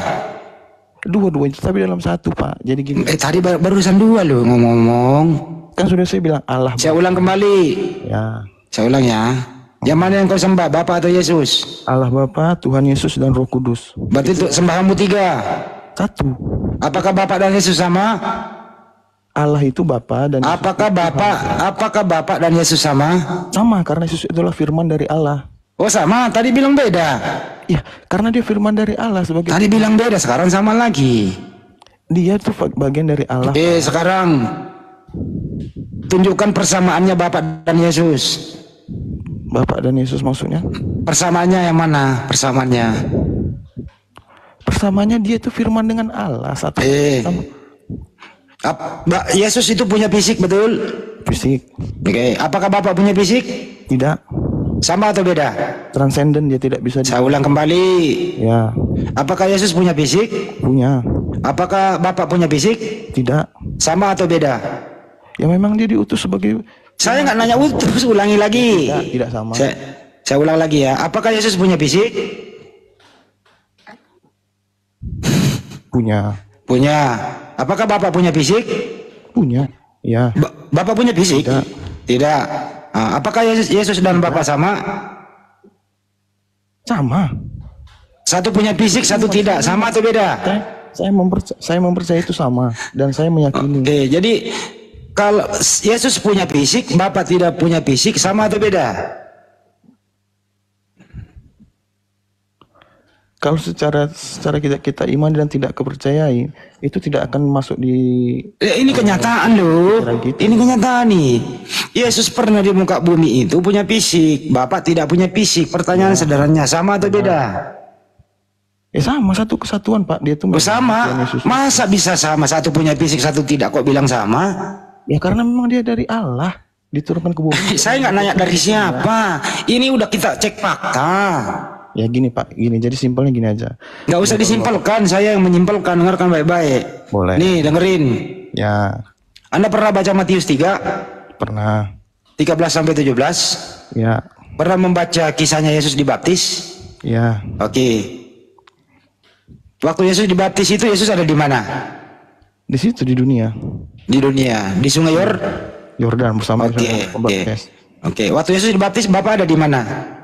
2. Dua-duanya, tapi dalam satu Pak. Jadi gini. Tadi barusan 2 loh ngomong. Kan sudah saya bilang Allah. Saya ulang kembali. Ya. Saya ulang ya. Yang mana yang kau sembah, Bapa atau Yesus? Allah Bapa, Tuhan Yesus dan Roh Kudus. Berarti itu sembahanmu 3. Satu. Apakah Bapa dan Yesus sama? Allah itu Bapa dan apakah Bapa dan Yesus sama? Sama, karena Yesus itulah firman dari Allah. Oh sama, tadi bilang beda. Ya, karena dia firman dari Allah sebagai. Tadi bilang beda, sekarang sama lagi. Dia itu bagian dari Allah. Sekarang tunjukkan persamaannya Bapa dan Yesus. Bapa dan Yesus maksudnya? Persamaannya yang mana? Persamaannya? Persamaannya dia itu firman dengan Allah satu. Yesus itu punya fisik, betul? Fisik. Oke. Apakah Bapa punya fisik? Tidak. Sama atau beda? Transenden, dia tidak bisa. Saya ulang kembali. Ya. Apakah Yesus punya fisik? Punya. Apakah Bapa punya fisik? Tidak. Sama atau beda? Ya memang dia diutus sebagai. Saya nggak nanya utus, ulangi lagi. Tidak sama. Saya ulang lagi ya. Apakah Yesus punya fisik? Punya. Punya. Apakah Bapak punya fisik? Punya. Ya. Bapak punya fisik? Tidak. Tidak. Apakah Yesus dan Bapak sama? Sama. Satu punya fisik, satu tidak. Sama atau beda? Saya mempercayai itu sama, dan saya meyakini. Oke, jadi kalau Yesus punya fisik, Bapak tidak punya fisik, sama atau beda? Kalau secara kita iman dan tidak kepercayai, itu tidak akan masuk di. Ini kenyataan loh. Ini kenyataan nih. Yesus pernah di muka bumi itu punya fisik, Bapak tidak punya fisik. Pertanyaan sederhananya, sama atau beda? Sama, satu kesatuan Pak. Dia tuh sama. Masa bisa sama, satu punya fisik, satu tidak, kok bilang sama? Ya karena memang dia dari Allah, diturunkan ke bumi. Saya nggak nanya dari siapa. Ini udah kita cek fakta. Ya gini Pak, gini. Jadi simpelnya gini aja. Nggak usah disimpelkan, saya yang menyimpelkan. Dengarkan baik-baik. Boleh. Nih, dengerin. Ya. Anda pernah baca Matius 3? Pernah. 13 sampai 17? Ya. Pernah membaca kisahnya Yesus dibaptis? Ya. Oke. Waktu Yesus dibaptis itu Yesus ada di mana? Di situ, di dunia. Di dunia, di Sungai Yordan bersama. Oke. Waktu Yesus dibaptis, Bapak ada di mana?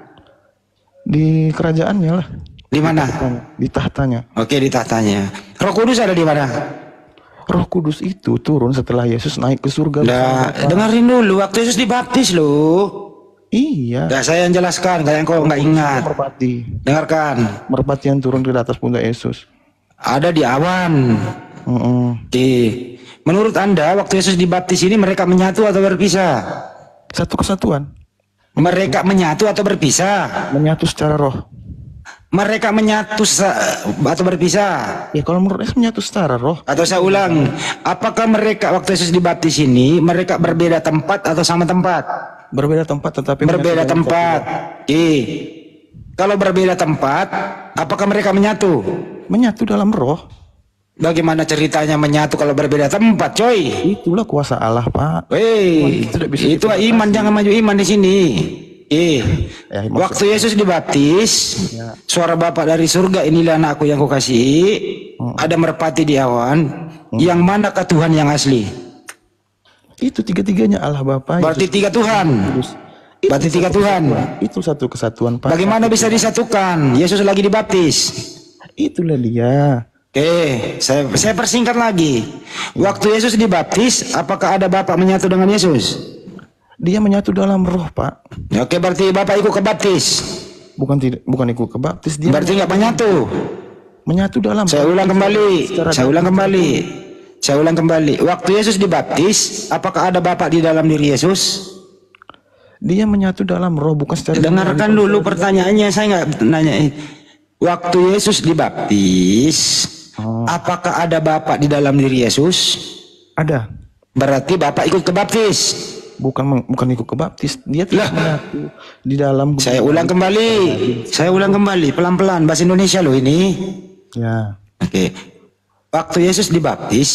Di kerajaannya lah. Di mana? Di tahtanya. Oke, di tahtanya. Roh Kudus ada di mana? Roh Kudus itu turun setelah Yesus naik ke surga. Nah, dengerin dulu, waktu Yesus dibaptis loh. Iya. Nah, saya yang jelaskan, kalian kok nggak ingat. Merpati. Dengarkan. Merpati yang turun di atas pundak Yesus. Ada di awan. Oke. Menurut Anda, waktu Yesus dibaptis ini mereka menyatu atau berpisah? Satu kesatuan. Mereka menyatu atau berpisah? Menyatu secara roh. Mereka menyatu atau berpisah? Ya kalau menurut saya menyatu secara roh. Atau saya ulang, apakah mereka waktu Yesus dibaptis ini mereka berbeda tempat atau sama tempat? Berbeda tempat tetapi berbeda tempat. Kalau berbeda tempat, apakah mereka menyatu? Menyatu dalam roh. Bagaimana ceritanya menyatu kalau berbeda tempat, coy? Itulah kuasa Allah, Pak. Itu iman, jangan maju iman di sini. Waktu Yesus dibaptis, suara Bapa dari surga, inilah anakku yang kukasihi. Ada merpati di awan. Yang manakah Tuhan yang asli? Itu tiga-tiganya, Allah Bapa. Berarti tiga Tuhan. Berarti tiga Tuhan. Itu satu kesatuan, Pak. Bagaimana bisa disatukan? Yesus lagi dibaptis. Itulah dia. Oke, saya persingkat lagi. Waktu Yesus dibaptis, apakah ada Bapak menyatu dengan Yesus? Dia menyatu dalam roh, Pak. Oke, berarti Bapak ikut kebaptis. Bukan ikut kebaptis. Dia berarti nggak menyatu. Menyatu dalam. Saya ulang kembali. Waktu Yesus dibaptis, apakah ada Bapak di dalam diri Yesus? Dia menyatu dalam roh, bukan secara. Dengarkan dulu pertanyaannya, saya nggak nanya. Waktu Yesus dibaptis, apakah ada Bapak di dalam diri Yesus? Ada. Berarti Bapak ikut kebaptis. Bukan ikut kebaptis, dia tidak menyatu di dalam. Saya ulang kembali, pelan-pelan, bahasa Indonesia loh ini. Ya. Oke. Waktu Yesus dibaptis,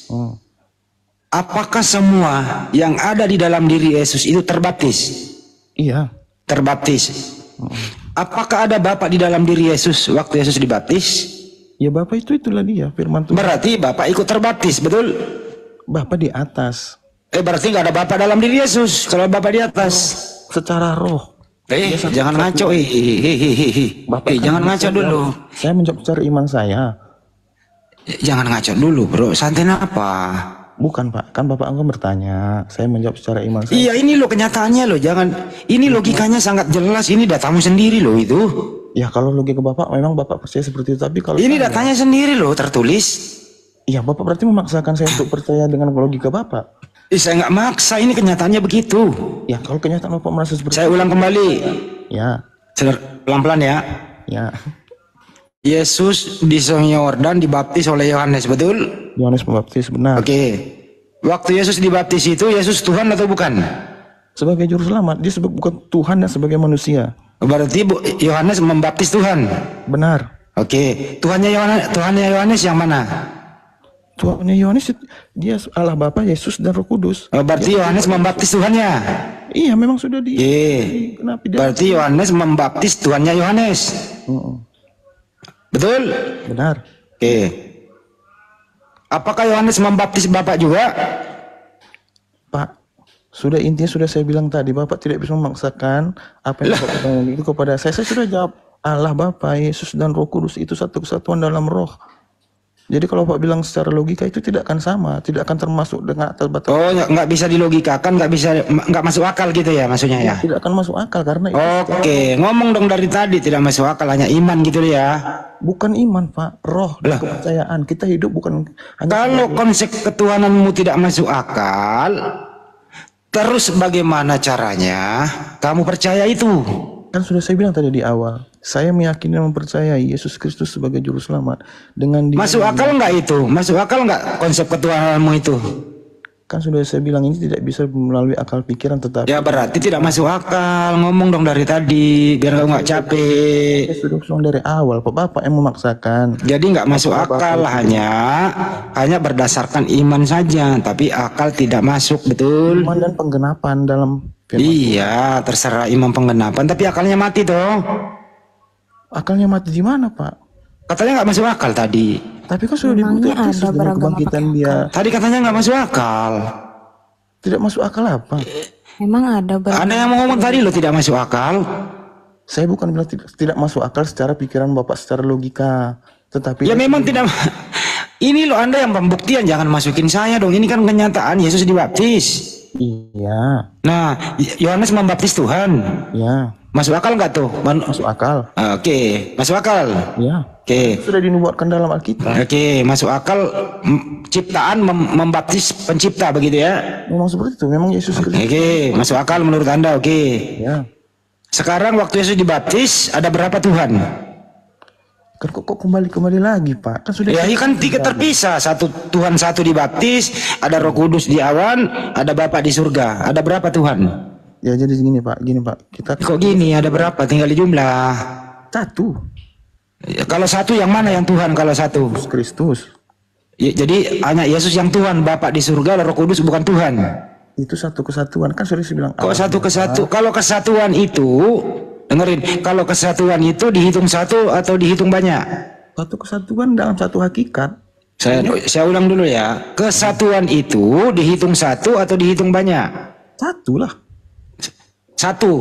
apakah semua yang ada di dalam diri Yesus itu terbaptis? Iya. Terbaptis. Apakah ada Bapak di dalam diri Yesus waktu Yesus dibaptis? Ya Bapak itulah dia, firman Tuhan. Berarti Bapak ikut terbaptis, betul? Bapak di atas. Berarti nggak ada Bapak dalam diri Yesus kalau Bapak di atas. Secara roh. Jangan ngaco. Jangan ngaco dulu. Saya menjawab secara iman saya. Jangan ngaco dulu, bro. Santai apa? Bukan, Pak. Kan Bapak engkau bertanya. Saya menjawab secara iman saya. Iya, ini loh kenyataannya loh. Jangan. Ini logikanya sangat jelas. Ini datamu sendiri loh itu. Ya kalau logika Bapak memang Bapak percaya seperti itu. Tapi kalau ini datanya sendiri loh tertulis. Iya, Bapak berarti memaksakan saya untuk percaya dengan logika Bapak. Saya nggak maksa. Ini kenyataannya begitu. Ya kalau kenyataan Bapak merasa seperti saya ulang kembali. Ya. Pelan-pelan ya. Ya. Yesus di Sungai Yordan dibaptis oleh Yohanes, betul? Yohanes Pembaptis, benar. Oke. Waktu Yesus dibaptis itu, Yesus Tuhan atau bukan? Sebagai juru selamat, dia bukan Tuhan dan sebagai manusia. Berarti Yohanes membaptis Tuhan. Benar. Oke. Tuhannya Yohanes yang mana? Tuhannya Yohanes dia Allah Bapa, Yesus dan Roh Kudus. Berarti Yohanes membaptis Tuhannya. Iya, memang sudah di. Berarti Yohanes membaptis Tuhannya Yohanes. Betul? Benar. Oke. Apakah Yohanes membaptis Bapak juga? Pak, intinya sudah saya bilang tadi, Bapak tidak bisa memaksakan apa yang Bapak katakan itu kepada saya. Saya sudah jawab, Allah Bapa, Yesus dan Roh Kudus itu satu kesatuan dalam roh. Jadi kalau Pak bilang secara logika itu tidak akan sama, tidak akan termasuk dengan atas batas. Oh, nggak bisa dilogikakan, nggak masuk akal gitu ya maksudnya ya? Tidak akan masuk akal karena itu. Oke, ngomong dong dari tadi tidak masuk akal, hanya iman gitu ya? Bukan iman, Pak, roh dan kepercayaan. Kita hidup bukan hanya. Kalau konsep ketuhananmu tidak masuk akal, terus bagaimana caranya kamu percaya itu? Kan sudah saya bilang tadi di awal, saya meyakini dan mempercayai Yesus Kristus sebagai juru selamat. Dengan masuk akal nggak itu? Masuk akal nggak konsep ketuhananmu itu? Kan sudah saya bilang ini tidak bisa melalui akal pikiran, tetapi ya berarti tidak masuk akal. Ngomong dong dari tadi biar kamu nggak capek. Saya sudah bilang dari awal, Pak, Bapak yang memaksakan. Jadi nggak masuk akal, hanya berdasarkan iman saja, tapi akal tidak masuk, betul? Iman dan penggenapan dalam firman. Iya, terserah iman penggenapan, tapi akalnya mati toh. Akalnya mati di mana, Pak? Katanya nggak masuk akal tadi. Tapi kan sudah dibuktikan dengan kebangkitan dia. Tadi katanya nggak masuk akal. Tidak masuk akal apa? Memang ada beragam. Anda yang mau ngomong tadi lo tidak masuk akal. Saya bukan bilang tidak masuk akal secara pikiran Bapak, secara logika. Tetapi ya memang tidak. Ini lo Anda yang pembuktian, jangan masukin saya dong. Ini kan kenyataan Yesus dibaptis. Iya. Nah, Yohanes membaptis Tuhan. Iya. Masuk akal nggak tuh? Masuk akal. Oke, masuk akal. Iya. Oke. Sudah dinubuatkan dalam Alkitab. Oke, masuk akal. Ciptaan membaptis pencipta begitu ya? Memang seperti itu. Memang Yesus Kristus. Oke, masuk akal menurut Anda. Oke. Ya. Sekarang waktu Yesus dibaptis ada berapa Tuhan? Kan kok kembali lagi, Pak? Kan sudah. Ya, kan tiga terpisah. Satu Tuhan, satu dibaptis, ada Roh Kudus di awan, ada Bapa di surga. Ada berapa Tuhan? Ya jadi gini Pak, kita kok gini ada berapa? Tinggal dijumlah. Satu. Ya, kalau satu yang mana yang Tuhan kalau satu? Yesus Kristus. Ya, jadi hanya Yesus yang Tuhan, Bapa di surga, Roh Kudus bukan Tuhan. Itu satu kesatuan kan sudah bilang. Kok satu kesatu? Kalau kesatuan itu, dengerin, kalau kesatuan itu dihitung satu atau dihitung banyak? Satu kesatuan dalam satu hakikat. Saya ulang dulu ya. Kesatuan itu dihitung satu atau dihitung banyak? Satu lah. Satu.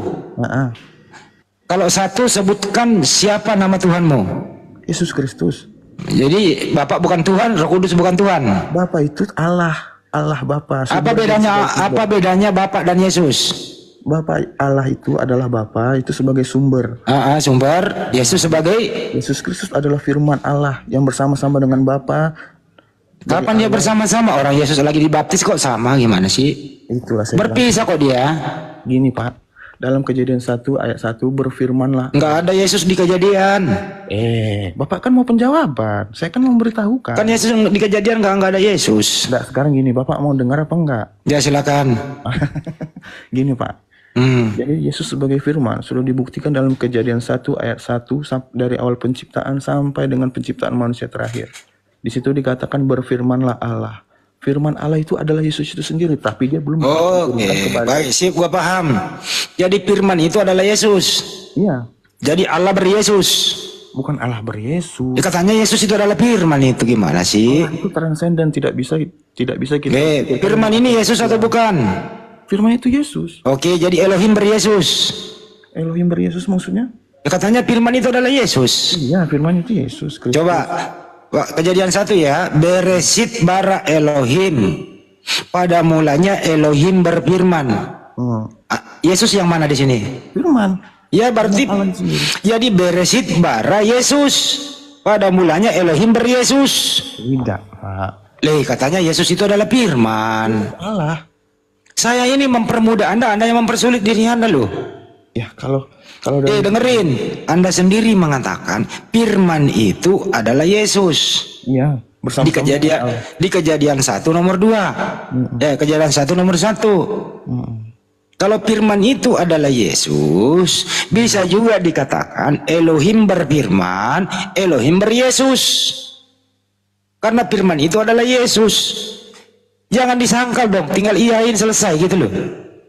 Kalau satu, sebutkan siapa nama Tuhanmu? Yesus Kristus. Jadi Bapak bukan Tuhan, Roh Kudus bukan Tuhan. Bapak itu Allah, Allah Bapa. Apa bedanya Bapak dan Yesus? Bapak Allah itu adalah Bapa, itu sebagai sumber. Sumber. Yesus sebagai? Yesus Kristus adalah firman Allah yang bersama-sama dengan Bapa. Kapan dia bersama-sama? Orang Yesus lagi dibaptis kok sama, gimana sih? Itulah saya berpisah kok dia. Gini Pak, dalam Kejadian 1 ayat 1 berfirmanlah. Enggak ada Yesus di Kejadian. Bapak kan mau penjawaban, saya kan mau memberitahukan. Kan Yesus di Kejadian enggak ada Yesus. Enggak, sekarang gini, Bapak mau dengar apa enggak? Ya silakan. Gini Pak, jadi Yesus sebagai firman sudah dibuktikan dalam Kejadian 1 ayat 1 dari awal penciptaan sampai dengan penciptaan manusia terakhir. Di situ dikatakan berfirmanlah Allah. Firman Allah itu adalah Yesus itu sendiri, tapi dia belum. Baik, sip, gua paham. Jadi firman itu adalah Yesus. Iya. Jadi Allah beryesus. Bukan Allah beryesus. Katanya Yesus itu adalah firman, itu gimana sih? Allah itu transenden, tidak bisa kita. Firman ini Yesus atau bukan? Firman itu Yesus. Oke, jadi Elohim beryesus. Elohim ber-Yesus maksudnya? Ya, katanya firman itu adalah Yesus. Iya, firman itu Yesus Kristus. Coba Kejadian 1 ya. Beresit bara Elohim. Pada mulanya Elohim berfirman. Yesus yang mana di sini? Firman. Ya berarti jadi beresit bara Yesus. Pada mulanya Elohim ber-Yesus. Tidak. Katanya Yesus itu adalah firman. Allah. Saya ini mempermudah Anda yang mempersulit diri Anda loh. Ya kalau dengerin, Anda sendiri mengatakan firman itu adalah Yesus. Iya, di kejadian 1 nomor 2. Kejadian 1 nomor 1. Kalau firman itu adalah Yesus, bisa juga dikatakan Elohim berfirman, Elohim ber-Yesus. Karena firman itu adalah Yesus. Jangan disangkal dong, tinggal iyain selesai gitu loh.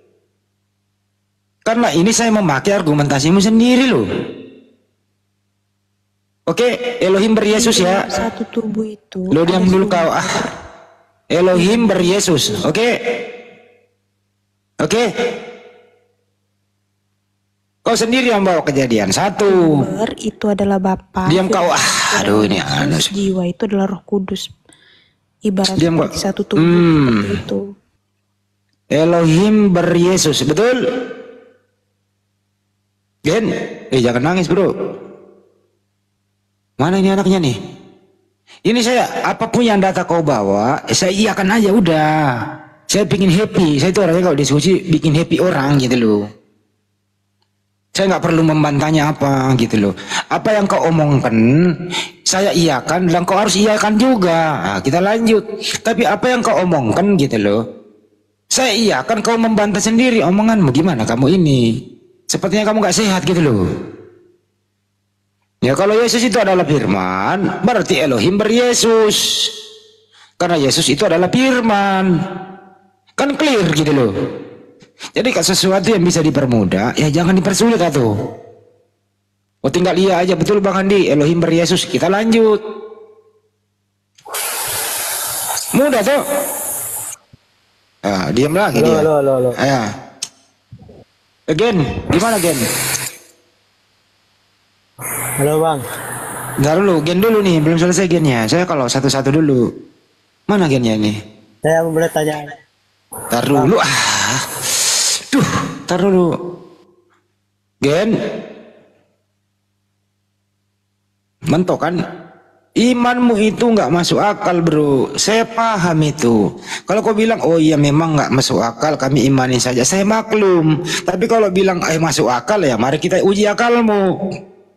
Karena ini saya memakai argumentasimu sendiri loh. Oke, Elohim ber-Yesus ya. Satu tubuh itu. Lo diam dulu kau. Elohim ber-Yesus. Oke. Kau sendiri yang bawa kejadian 1. Itu adalah Bapa. Diam kau. Aduh ini jiwa itu adalah Roh Kudus. Ibarat seperti satu tubuh seperti itu. Elohim ber-Yesus, betul? Gen, jangan nangis bro. Mana ini anaknya nih? Ini saya, apapun yang data kau bawa, saya iakan aja udah. Saya bikin happy. Saya itu orangnya kalau diskusi bikin happy orang gitu loh. Saya nggak perlu membantahnya apa gitu loh. Apa yang kau omongkan, saya iakan dan kau harus iakan juga. Nah, kita lanjut. Tapi apa yang kau omongkan gitu loh, saya iakan, kau membantah sendiri omonganmu. Gimana kamu ini? Sepertinya kamu nggak sehat gitu loh. Ya kalau Yesus itu adalah firman, berarti Elohim ber-Yesus. Karena Yesus itu adalah firman. Kan clear gitu loh. Jadi kalau sesuatu yang bisa dipermudah, ya jangan dipersulit atuh. Oh tinggal iya aja, betul Bang Andi, Elohim ber-Yesus. Kita lanjut. Mudah tuh. Diam lagi dia. Halo. Again, gimana Gen? Halo Bang. Ntar dulu, Gen dulu nih, belum selesai Gennya. Saya kalau satu-satu dulu. Mana Gennya ini? Saya boleh tanya. Ntar dulu, ntar dulu. Gen. Mentok kan? Imanmu itu nggak masuk akal bro. Saya paham itu. Kalau kau bilang oh iya memang nggak masuk akal, kami imani saja, saya maklum. Tapi kalau bilang masuk akal, ya mari kita uji akalmu.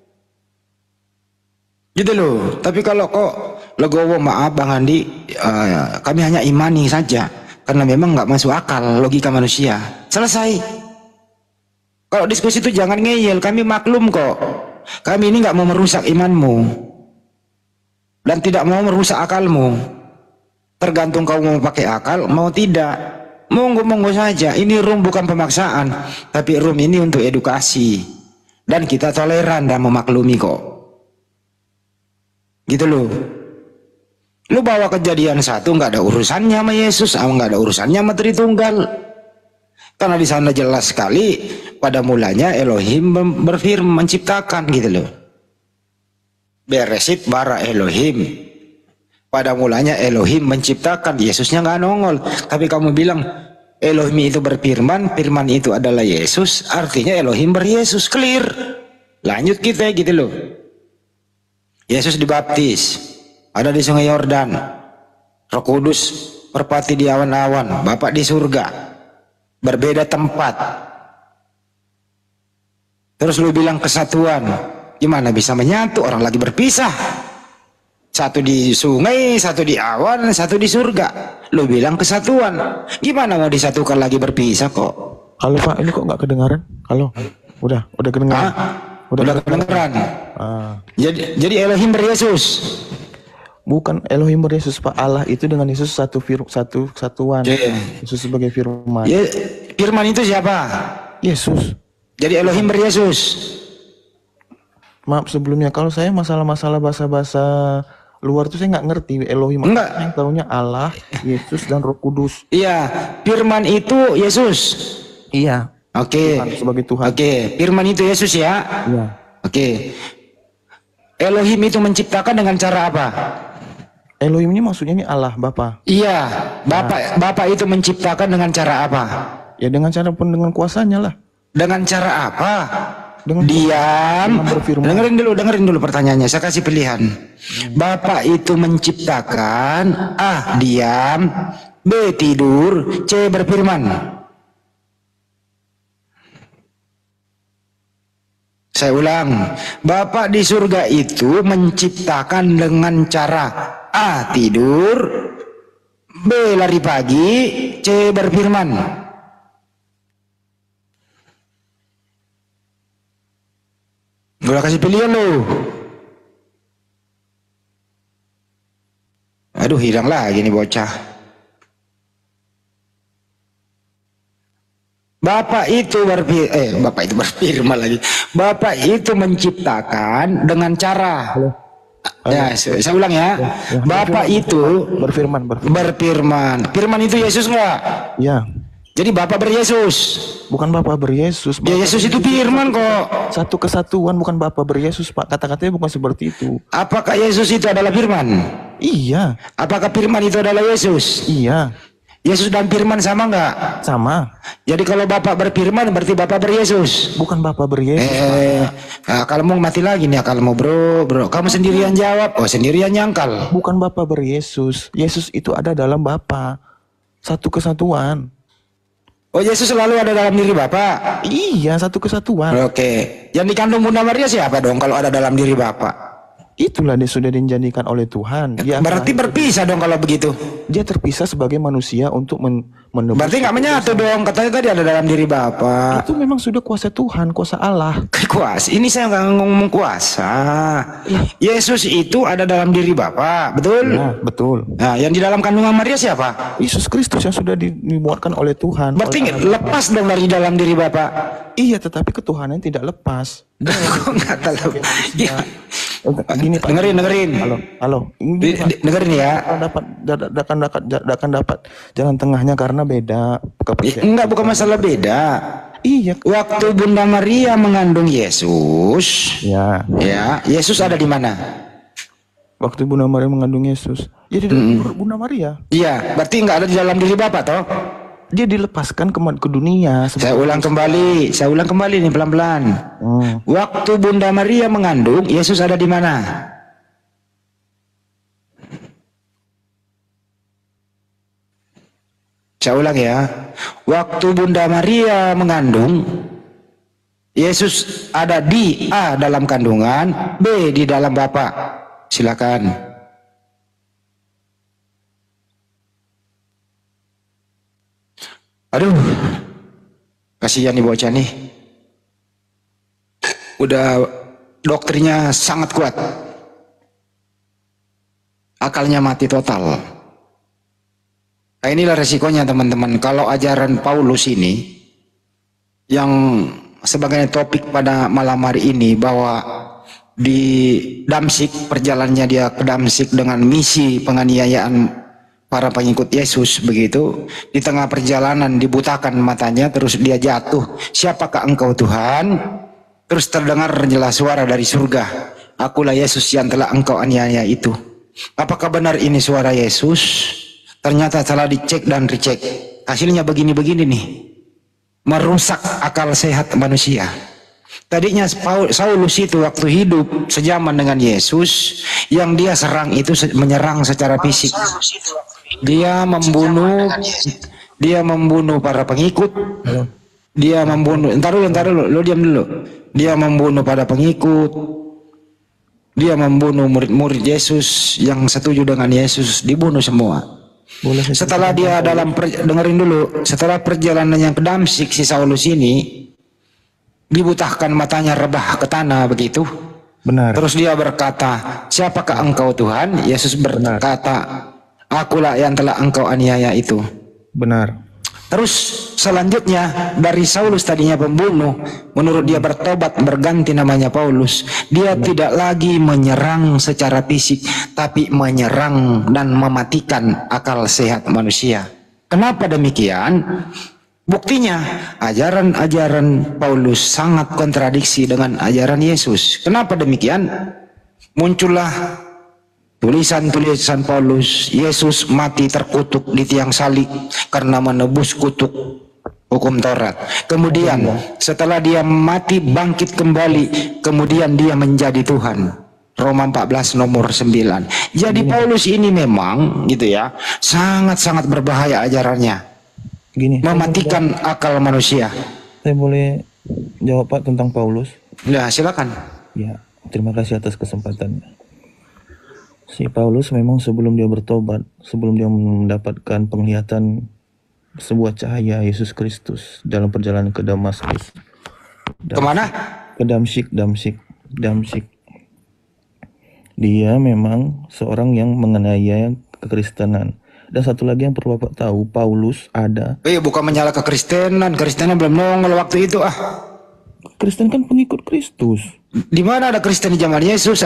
Gitu loh. Tapi kalau kok legowo, maaf Bang Andi, kami hanya imani saja karena memang nggak masuk akal logika manusia. Selesai. Kalau diskusi itu jangan ngeyel, kami maklum kok. Kami ini nggak mau merusak imanmu dan tidak mau merusak akalmu. Tergantung kau mau pakai akal, mau tidak. Monggo saja. Ini room bukan pemaksaan, tapi room ini untuk edukasi. Dan kita toleran dan memaklumi kok. Gitu loh. Lu bawa kejadian 1 nggak ada urusannya sama Yesus, nggak ada urusannya sama Tritunggal. Karena di sana jelas sekali pada mulanya Elohim berfirman, menciptakan gitu loh. Beresit bara Elohim. Pada mulanya Elohim menciptakan. Yesusnya nggak nongol. Tapi kamu bilang Elohim itu berfirman, firman itu adalah Yesus, artinya Elohim ber-Yesus. Clear. Lanjut kita gitu loh. Yesus dibaptis, ada di sungai Yordan. Roh Kudus merpati di awan-awan, Bapa di surga. Berbeda tempat. Terus lu bilang kesatuan. Gimana bisa menyatu, orang lagi berpisah. Satu di sungai, satu di awan, satu di surga. Lu bilang kesatuan. Gimana mau disatukan lagi berpisah kok? Halo Pak, ini kok nggak kedengaran? Halo, udah kedengaran. Udah kedengaran. Jadi Elohim ber-Yesus. Bukan Elohim ber-Yesus Pak. Allah itu dengan Yesus satuan. Yesus sebagai firman. Firman itu siapa? Yesus. Jadi Elohim ber-Yesus. Maaf sebelumnya, kalau saya masalah-masalah bahasa-bahasa luar itu saya nggak ngerti Elohim. Enggak. Yang tahunya Allah, Yesus dan Roh Kudus. Iya, firman itu Yesus. Iya. Oke. Tuhan, sebagai Tuhan. Oke, firman itu Yesus ya. Iya. Oke. Elohim itu menciptakan dengan cara apa? Elohim ini maksudnya ini Allah Bapa. Iya, Bapa itu menciptakan dengan cara apa? Ya dengan cara pun dengan kuasanya lah. Dengan cara apa? Dengan diam. Berfirman. Dengerin dulu pertanyaannya. Saya kasih pilihan. Bapa itu menciptakan, A. diam, B. tidur, C. berfirman. Saya ulang. Bapa di surga itu menciptakan dengan cara A. tidur, B. lari pagi, C. berfirman. Gue kasih pilihan lo. Aduh, hilang lagi nih bocah. Bapak itu berfirman lagi. Bapak itu menciptakan dengan cara. Ya, saya ulang ya. Bapak itu berfirman. Firman itu Yesus enggak? Ya. Jadi Bapak beryesus. Bukan Bapak beryesus. Ya, Yesus itu firman kok. Satu kesatuan, bukan Bapak beryesus, Pak. Kata-katanya bukan seperti itu. Apakah Yesus itu adalah firman? Iya. Apakah firman itu adalah Yesus? Iya. Yesus dan firman sama enggak? Sama. Jadi kalau Bapak berfirman berarti Bapak beryesus. Bukan Bapak beryesus. Kalau mau mati lagi nih akalmu bro. Kamu sendirian jawab. Oh, sendirian nyangkal. Bukan Bapak beryesus. Yesus itu ada dalam Bapa. Satu kesatuan. Oh, Yesus selalu ada dalam diri Bapak? Iya, satu kesatuan. Oke. Yang dikandung Bunda Maria siapa dong kalau ada dalam diri Bapak? Itulah dia sudah dijadikan oleh Tuhan. Dia berarti berpisah dong kalau begitu. Dia terpisah sebagai manusia untuk menebus. Berarti nggak menyatu dong. Katanya tadi ada dalam diri Bapak. Itu memang sudah kuasa Tuhan, kuasa Allah. Kuasa. Ini saya nggak ngomong kuasa. Ya. Yesus itu ada dalam diri Bapak, betul? Ya, betul. Nah, yang di dalam kandungan Maria siapa? Yesus Kristus yang sudah dimuatkan oleh Tuhan. Berarti lepas dong dari dalam diri Bapak. Iya, tetapi ketuhanan tidak lepas. Kok nggak tahu? Ya. Gini Pak. Dengerin. Halo. Dengerin ya. Akan dapat jalan tengahnya karena beda. Enggak, bukan masalah beda. Iya. Waktu Bunda Maria mengandung Yesus. Ya. Ya. Yesus ada di mana? Waktu Bunda Maria mengandung Yesus. Ya di dalam Bunda Maria. Iya. Berarti enggak ada di dalam diri Bapak toh? Dia dilepaskan ke dunia. Saya ulang kembali nih pelan-pelan. Waktu Bunda Maria mengandung, Yesus ada di mana? Saya ulang ya. Waktu Bunda Maria mengandung, Yesus ada di A dalam kandungan, B di dalam Bapak. Silakan. Aduh, kasihan nih bocah nih. Udah doktrinnya sangat kuat. Akalnya mati total. Nah, inilah resikonya teman-teman. Kalau ajaran Paulus ini, yang sebagai topik pada malam hari ini, bahwa di Damsyik, perjalanannya dia ke Damsyik dengan misi penganiayaan para pengikut Yesus begitu, di tengah perjalanan dibutakan matanya, terus dia jatuh. Siapakah engkau Tuhan? Terus terdengar jelas suara dari surga, akulah Yesus yang telah engkau aniaya itu. Apakah benar ini suara Yesus? Ternyata telah dicek dan recheck. Hasilnya begini-begini nih, merusak akal sehat manusia. Tadinya Saulus itu waktu hidup sejaman dengan Yesus, yang dia serang itu menyerang secara fisik. Dia membunuh para pengikut. Dia membunuh. Entar dulu, lo diam dulu. Dia membunuh para pengikut. Dia membunuh murid-murid Yesus yang setuju dengan Yesus, dibunuh semua. Setelah dia dengerin dulu, setelah perjalanannya ke Damsyik, si Saulus ini dibutahkan matanya, rebah ke tanah begitu. Benar. Terus dia berkata, siapakah engkau Tuhan? Yesus berkata, akulah yang telah engkau aniaya itu. Benar. Terus selanjutnya dari Saulus tadinya pembunuh, menurut dia bertobat berganti namanya Paulus. Dia tidak lagi menyerang secara fisik, tapi menyerang dan mematikan akal sehat manusia. Kenapa demikian? Buktinya, ajaran-ajaran Paulus sangat kontradiksi dengan ajaran Yesus. Kenapa demikian? Muncullah tulisan-tulisan Paulus, Yesus mati terkutuk di tiang salib karena menebus kutuk hukum Taurat. Kemudian setelah dia mati bangkit kembali, kemudian dia menjadi Tuhan. Roma 14 nomor 9. Jadi Paulus ini memang gitu ya, sangat-sangat berbahaya ajarannya. Mematikan akal manusia. Saya boleh jawab Pak tentang Paulus? Ya, silakan. Ya, terima kasih atas kesempatannya. Si Paulus memang sebelum dia bertobat, sebelum dia mendapatkan penglihatan sebuah cahaya Yesus Kristus dalam perjalanan ke Damaskus. Kemana? Ke Damsyik. Dia memang seorang yang menganiaya kekristenan. Dan satu lagi yang perlu Bapak tahu, Paulus ada. Bukan menyala kekristenan. Kristenan belum nongol waktu itu Kristen kan pengikut Kristus. Di mana ada Kristen di zaman Yesus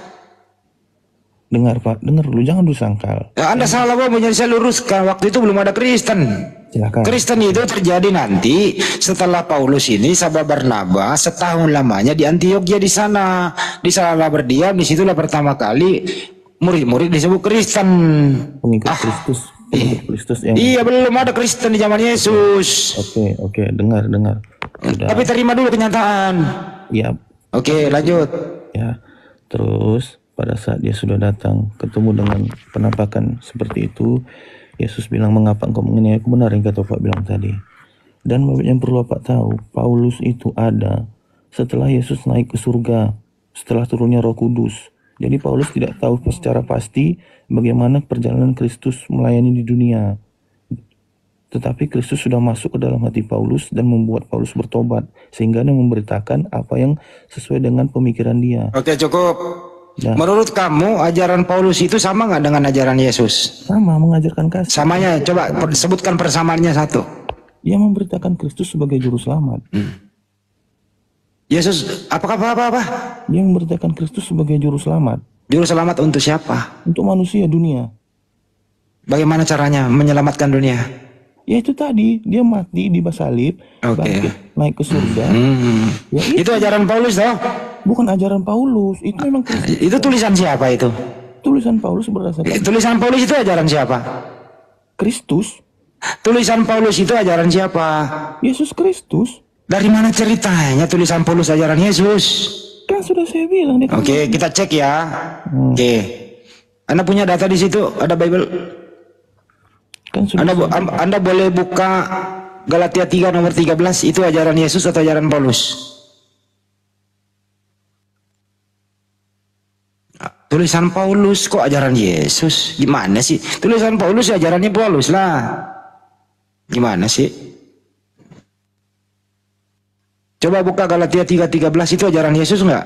Dengar Pak, dengar dulu, jangan dulu sangkal. Ya, Anda salah Pak, saya luruskan. Waktu itu belum ada Kristen. Silakan. Kristen itu terjadi nanti setelah Paulus ini sahabat Barnabas setahun lamanya di Antioquia di sana. Di sana berdiam, disitulah pertama kali murid-murid disebut Kristen. Pengikut Kristus. Kristus yang... Iya, belum ada Kristen di zaman Yesus. Oke, dengar. Sudah. Tapi terima dulu kenyataan. Iya. Oke, lanjut. Ya. Terus pada saat dia sudah datang ketemu dengan penampakan seperti itu, Yesus bilang, mengapa engkau menganiaya aku? Benar yang kata Pak bilang tadi. Dan yang perlu Bapak tahu, Paulus itu ada setelah Yesus naik ke surga, setelah turunnya Roh Kudus. Jadi Paulus tidak tahu secara pasti bagaimana perjalanan Kristus melayani di dunia. Tetapi Kristus sudah masuk ke dalam hati Paulus dan membuat Paulus bertobat, sehingga dia memberitakan apa yang sesuai dengan pemikiran dia. Oke, cukup. Ya. Menurut kamu ajaran Paulus itu sama nggak dengan ajaran Yesus? Sama, mengajarkan kasih. Samanya, coba sebutkan persamaannya satu. Dia memberitakan Kristus sebagai juru selamat. Yesus apa? Dia memberitakan Kristus sebagai juru selamat. Juru selamat untuk siapa? Untuk manusia dunia. Bagaimana caranya menyelamatkan dunia? Ya itu tadi, dia mati di salib, naik ke surga. Ya, itu ajaran Paulus toh? Bukan ajaran Paulus, itu memang Kristus. Itu tulisan siapa itu? Tulisan Paulus berdasarkan. Tulisan Paulus itu ajaran siapa? Kristus. Tulisan Paulus itu ajaran siapa? Yesus Kristus. Dari mana ceritanya tulisan Paulus ajaran Yesus? Kan sudah saya bilang. Oke, kita cek ya. Oke. Anda punya data di situ, ada Bible. Kan Anda boleh buka Galatia 3 nomor 13, itu ajaran Yesus atau ajaran Paulus? Tulisan Paulus kok ajaran Yesus? Gimana sih? Tulisan Paulus ya ajarannya Paulus lah. Gimana sih? Coba buka Galatia 3:13, itu ajaran Yesus enggak?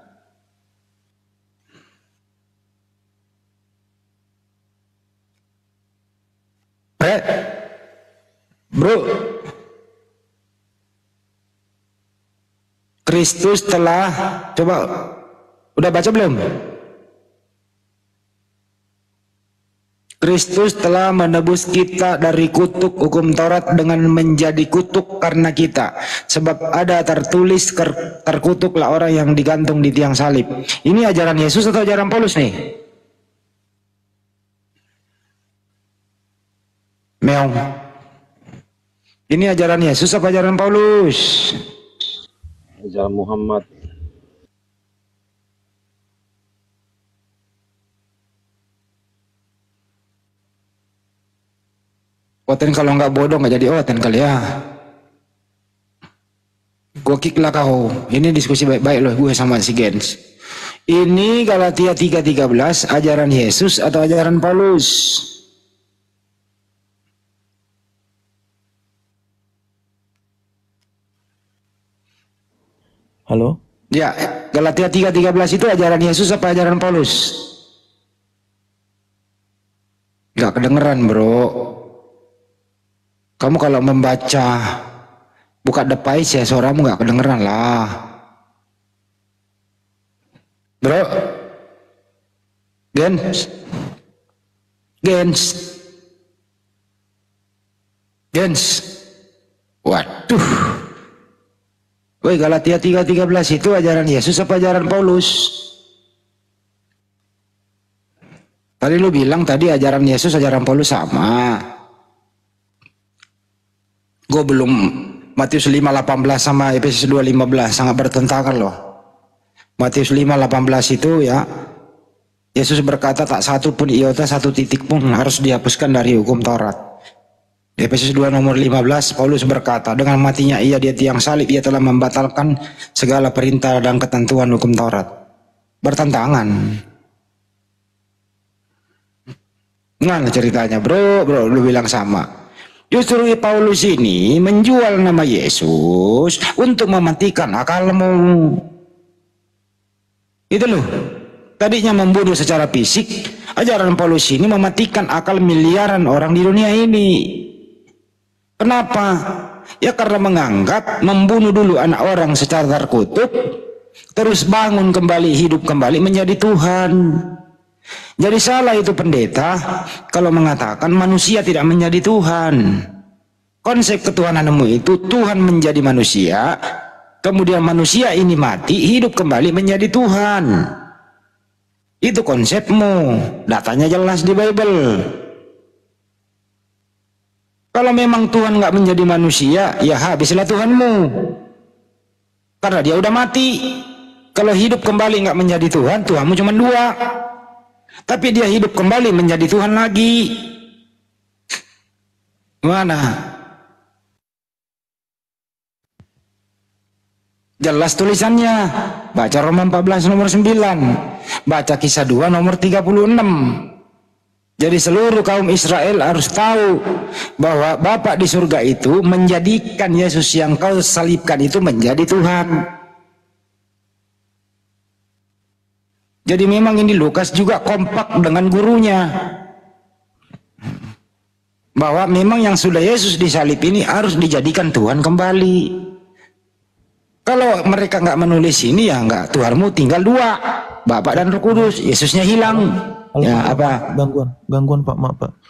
Bro, Kristus telah, coba udah baca belum? Kristus telah menebus kita dari kutuk hukum Taurat dengan menjadi kutuk karena kita. Sebab ada tertulis, terkutuklah orang yang digantung di tiang salib. Ini ajaran Yesus atau ajaran Paulus nih? Meong. Ini ajaran Yesus apa ajaran Paulus? Ajaran Muhammad. Oten kalau nggak bodoh nggak jadi oten kali ya. Gue kick lah kau. Ini diskusi baik-baik loh gue sama si Gens. Ini Galatia 3:13 ajaran Yesus atau ajaran Paulus? Halo? Ya, Galatia 3:13 itu ajaran Yesus apa ajaran Paulus? Gak kedengeran bro. Kamu kalau membaca buka depan ya suaramu gak kedengeran lah. Bro. Gens. Woi, Galatia 3:13 itu ajaran Yesus apa ajaran Paulus? Tadi lu bilang tadi ajaran Yesus, ajaran Paulus sama. Gue belum, Matius 5:18 sama Efesus 2:15 sangat bertentangan loh. Matius 5:18 itu ya, Yesus berkata tak satu pun iota, satu titik pun harus dihapuskan dari hukum Taurat. Efesus 2 nomor 15, Paulus berkata, dengan matinya ia di tiang salib, ia telah membatalkan segala perintah dan ketentuan hukum Taurat. Bertentangan. Mana ceritanya bro, lu bilang sama. Justru Paulus ini menjual nama Yesus untuk mematikan akalmu. Itu loh. Tadinya membunuh secara fisik, ajaran Paulus ini mematikan akal miliaran orang di dunia ini. Kenapa? Ya karena menganggap membunuh dulu anak orang secara terkutuk, terus bangun kembali, hidup kembali menjadi Tuhan. Jadi salah itu pendeta kalau mengatakan manusia tidak menjadi Tuhan. Konsep ketuhananmu itu Tuhan menjadi manusia, kemudian manusia ini mati, hidup kembali menjadi Tuhan. Itu konsepmu, datanya jelas di Bible. Kalau memang Tuhan nggak menjadi manusia, ya habislah Tuhanmu. Karena dia udah mati. Kalau hidup kembali nggak menjadi Tuhan, Tuhanmu cuma dua. Tapi dia hidup kembali menjadi Tuhan lagi. Mana? Jelas tulisannya. Baca Roma 14 nomor 9. Baca Kisah 2 nomor 36. Jadi seluruh kaum Israel harus tahu bahwa Bapa di surga itu menjadikan Yesus yang kau salibkan itu menjadi Tuhan. Jadi memang ini Lukas juga kompak dengan gurunya. Bahwa memang yang sudah Yesus disalib ini harus dijadikan Tuhan kembali. Kalau mereka nggak menulis ini ya nggak, Tuhanmu tinggal dua, Bapa dan Roh Kudus, Yesusnya hilang. Halo, ya apa? Gangguan Pak, maaf Pak.